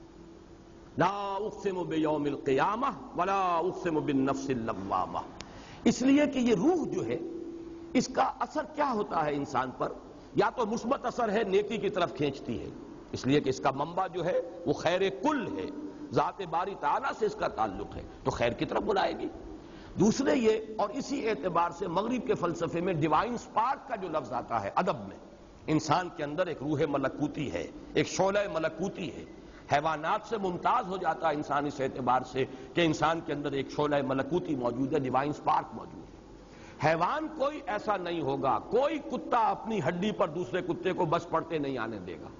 لا اقسم بیوم القیامہ ولا اقسم بالنفس اللوامہ. اس لیے کہ یہ روح جو ہے اس کا اثر کیا ہوتا ہے انسان پر؟ یا تو مثبت اثر ہے، نیکی کی طرف کھینچتی ہے، اس لیے کہ اس کا منبع جو ہے وہ خیر کل ہے، ذات باری تعالیٰ سے اس کا تعلق ہے تو خیر کی طرف بلائے گی. دوسرے یہ، اور اسی اعتبار سے مغرب کے فلسفے میں ڈیوائن سپارک کا جو لفظ آتا ہے ادب میں، انسان کے اندر ایک روح ملکوتی ہے، ایک شعلہ ملکوتی ہے. حیوانات سے ممتاز ہو جاتا ہے انسان اس اعتبار سے کہ انسان کے اندر ایک شعلہ ملکوتی موجود ہے، ڈیوائن سپارک موجود ہے. حیوان کوئی ایسا نہیں ہوگا، کوئی کتا اپنی ہڈی پر دوسرے کتے کو بس پڑتے نہیں آنے دے گا.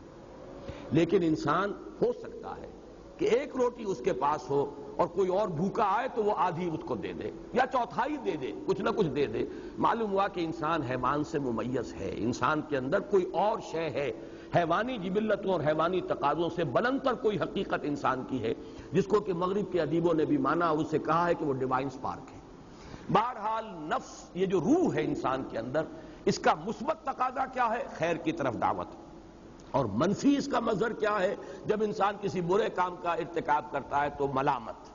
لیکن انسان ہو سکتا ہے کہ ایک روٹی اس کے پاس ہو اور کوئی اور بھوکا آئے تو وہ آدھی اس کو دے دے یا چوتھائی دے دے، کچھ نہ کچھ دے دے. معلوم ہوا کہ انسان حیوان سے ممیز ہے، انسان کے اندر کوئی اور شے ہے، حیوانی جبلتوں اور حیوانی تقاضوں سے بلندتر کوئی حقیقت انسان کی ہے، جس کو کہ مغرب کے ادیبوں نے بھی مانا، اسے کہا ہے کہ وہ ڈیوائن سپارک ہے. بہرحال نفس، یہ جو روح ہے انسان کے اندر، اس کا مثبت تقاضا کیا ہے؟ خیر کی طرف دعوت. اور منفی اس کا مظہر کیا ہے؟ جب انسان کسی برے کام کا ارتکاب کرتا ہے تو ملامت.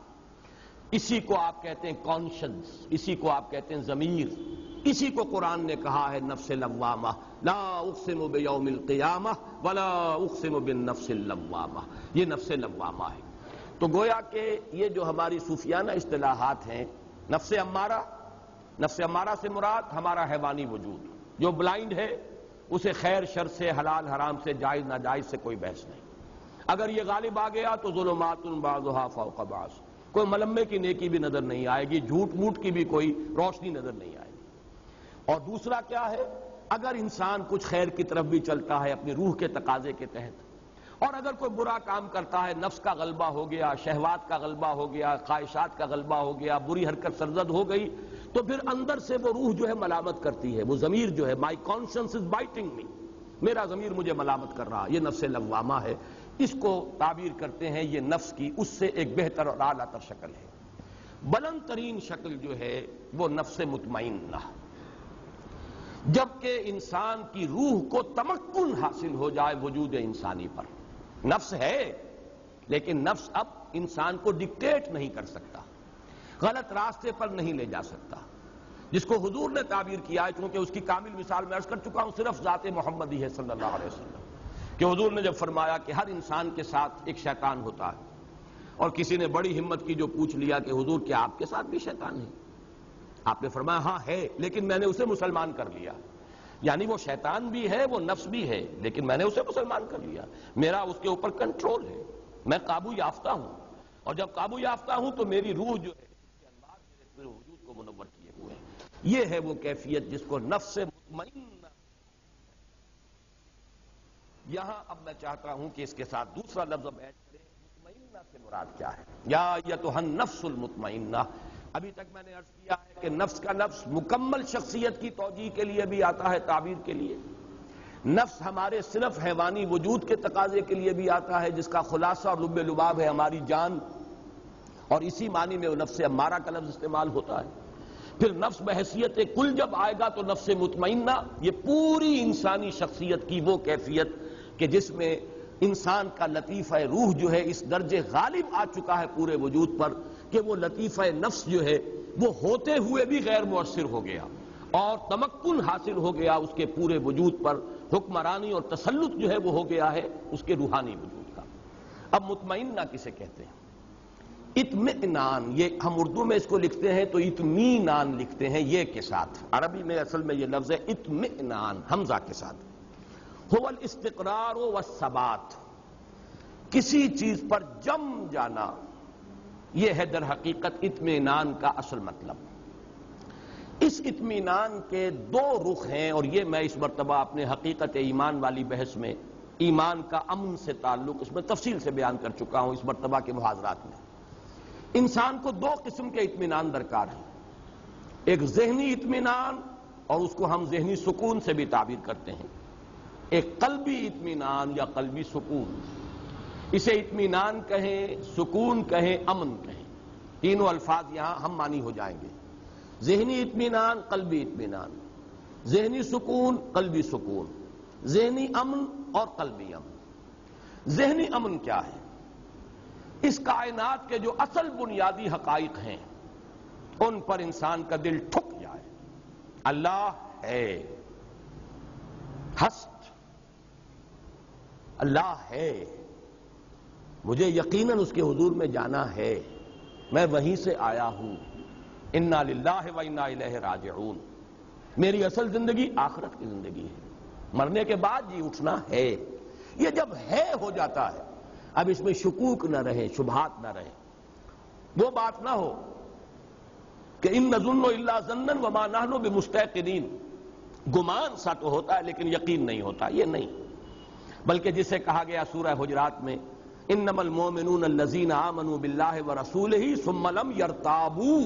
اسی کو آپ کہتے ہیں کانشنس، اسی کو آپ کہتے ہیں ضمیر. اسی کو قرآن نے کہا ہے نفس لوامہ. لا اقسم بیوم القیامہ ولا اقسم بالنفس اللوامہ. یہ نفس لوامہ ہے. تو گویا کہ یہ جو ہماری صوفیانہ اصطلاحات ہیں، نفس امارہ، نفس امارہ سے مراد ہمارا حیوانی وجود جو بلائنڈ ہے، اسے خیر شر سے، حلال حرام سے، جائز ناجائز سے کوئی بحث نہیں. اگر یہ غالب آ گیا تو ظلمات بعضها فوق بعض. کوئی ملمے کی نیکی بھی نظر نہیں آئے گی، جھوٹ موٹ کی بھی کوئی روشنی نظر نہیں آئے گی. اور دوسرا کیا ہے؟ اگر انسان کچھ خیر کی طرف بھی چلتا ہے اپنی روح کے تقاضے کے تحت، اور اگر کوئی برا کام کرتا ہے، نفس کا غلبہ ہو گیا، شہوات کا غلبہ ہو گیا، خواہشات کا غلبہ ہو گیا، بری حرکت سرزد ہو گئی، تو پھر اندر سے وہ روح جو ہے ملامت کرتی ہے. وہ ضمیر جو ہے، مائی کانشنس از بائٹنگ می، میرا ضمیر مجھے ملامت کر رہا. یہ نفس لوامہ ہے. اس کو تعبیر کرتے ہیں یہ نفس کی اس سے ایک بہتر اور اعلیٰ تر شکل ہے. بلند ترین شکل جو ہے وہ نفس مطمئنہ. جبکہ انسان کی روح کو تمکن حاصل ہو جائے وجود انسانی پر. نفس ہے لیکن نفس اب انسان کو ڈکٹیٹ نہیں کر سکتا، غلط راستے پر نہیں لے جا سکتا. جس کو حضور نے تعبیر کیا ہے، چونکہ اس کی کامل مثال میں عرض کر چکا ہوں، صرف ذات محمدی ہے صلی اللہ علیہ وسلم، کہ حضور نے جب فرمایا کہ ہر انسان کے ساتھ ایک شیطان ہوتا ہے. اور کسی نے بڑی ہمت کی جو پوچھ لیا کہ حضور کیا آپ کے ساتھ بھی شیطان ہے؟ آپ نے فرمایا ہاں ہے، لیکن میں نے اسے مسلمان کر لیا. یعنی وہ شیطان بھی ہے، وہ نفس بھی ہے، لیکن میں نے اسے مسلمان کر لیا. میرا اس کے اوپر کنٹرول ہے، میں قابو یافتہ ہوں. اور جب قابو یافتہ ہوں تو میری روح جو ہے اس کے انوار میرے وجود کو منور کیے ہوئے ہیں. یہ ہے وہ کیفیت جس کو نفس مطمئنہ. یہاں اب میں چاہتا ہوں کہ اس کے ساتھ دوسرا لفظ اب ایڈ کریں. مطمئنہ سے مراد کیا ہے؟ یا ایتھا النفس المطمئنہ، ابھی تک میں نے عرض کیا ہے کہ نفس کا نفس مکمل شخصیت کی توجیہ کے لیے بھی آتا ہے، تعبیر کے لیے۔ نفس ہمارے صرف حیوانی وجود کے تقاضے کے لیے بھی آتا ہے، جس کا خلاصہ اور لب لباب ہے ہماری جان، اور اسی معنی میں وہ نفس امارہ کا لفظ استعمال ہوتا ہے۔ پھر نفس بحیثیت کل جب آئے گا تو نفس مطمئنہ، یہ پوری انسانی شخصیت کی وہ کیفیت کہ جس میں انسان کا لطیفہ روح جو ہے اس درجے غالب آ چکا ہے پورے وجود پر کہ وہ لطیفہ نفس جو ہے وہ ہوتے ہوئے بھی غیر مؤثر ہو گیا اور تمکن حاصل ہو گیا اس کے پورے وجود پر، حکمرانی اور تسلط جو ہے وہ ہو گیا ہے اس کے روحانی وجود کا۔ اب مطمئنہ کسے کہتے ہیں؟ اطمئنان، یہ ہم اردو میں اس کو لکھتے ہیں تو اطمینان لکھتے ہیں یہ کے ساتھ، عربی میں اصل میں یہ لفظ ہے اطمئنان حمزہ کے ساتھ۔ هو الاستقرار والثبات، کسی چیز پر جم جانا، یہ ہے در حقیقت اطمینان کا اصل مطلب۔ اس اطمینان کے دو رخ ہیں، اور یہ میں اس مرتبہ اپنے حقیقت ایمان والی بحث میں ایمان کا امن سے تعلق اس میں تفصیل سے بیان کر چکا ہوں اس مرتبہ کے محاضرات میں۔ انسان کو دو قسم کے اطمینان درکار ہیں، ایک ذہنی اطمینان اور اس کو ہم ذہنی سکون سے بھی تعبیر کرتے ہیں، ایک قلبی اطمینان یا قلبی سکون، اسے اطمینان کہیں، سکون کہیں، امن کہیں، تینوں الفاظ یہاں ہم معنی ہو جائیں گے۔ ذہنی اطمینان، قلبی اطمینان، ذہنی سکون، قلبی سکون، ذہنی امن اور قلبی امن۔ ذہنی امن کیا ہے؟ اس کائنات کے جو اصل بنیادی حقائق ہیں ان پر انسان کا دل ٹھک جائے، اللہ ہے، ہست، اللہ ہے، مجھے یقیناً اس کے حضور میں جانا ہے، میں وہیں سے آیا ہوں، انا للہ و انا الیہ راجعون، میری اصل زندگی آخرت کی زندگی ہے، مرنے کے بعد جی اٹھنا ہے۔ یہ جب ہے ہو جاتا ہے، اب اس میں شکوک نہ رہے، شبہات نہ رہے، وہ بات نہ ہو کہ ان نظن الا ظنا وما نحن بمستيقنين، گمان سا تو ہوتا ہے لیکن یقین نہیں ہوتا، یہ نہیں، بلکہ جسے کہا گیا سورہ حجرات میں انما المؤمنون الذين آمنوا بالله ورسوله ثم لم يرتابوا،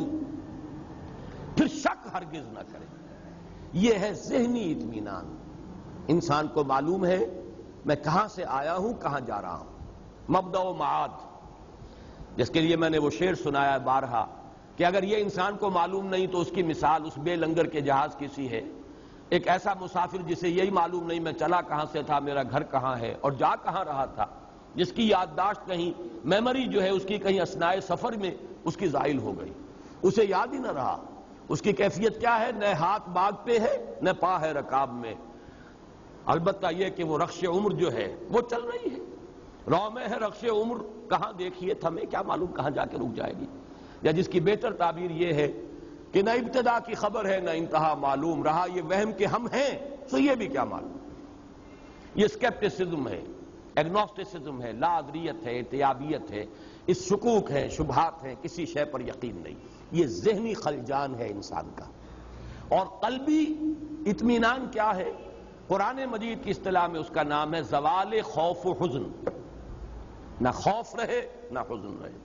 پھر شک ہرگز نہ کرے، یہ ہے ذہنی اطمینان۔ انسان کو معلوم ہے میں کہاں سے آیا ہوں، کہاں جا رہا ہوں، مبدأ و معاد، جس کے لیے میں نے وہ شعر سنایا ہے بارہا کہ اگر یہ انسان کو معلوم نہیں تو اس کی مثال اس بے لنگر کے جہاز کی سی ہے۔ ایک ایسا مسافر جسے یہی معلوم نہیں میں چلا کہاں سے تھا، میرا گھر کہاں ہے اور جا کہاں رہا تھا، جس کی یادداشت کہیں، میموری جو ہے اس کی کہیں اثناء سفر میں اس کی زائل ہو گئی، اسے یاد ہی نہ رہا، اس کی کیفیت کیا ہے؟ نہ ہاتھ باغ پہ ہے نہ پا ہے رکاب میں، البتہ یہ کہ وہ رخش عمر جو ہے وہ چل رہی ہے، رو میں ہے رخش عمر، کہاں دیکھیے تھمیں، کیا معلوم کہاں جا کے رک جائے گی، یا جس کی بہتر تعبیر یہ ہے کہ نہ ابتدا کی خبر ہے نہ انتہا معلوم، رہا یہ وہم کہ ہم ہیں سو یہ بھی کیا معلوم۔ یہ اسکیپٹسزم ہے، ایگنوسٹسزم ہے، لا ادریت ہے، ارتیابیت ہے، اس شکوک ہے، شبہات ہیں، کسی شے پر یقین نہیں، یہ ذہنی خلجان ہے انسان کا۔ اور قلبی اطمینان کیا ہے؟ قرآن مجید کی اصطلاح میں اس کا نام ہے زوال خوف و حزن، نہ خوف رہے نہ حزن رہے،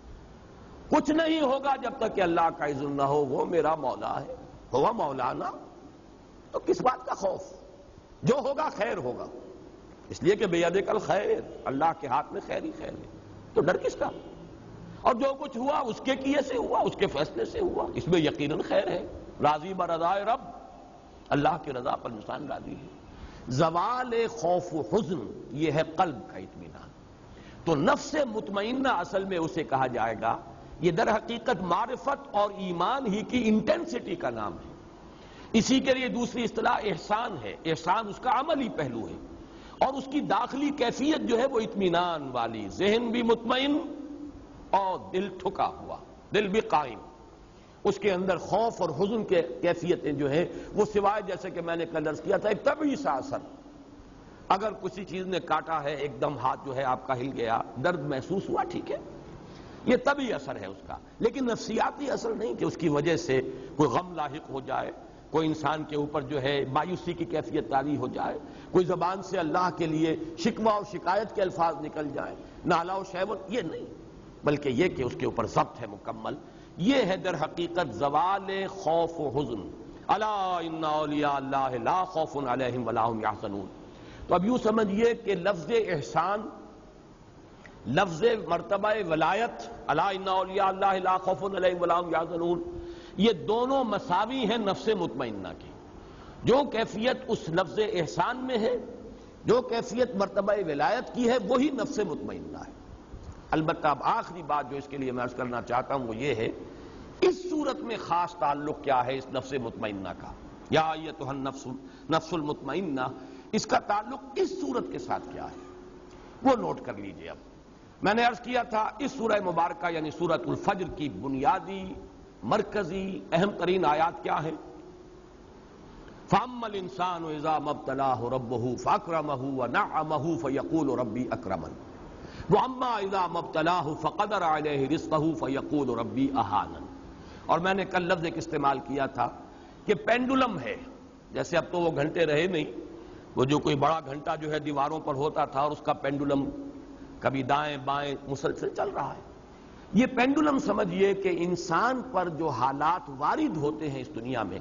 کچھ نہیں ہوگا جب تک کہ اللہ کا اذن نہ ہو، وہ میرا مولا ہے، ہوا مولانا، تو کس بات کا خوف؟ جو ہوگا خیر ہوگا، اس لیے کہ بیدک الخیر، اللہ کے ہاتھ میں خیر ہی خیر ہے، تو ڈر کس کا؟ اور جو کچھ ہوا اس کے کیے سے ہوا، اس کے فیصلے سے ہوا، اس میں یقیناً خیر ہے، راضی برضائے رب، اللہ کی رضا پر انسان راضی ہے۔ زوال خوف و حزن یہ ہے قلب کا اطمینان۔ تو نفس مطمئنہ اصل میں اسے کہا جائے گا، یہ در حقیقت معرفت اور ایمان ہی کی انٹینسٹی کا نام ہے۔ اسی کے لیے دوسری اصطلاح احسان ہے، احسان اس کا عملی پہلو ہے، اور اس کی داخلی کیفیت جو ہے وہ اطمینان والی، ذہن بھی مطمئن اور دل ٹھکا ہوا، دل بھی قائم، اس کے اندر خوف اور حزن کے کیفیتیں جو ہیں وہ سوائے جیسے کہ میں نے کل عرض کیا تھا ایک طبعی سا اثر، اگر کسی چیز نے کاٹا ہے ایک دم ہاتھ جو ہے آپ کا ہل گیا، درد محسوس ہوا، ٹھیک ہے، یہ طبعی اثر ہے اس کا، لیکن نفسیاتی اثر نہیں کہ اس کی وجہ سے کوئی غم لاحق ہو جائے، کوئی انسان کے اوپر جو ہے مایوسی کی کیفیت طاری ہو جائے، کوئی زبان سے اللہ کے لیے شکوہ اور شکایت کے الفاظ نکل جائیں، نالا و شیون، یہ نہیں، بلکہ یہ کہ اس کے اوپر ضبط ہے مکمل یہ ہے در حقیقت زوال خوف و حزن. الا ان اولیاء اللہ لا خوف علیہم ولا هم یحزنون. تو اب یوں سمجھیے کہ لفظ احسان، لفظ مرتبہ ولایت، الا ان اولیاء اللہ لا خوف علیہم ولا هم یحزنون، یہ دونوں مساوی ہیں نفس مطمئنہ کی. جو کیفیت اس لفظ احسان میں ہے، جو کیفیت مرتبہ ولایت کی ہے، وہی نفس مطمئنہ ہے. البتہ اب آخری بات جو اس کے لیے میں عرض کرنا چاہتا ہوں وہ یہ ہے، اس صورت میں خاص تعلق کیا ہے اس نفس مطمئنہ کا. یا ایتھا النفس المطمئنہ، اس کا تعلق اس صورت کے ساتھ کیا ہے وہ نوٹ کر لیجئے. اب میں نے عرض کیا تھا اس سورہ مبارکہ یعنی سورۃ الفجر کی بنیادی مرکزی اہم ترین آیات کیا ہیں؟ فَأَمَّا الْإِنسَانُ إِذَا مَا ابْتَلَاهُ رَبُّهُ فَأَكْرَمَهُ وَنَعَّمَهُ فَيَقُولُ رَبِّي أَكْرَمَنِ وَأَمَّا إِذَا مَا ابْتَلَاهُ فَقَدَرَ عَلَيْهِ رِزْقَهُ فَيَقُولُ رَبِّي أَهَانَنِ. اور میں نے کل لفظ ایک استعمال کیا تھا کہ پینڈولم ہے. جیسے اب تو وہ گھنٹے رہے نہیں، وہ جو کوئی بڑا گھنٹا جو ہے دیواروں پر ہوتا تھا اور اس کا پینڈولم کبھی دائیں بائیں مسلسل چل رہا ہے. یہ پینڈولم سمجھیے کہ انسان پر جو حالات وارد ہوتے ہیں اس دنیا میں،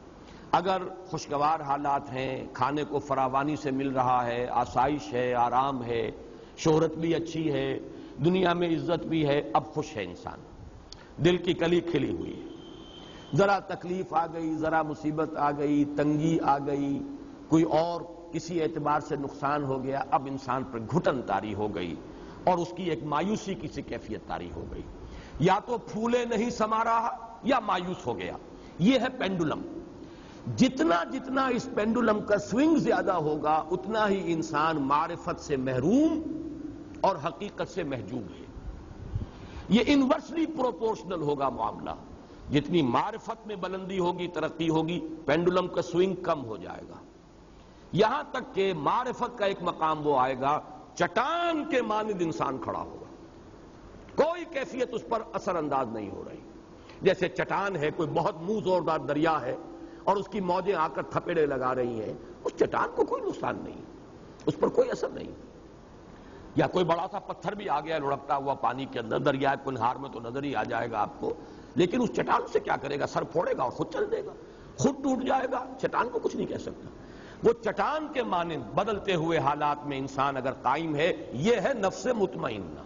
اگر خوشگوار حالات ہیں، کھانے کو فراوانی سے مل رہا ہے، آسائش ہے، آرام ہے، شہرت بھی اچھی ہے، دنیا میں عزت بھی ہے، اب خوش ہے انسان، دل کی کلی کھلی ہوئی ہے. ذرا تکلیف آ گئی، ذرا مصیبت آ گئی، تنگی آ گئی، کوئی اور کسی اعتبار سے نقصان ہو گیا، اب انسان پر گھٹن طاری ہو گئی اور اس کی ایک مایوسی کی سی کیفیت طاری ہو گئی. یا تو پھولے نہیں سما رہا یا مایوس ہو گیا. یہ ہے پینڈولم. جتنا جتنا اس پینڈولم کا سوئنگ زیادہ ہوگا اتنا ہی انسان معرفت سے محروم اور حقیقت سے محجوب ہے. یہ انورسلی پروپورشنل ہوگا معاملہ. جتنی معرفت میں بلندی ہوگی، ترقی ہوگی، پینڈولم کا سوئنگ کم ہو جائے گا، یہاں تک کہ معرفت کا ایک مقام وہ آئے گا چٹان کے مانند انسان کھڑا ہوگا، کوئی کیفیت اس پر اثر انداز نہیں ہو رہی. جیسے چٹان ہے، کوئی بہت منہ زوردار دریا ہے اور اس کی موجیں آ کر تھپیڑے لگا رہی ہیں، اس چٹان کو کوئی نقصان نہیں، اس پر کوئی اثر نہیں. یا کوئی بڑا سا پتھر بھی آ گیا لڑکتا ہوا پانی کے اندر، دریائے کنہار میں تو نظر ہی آ جائے گا آپ کو، لیکن اس چٹان سے کیا کرے گا؟ سر پھوڑے گا اور خود چل دے گا، خود ٹوٹ جائے گا. چٹان کو کچھ نہیں کہہ سکتا. وہ چٹان کے مانند بدلتے ہوئے حالات میں انسان اگر قائم ہے، یہ ہے نفس مطمئنہ.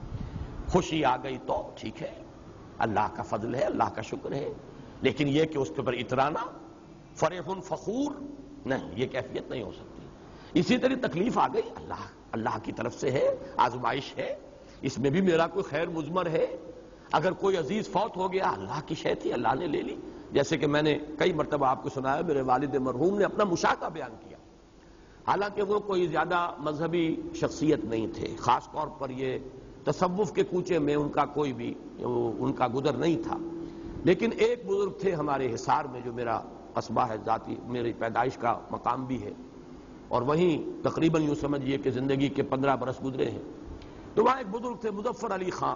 خوشی آ گئی تو ٹھیک ہے، اللہ کا فضل ہے، اللہ کا شکر ہے، لیکن یہ کہ اس کے اوپر اترانا، فرح فخور، نہیں، یہ کیفیت نہیں ہو سکتی. اسی طرح تکلیف آ گئی، اللہ کی طرف سے ہے، آزمائش ہے، اس میں بھی میرا کوئی خیر مضمر ہے. اگر کوئی عزیز فوت ہو گیا، اللہ کی شے تھی، اللہ نے لے لی. جیسے کہ میں نے کئی مرتبہ آپ کو سنایا، میرے والد مرحوم نے اپنا مشاہدہ بیان کیا. حالانکہ وہ کوئی زیادہ مذہبی شخصیت نہیں تھے، خاص طور پر یہ تصوف کے کوچے میں ان کا کوئی بھی ان کا گزر نہیں تھا. لیکن ایک بزرگ تھے ہمارے حصار میں، جو میرا قصبہ ہے، ذاتی میری پیدائش کا مقام بھی ہے، اور وہیں تقریباً یوں سمجھیے کہ زندگی کے 15 برس گزرے ہیں. تو وہاں ایک بزرگ تھے مظفر علی خان،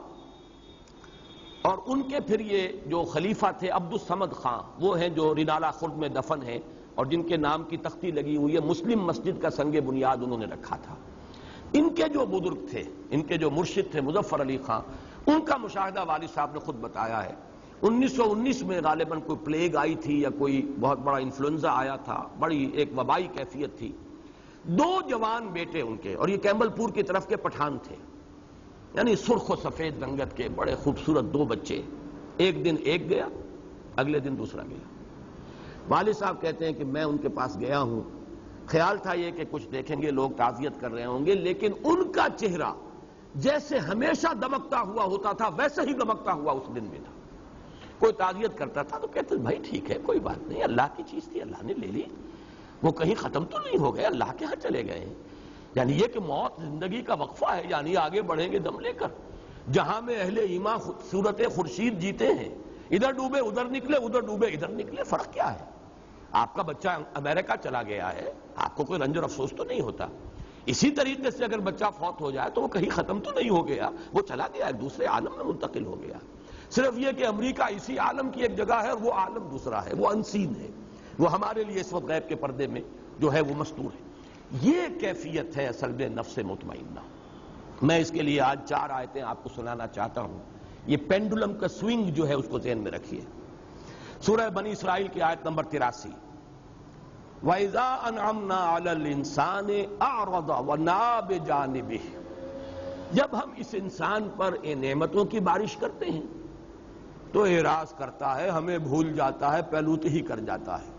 اور ان کے پھر یہ جو خلیفہ تھے عبد الصمد خان، وہ ہیں جو رینالہ خرد میں دفن ہیں اور جن کے نام کی تختی لگی ہوئی ہے. مسلم مسجد کا سنگ بنیاد انہوں نے رکھا تھا. ان کے جو بزرگ تھے، ان کے جو مرشد تھے مظفر علی خان، ان کا مشاہدہ والد صاحب نے خود بتایا ہے. 1919 میں غالباً کوئی پلیگ آئی تھی یا کوئی بہت بڑا انفلوئنزا آیا تھا، بڑی ایک وبائی کیفیت تھی. 2 جوان بیٹے ان کے، اور یہ کیمبل پور کی طرف کے پٹھان تھے، یعنی سرخ و سفید رنگت کے بڑے خوبصورت 2 بچے. ایک دن ایک گیا، اگلے دن دوسرا گیا. والد صاحب کہتے ہیں کہ میں ان کے پاس گیا ہوں، خیال تھا یہ کہ کچھ دیکھیں گے، لوگ تعزیت کر رہے ہوں گے، لیکن ان کا چہرہ جیسے ہمیشہ دمکتا ہوا ہوتا تھا ویسے ہی دمکتا ہوا اس دن میں تھا. کوئی تعزیت کرتا تھا تو کہتے بھائی ٹھیک ہے، کوئی بات نہیں، اللہ کی چیز تھی، اللہ نے لے لی، وہ کہیں ختم تو نہیں ہو گئے، اللہ کے ہاں چلے گئے. یعنی یہ کہ موت زندگی کا وقفہ ہے، یعنی آگے بڑھیں گے دم لے کر. جہاں میں اہل ایمان صورت خورشید جیتے ہیں، ادھر ڈوبے ادھر نکلے، ادھر ڈوبے ادھر نکلے، فرق کیا ہے؟ آپ کا بچہ امریکہ چلا گیا ہے، آپ کو کوئی رنج اور افسوس تو نہیں ہوتا. اسی طریقے سے اگر بچہ فوت ہو جائے تو وہ کہیں ختم تو نہیں ہو گیا، وہ چلا گیا، ایک دوسرے عالم میں منتقل ہو گیا. صرف یہ کہ امریکہ اسی عالم کی ایک جگہ ہے اور وہ عالم دوسرا ہے، وہ انسین ہے، وہ ہمارے لیے اس وقت غیب کے پردے میں جو ہے وہ مستور ہے. یہ کیفیت ہے اصل میں نفس مطمئنہ. میں اس کے لیے آج 4 آیتیں آپ کو سنانا چاہتا ہوں. یہ پینڈولم کا سوئنگ جو ہے اس کو ذہن میں رکھیے. سورہ بنی اسرائیل کی آیت نمبر 83. وَإِذَا أَنْعَمْنَا عَلَى الْإِنسَانِ أَعْرَضَ وَنَأَىٰ بِجَانِبِهِ، جب ہم اس انسان پر نعمتوں کی بارش کرتے ہیں تو اعراض کرتا ہے، ہمیں بھول جاتا ہے، پہلوت ہی کر جاتا ہے.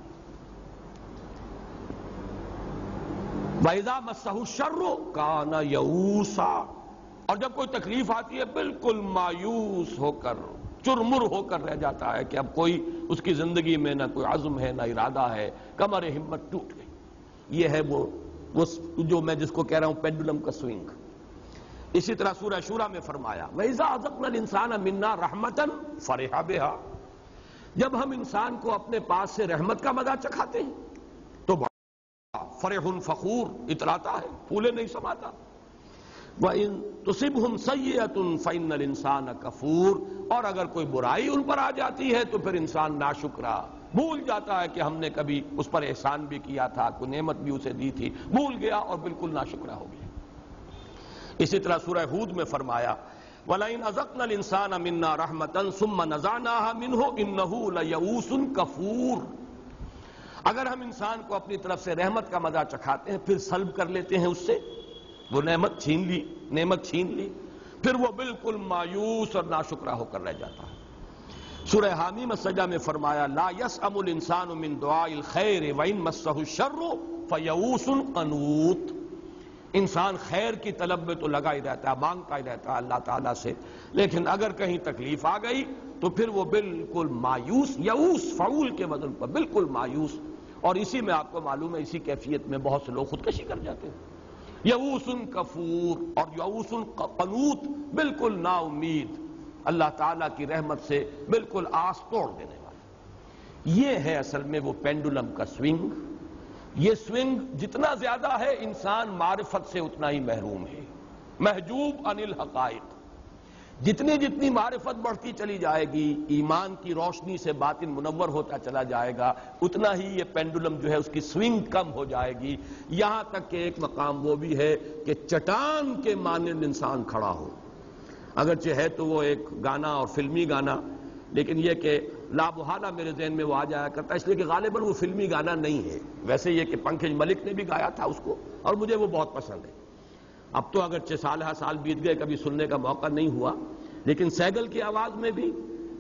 وَإِذَا مَسَّهُ الشَّرُّ كَانَ يَئُوسًا، اور جب کوئی تکلیف آتی ہے بالکل مایوس ہو کر، چرمر ہو کر رہ جاتا ہے کہ اب کوئی اس کی زندگی میں نہ کوئی عزم ہے نہ ارادہ ہے، کمر ہمت ٹوٹ گئی. یہ ہے وہ جو میں جس کو کہہ رہا ہوں پینڈولم کا سوئنگ. اسی طرح سورہ شورى میں فرمایا وَإِذَا أَذَقْنَا الْإِنسَانَ مِنَّا رَحْمَةً فَرِحَ بِهَا، جب ہم انسان کو اپنے پاس سے رحمت کا مزہ چکھاتے ہیں تو فرح فخور اتراتا ہے، پھولے نہیں سماتا. وَإِن تُصِبْهُمْ سَيِّئَةٌ فَإِنَّ الْإِنسَانَ كَفُورٌ، اور اگر کوئی برائی ان پر آ جاتی ہے تو پھر انسان ناشکرا، بھول جاتا ہے کہ ہم نے کبھی اس پر احسان بھی کیا تھا، کوئی نعمت بھی اسے دی تھی، بھول گیا اور بالکل ناشکرا ہو گیا. اسی طرح سورہ ہود میں فرمایا وَلَئِنْ أَذَقْنَا الْإِنسَانَ مِنَّا رَحْمَةً ثُمَّ نَزَعْنَاهَا مِنْهُ إِنَّهُ لَيَئُوسٌ كَفُورٌ، اگر ہم انسان کو اپنی طرف سے رحمت کا مزہ چکھاتے ہیں پھر سلب کر لیتے ہیں اس سے، وہ نعمت چھین لی، پھر وہ بالکل مایوس اور ناشکرا ہو کر رہ جاتا ہے. سورہ حامیم السجدہ میں فرمایا لا يسأم الانسان من دعاء الخیر وان مسه الشر فیئوس قنوط، انسان خیر کی طلب میں تو لگا ہی رہتا ہے، مانگتا ہی رہتا ہے اللہ تعالیٰ سے، لیکن اگر کہیں تکلیف آ گئی تو پھر وہ بالکل مایوس، یئوس فعول کے وزن پر بالکل مایوس. اور اسی میں آپ کو معلوم ہے اسی کیفیت میں بہت سے لوگ خودکشی کر جاتے ہیں. یئوس کفور اور یئوس قنوط، بالکل نا امید، اللہ تعالیٰ کی رحمت سے بالکل آس توڑ دینے والا. یہ ہے اصل میں وہ پینڈولم کا سوئنگ. یہ سوئنگ جتنا زیادہ ہے انسان معرفت سے اتنا ہی محروم ہے، محجوب عن الحقائق. جتنی معرفت بڑھتی چلی جائے گی، ایمان کی روشنی سے باطن منور ہوتا چلا جائے گا، اتنا ہی یہ پینڈولم جو ہے اس کی سوئنگ کم ہو جائے گی. یہاں تک کہ ایک مقام وہ بھی ہے کہ چٹان کے مانند انسان کھڑا ہو. اگرچہ ہے تو وہ ایک گانا اور فلمی گانا، لیکن یہ کہ لا محالہ میرے ذہن میں وہ آ جایا کرتا ہے، اس لیے کہ غالباً وہ فلمی گانا نہیں ہے. ویسے یہ کہ پنکج ملک نے بھی گایا تھا اس کو اور مجھے وہ بہت پسند ہے. اب تو اگرچہ سال بیت گئے، کبھی سننے کا موقع نہیں ہوا، لیکن سیگل کی آواز میں بھی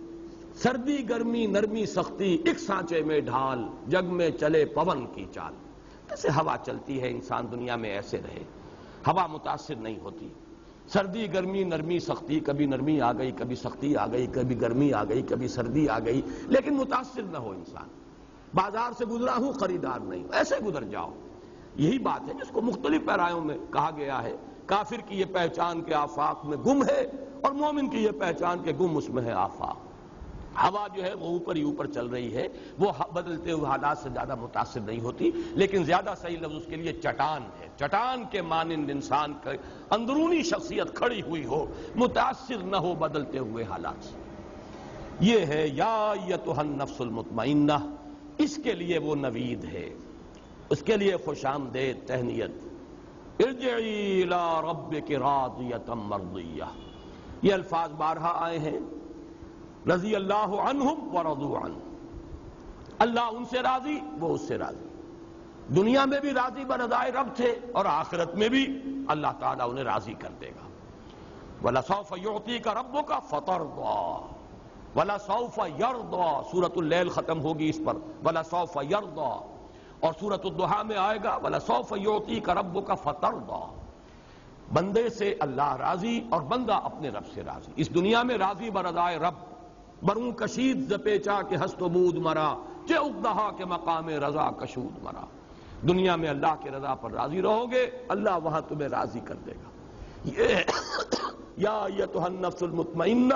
سردی گرمی نرمی سختی ایک سانچے میں ڈھال، جگ میں چلے پون کی چال. جیسے ہوا چلتی ہے انسان دنیا میں ایسے رہے، ہوا متاثر نہیں ہوتی. سردی گرمی نرمی سختی، کبھی نرمی آ گئی کبھی سختی آ گئی، کبھی گرمی آ گئی کبھی سردی آ گئی، لیکن متاثر نہ ہو انسان. بازار سے گزرا ہوں خریدار نہیں، ایسے گزر جاؤ. یہی بات ہے جس کو مختلف پیرایوں میں کہا گیا ہے. کافر کی یہ پہچان کے آفاق میں گم ہے اور مومن کی یہ پہچان کے گم اس میں ہے آفاق. ہوا جو ہے وہ اوپر ہی اوپر چل رہی ہے، وہ بدلتے ہوئے حالات سے زیادہ متاثر نہیں ہوتی، لیکن زیادہ صحیح لفظ اس کے لیے چٹان ہے. چٹان کے مانند انسان کا اندرونی شخصیت کھڑی ہوئی ہو، متاثر نہ ہو بدلتے ہوئے حالات سے. یہ ہے یا ایتھا النفس المطمئنہ. اس کے لیے وہ نوید ہے، اس کے لیے خوش آمدید تہنیت. ارجعی الی ربک راضیۃ مرضیہ. یہ الفاظ بارہا آئے ہیں، رضی اللہ عنہم ورضوا عنہ. اللہ ان سے راضی، وہ اس سے راضی. دنیا میں بھی راضی برضائے رب تھے اور آخرت میں بھی اللہ تعالیٰ انہیں راضی کر دے گا. وَلَسَوْفَ يُعْطِيكَ رَبُّكَ فَتَرْضَىٰ وَلَسَوْفَ يَرْضَىٰ. سورۃ اللیل ختم ہوگی اس پر، وَلَسَوْفَ يَرْضَىٰ. اور سورۃ الضحیٰ میں آئے گا وَلَسَوْفَ يُعْطِيكَ رَبُّكَ فَتَرْضَىٰ. بندے سے اللہ راضی اور بندہ اپنے رب سے راضی. اس دنیا میں راضی برضائے رب، بروں کشید ز پیچا کے ہست و بود مرا، چہ اقدہا کے مقام رضا کشود مرا. دنیا میں اللہ کے رضا پر راضی رہو گے، اللہ وہاں تمہیں راضی کر دے گا. یہ یا ایتھا النفس المطمئنہ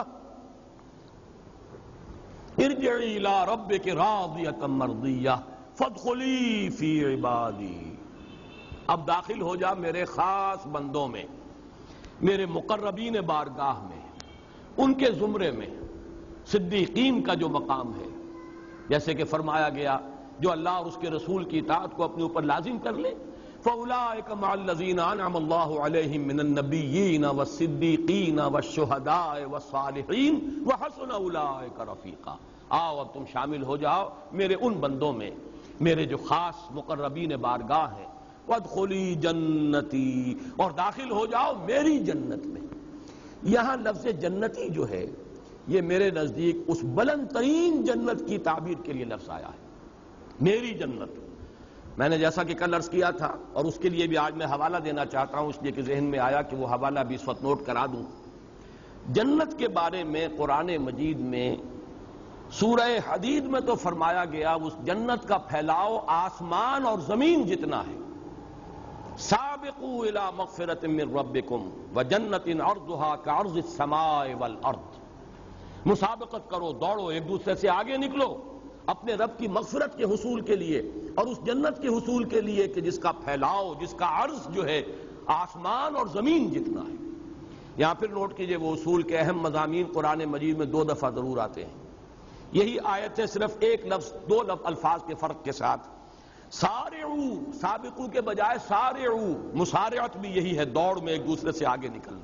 ارجعی الی ربک راضیۃ مرضیہ فادخلی فی عبادی. اب داخل ہو جا میرے خاص بندوں میں، میرے مقربین بارگاہ میں، ان کے زمرے میں. صدیقین کا جو مقام ہے، جیسے کہ فرمایا گیا جو اللہ اور اس کے رسول کی اطاعت کو اپنے اوپر لازم کر لے فَأُولَٰئِكَ مَعَ الَّذِينَ أَنْعَمَ اللَّهُ عَلَيْهِم مِّنَ النَّبِيِّينَ وَالصِّدِّيقِينَ وَالشُّهَدَاءِ وَالصَّالِحِينَ وَحَسُنَ أُولَٰئِكَ رَفِيقًا۔ آؤ اب تم شامل ہو جاؤ میرے ان بندوں میں، میرے جو خاص مقربین بارگاہ ہیں، وَادْخُلِي جَنَّتِي، اور داخل ہو جاؤ میری جنت میں۔ یہاں لفظ جنتی جو ہے یہ میرے نزدیک اس بلند ترین جنت کی تعبیر کے لیے لفظ آیا ہے، میری جنت۔ میں نے جیسا کہ کل عرض کیا تھا اور اس کے لیے بھی آج میں حوالہ دینا چاہتا ہوں، اس لیے کہ ذہن میں آیا کہ وہ حوالہ بھی اس وقت نوٹ کرا دوں۔ جنت کے بارے میں قرآن مجید میں سورہ حدید میں تو فرمایا گیا اس جنت کا پھیلاؤ آسمان اور زمین جتنا ہے۔ سابقوا الی مغفرۃ من ربکم وجنۃ عرضھا کعرض السماء والارض، مسابقت کرو، دوڑو، ایک دوسرے سے آگے نکلو اپنے رب کی مغفرت کے حصول کے لیے اور اس جنت کے حصول کے لیے کہ جس کا پھیلاؤ، جس کا عرض جو ہے آسمان اور زمین جتنا ہے۔ یہاں پھر نوٹ کیجئے وہ اصول کے اہم مضامین قرآن مجید میں 2 دفعہ ضرور آتے ہیں۔ یہی آیت ہے صرف ایک لفظ 2 الفاظ کے فرق کے ساتھ، سارعو، سابقو کے بجائے سارعو، مسارعت بھی یہی ہے، دوڑ میں ایک دوسرے سے آگے نکلنا۔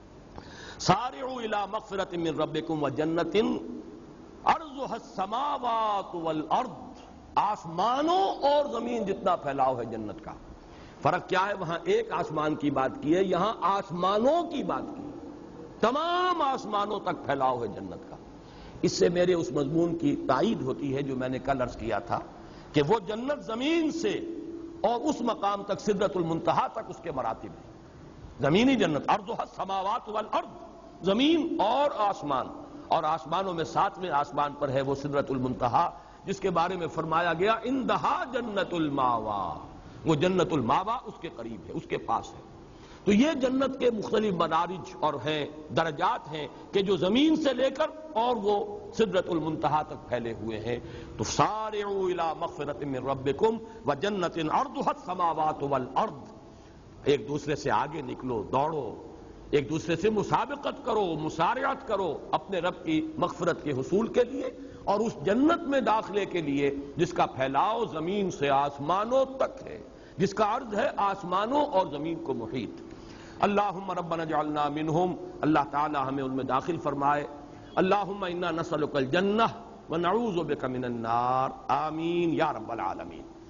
سارعو الی مغفرۃ من ربکم وجنۃ عرضھا السماوات والارض، آسمانوں اور زمین جتنا پھیلاؤ ہے جنت کا۔ فرق کیا ہے؟ وہاں ایک آسمان کی بات کی ہے، یہاں آسمانوں کی بات کی، تمام آسمانوں تک پھیلاؤ ہے جنت کا۔ اس سے میرے اس مضمون کی تائید ہوتی ہے جو میں نے کل عرض کیا تھا کہ وہ جنت زمین سے اور اس مقام تک سدرۃ المنتہا تک اس کے مراتب ہیں۔ زمینی جنت عرضھا السماوات والارض، زمین اور آسمان، اور آسمانوں میں 7ویں آسمان پر ہے وہ سدرۃ المنتہا، جس کے بارے میں فرمایا گیا عندہا جنت الماوا، وہ جنت الماوا اس کے قریب ہے، اس کے پاس ہے۔ تو یہ جنت کے مختلف مدارج اور ہیں، درجات ہیں کہ جو زمین سے لے کر اور وہ سدرۃ المنتہا تک پھیلے ہوئے ہیں۔ تو سارعوا الی مغفرۃ من ربکم وجنۃ عرضھا السماوات والارض، ایک دوسرے سے آگے نکلو، دوڑو، ایک دوسرے سے مسابقت کرو، مسارعت کرو اپنے رب کی مغفرت کے حصول کے لیے اور اس جنت میں داخلے کے لیے جس کا پھیلاؤ زمین سے آسمانوں تک ہے، جس کا عرض ہے آسمانوں اور زمین کو محیط۔ اللہم ربنا اجعلنا منہم، اللہ تعالی ہمیں ان میں داخل فرمائے۔ اللہم انا نسألک الجنہ ونعوذ بک من النار، آمین یا رب العالمین۔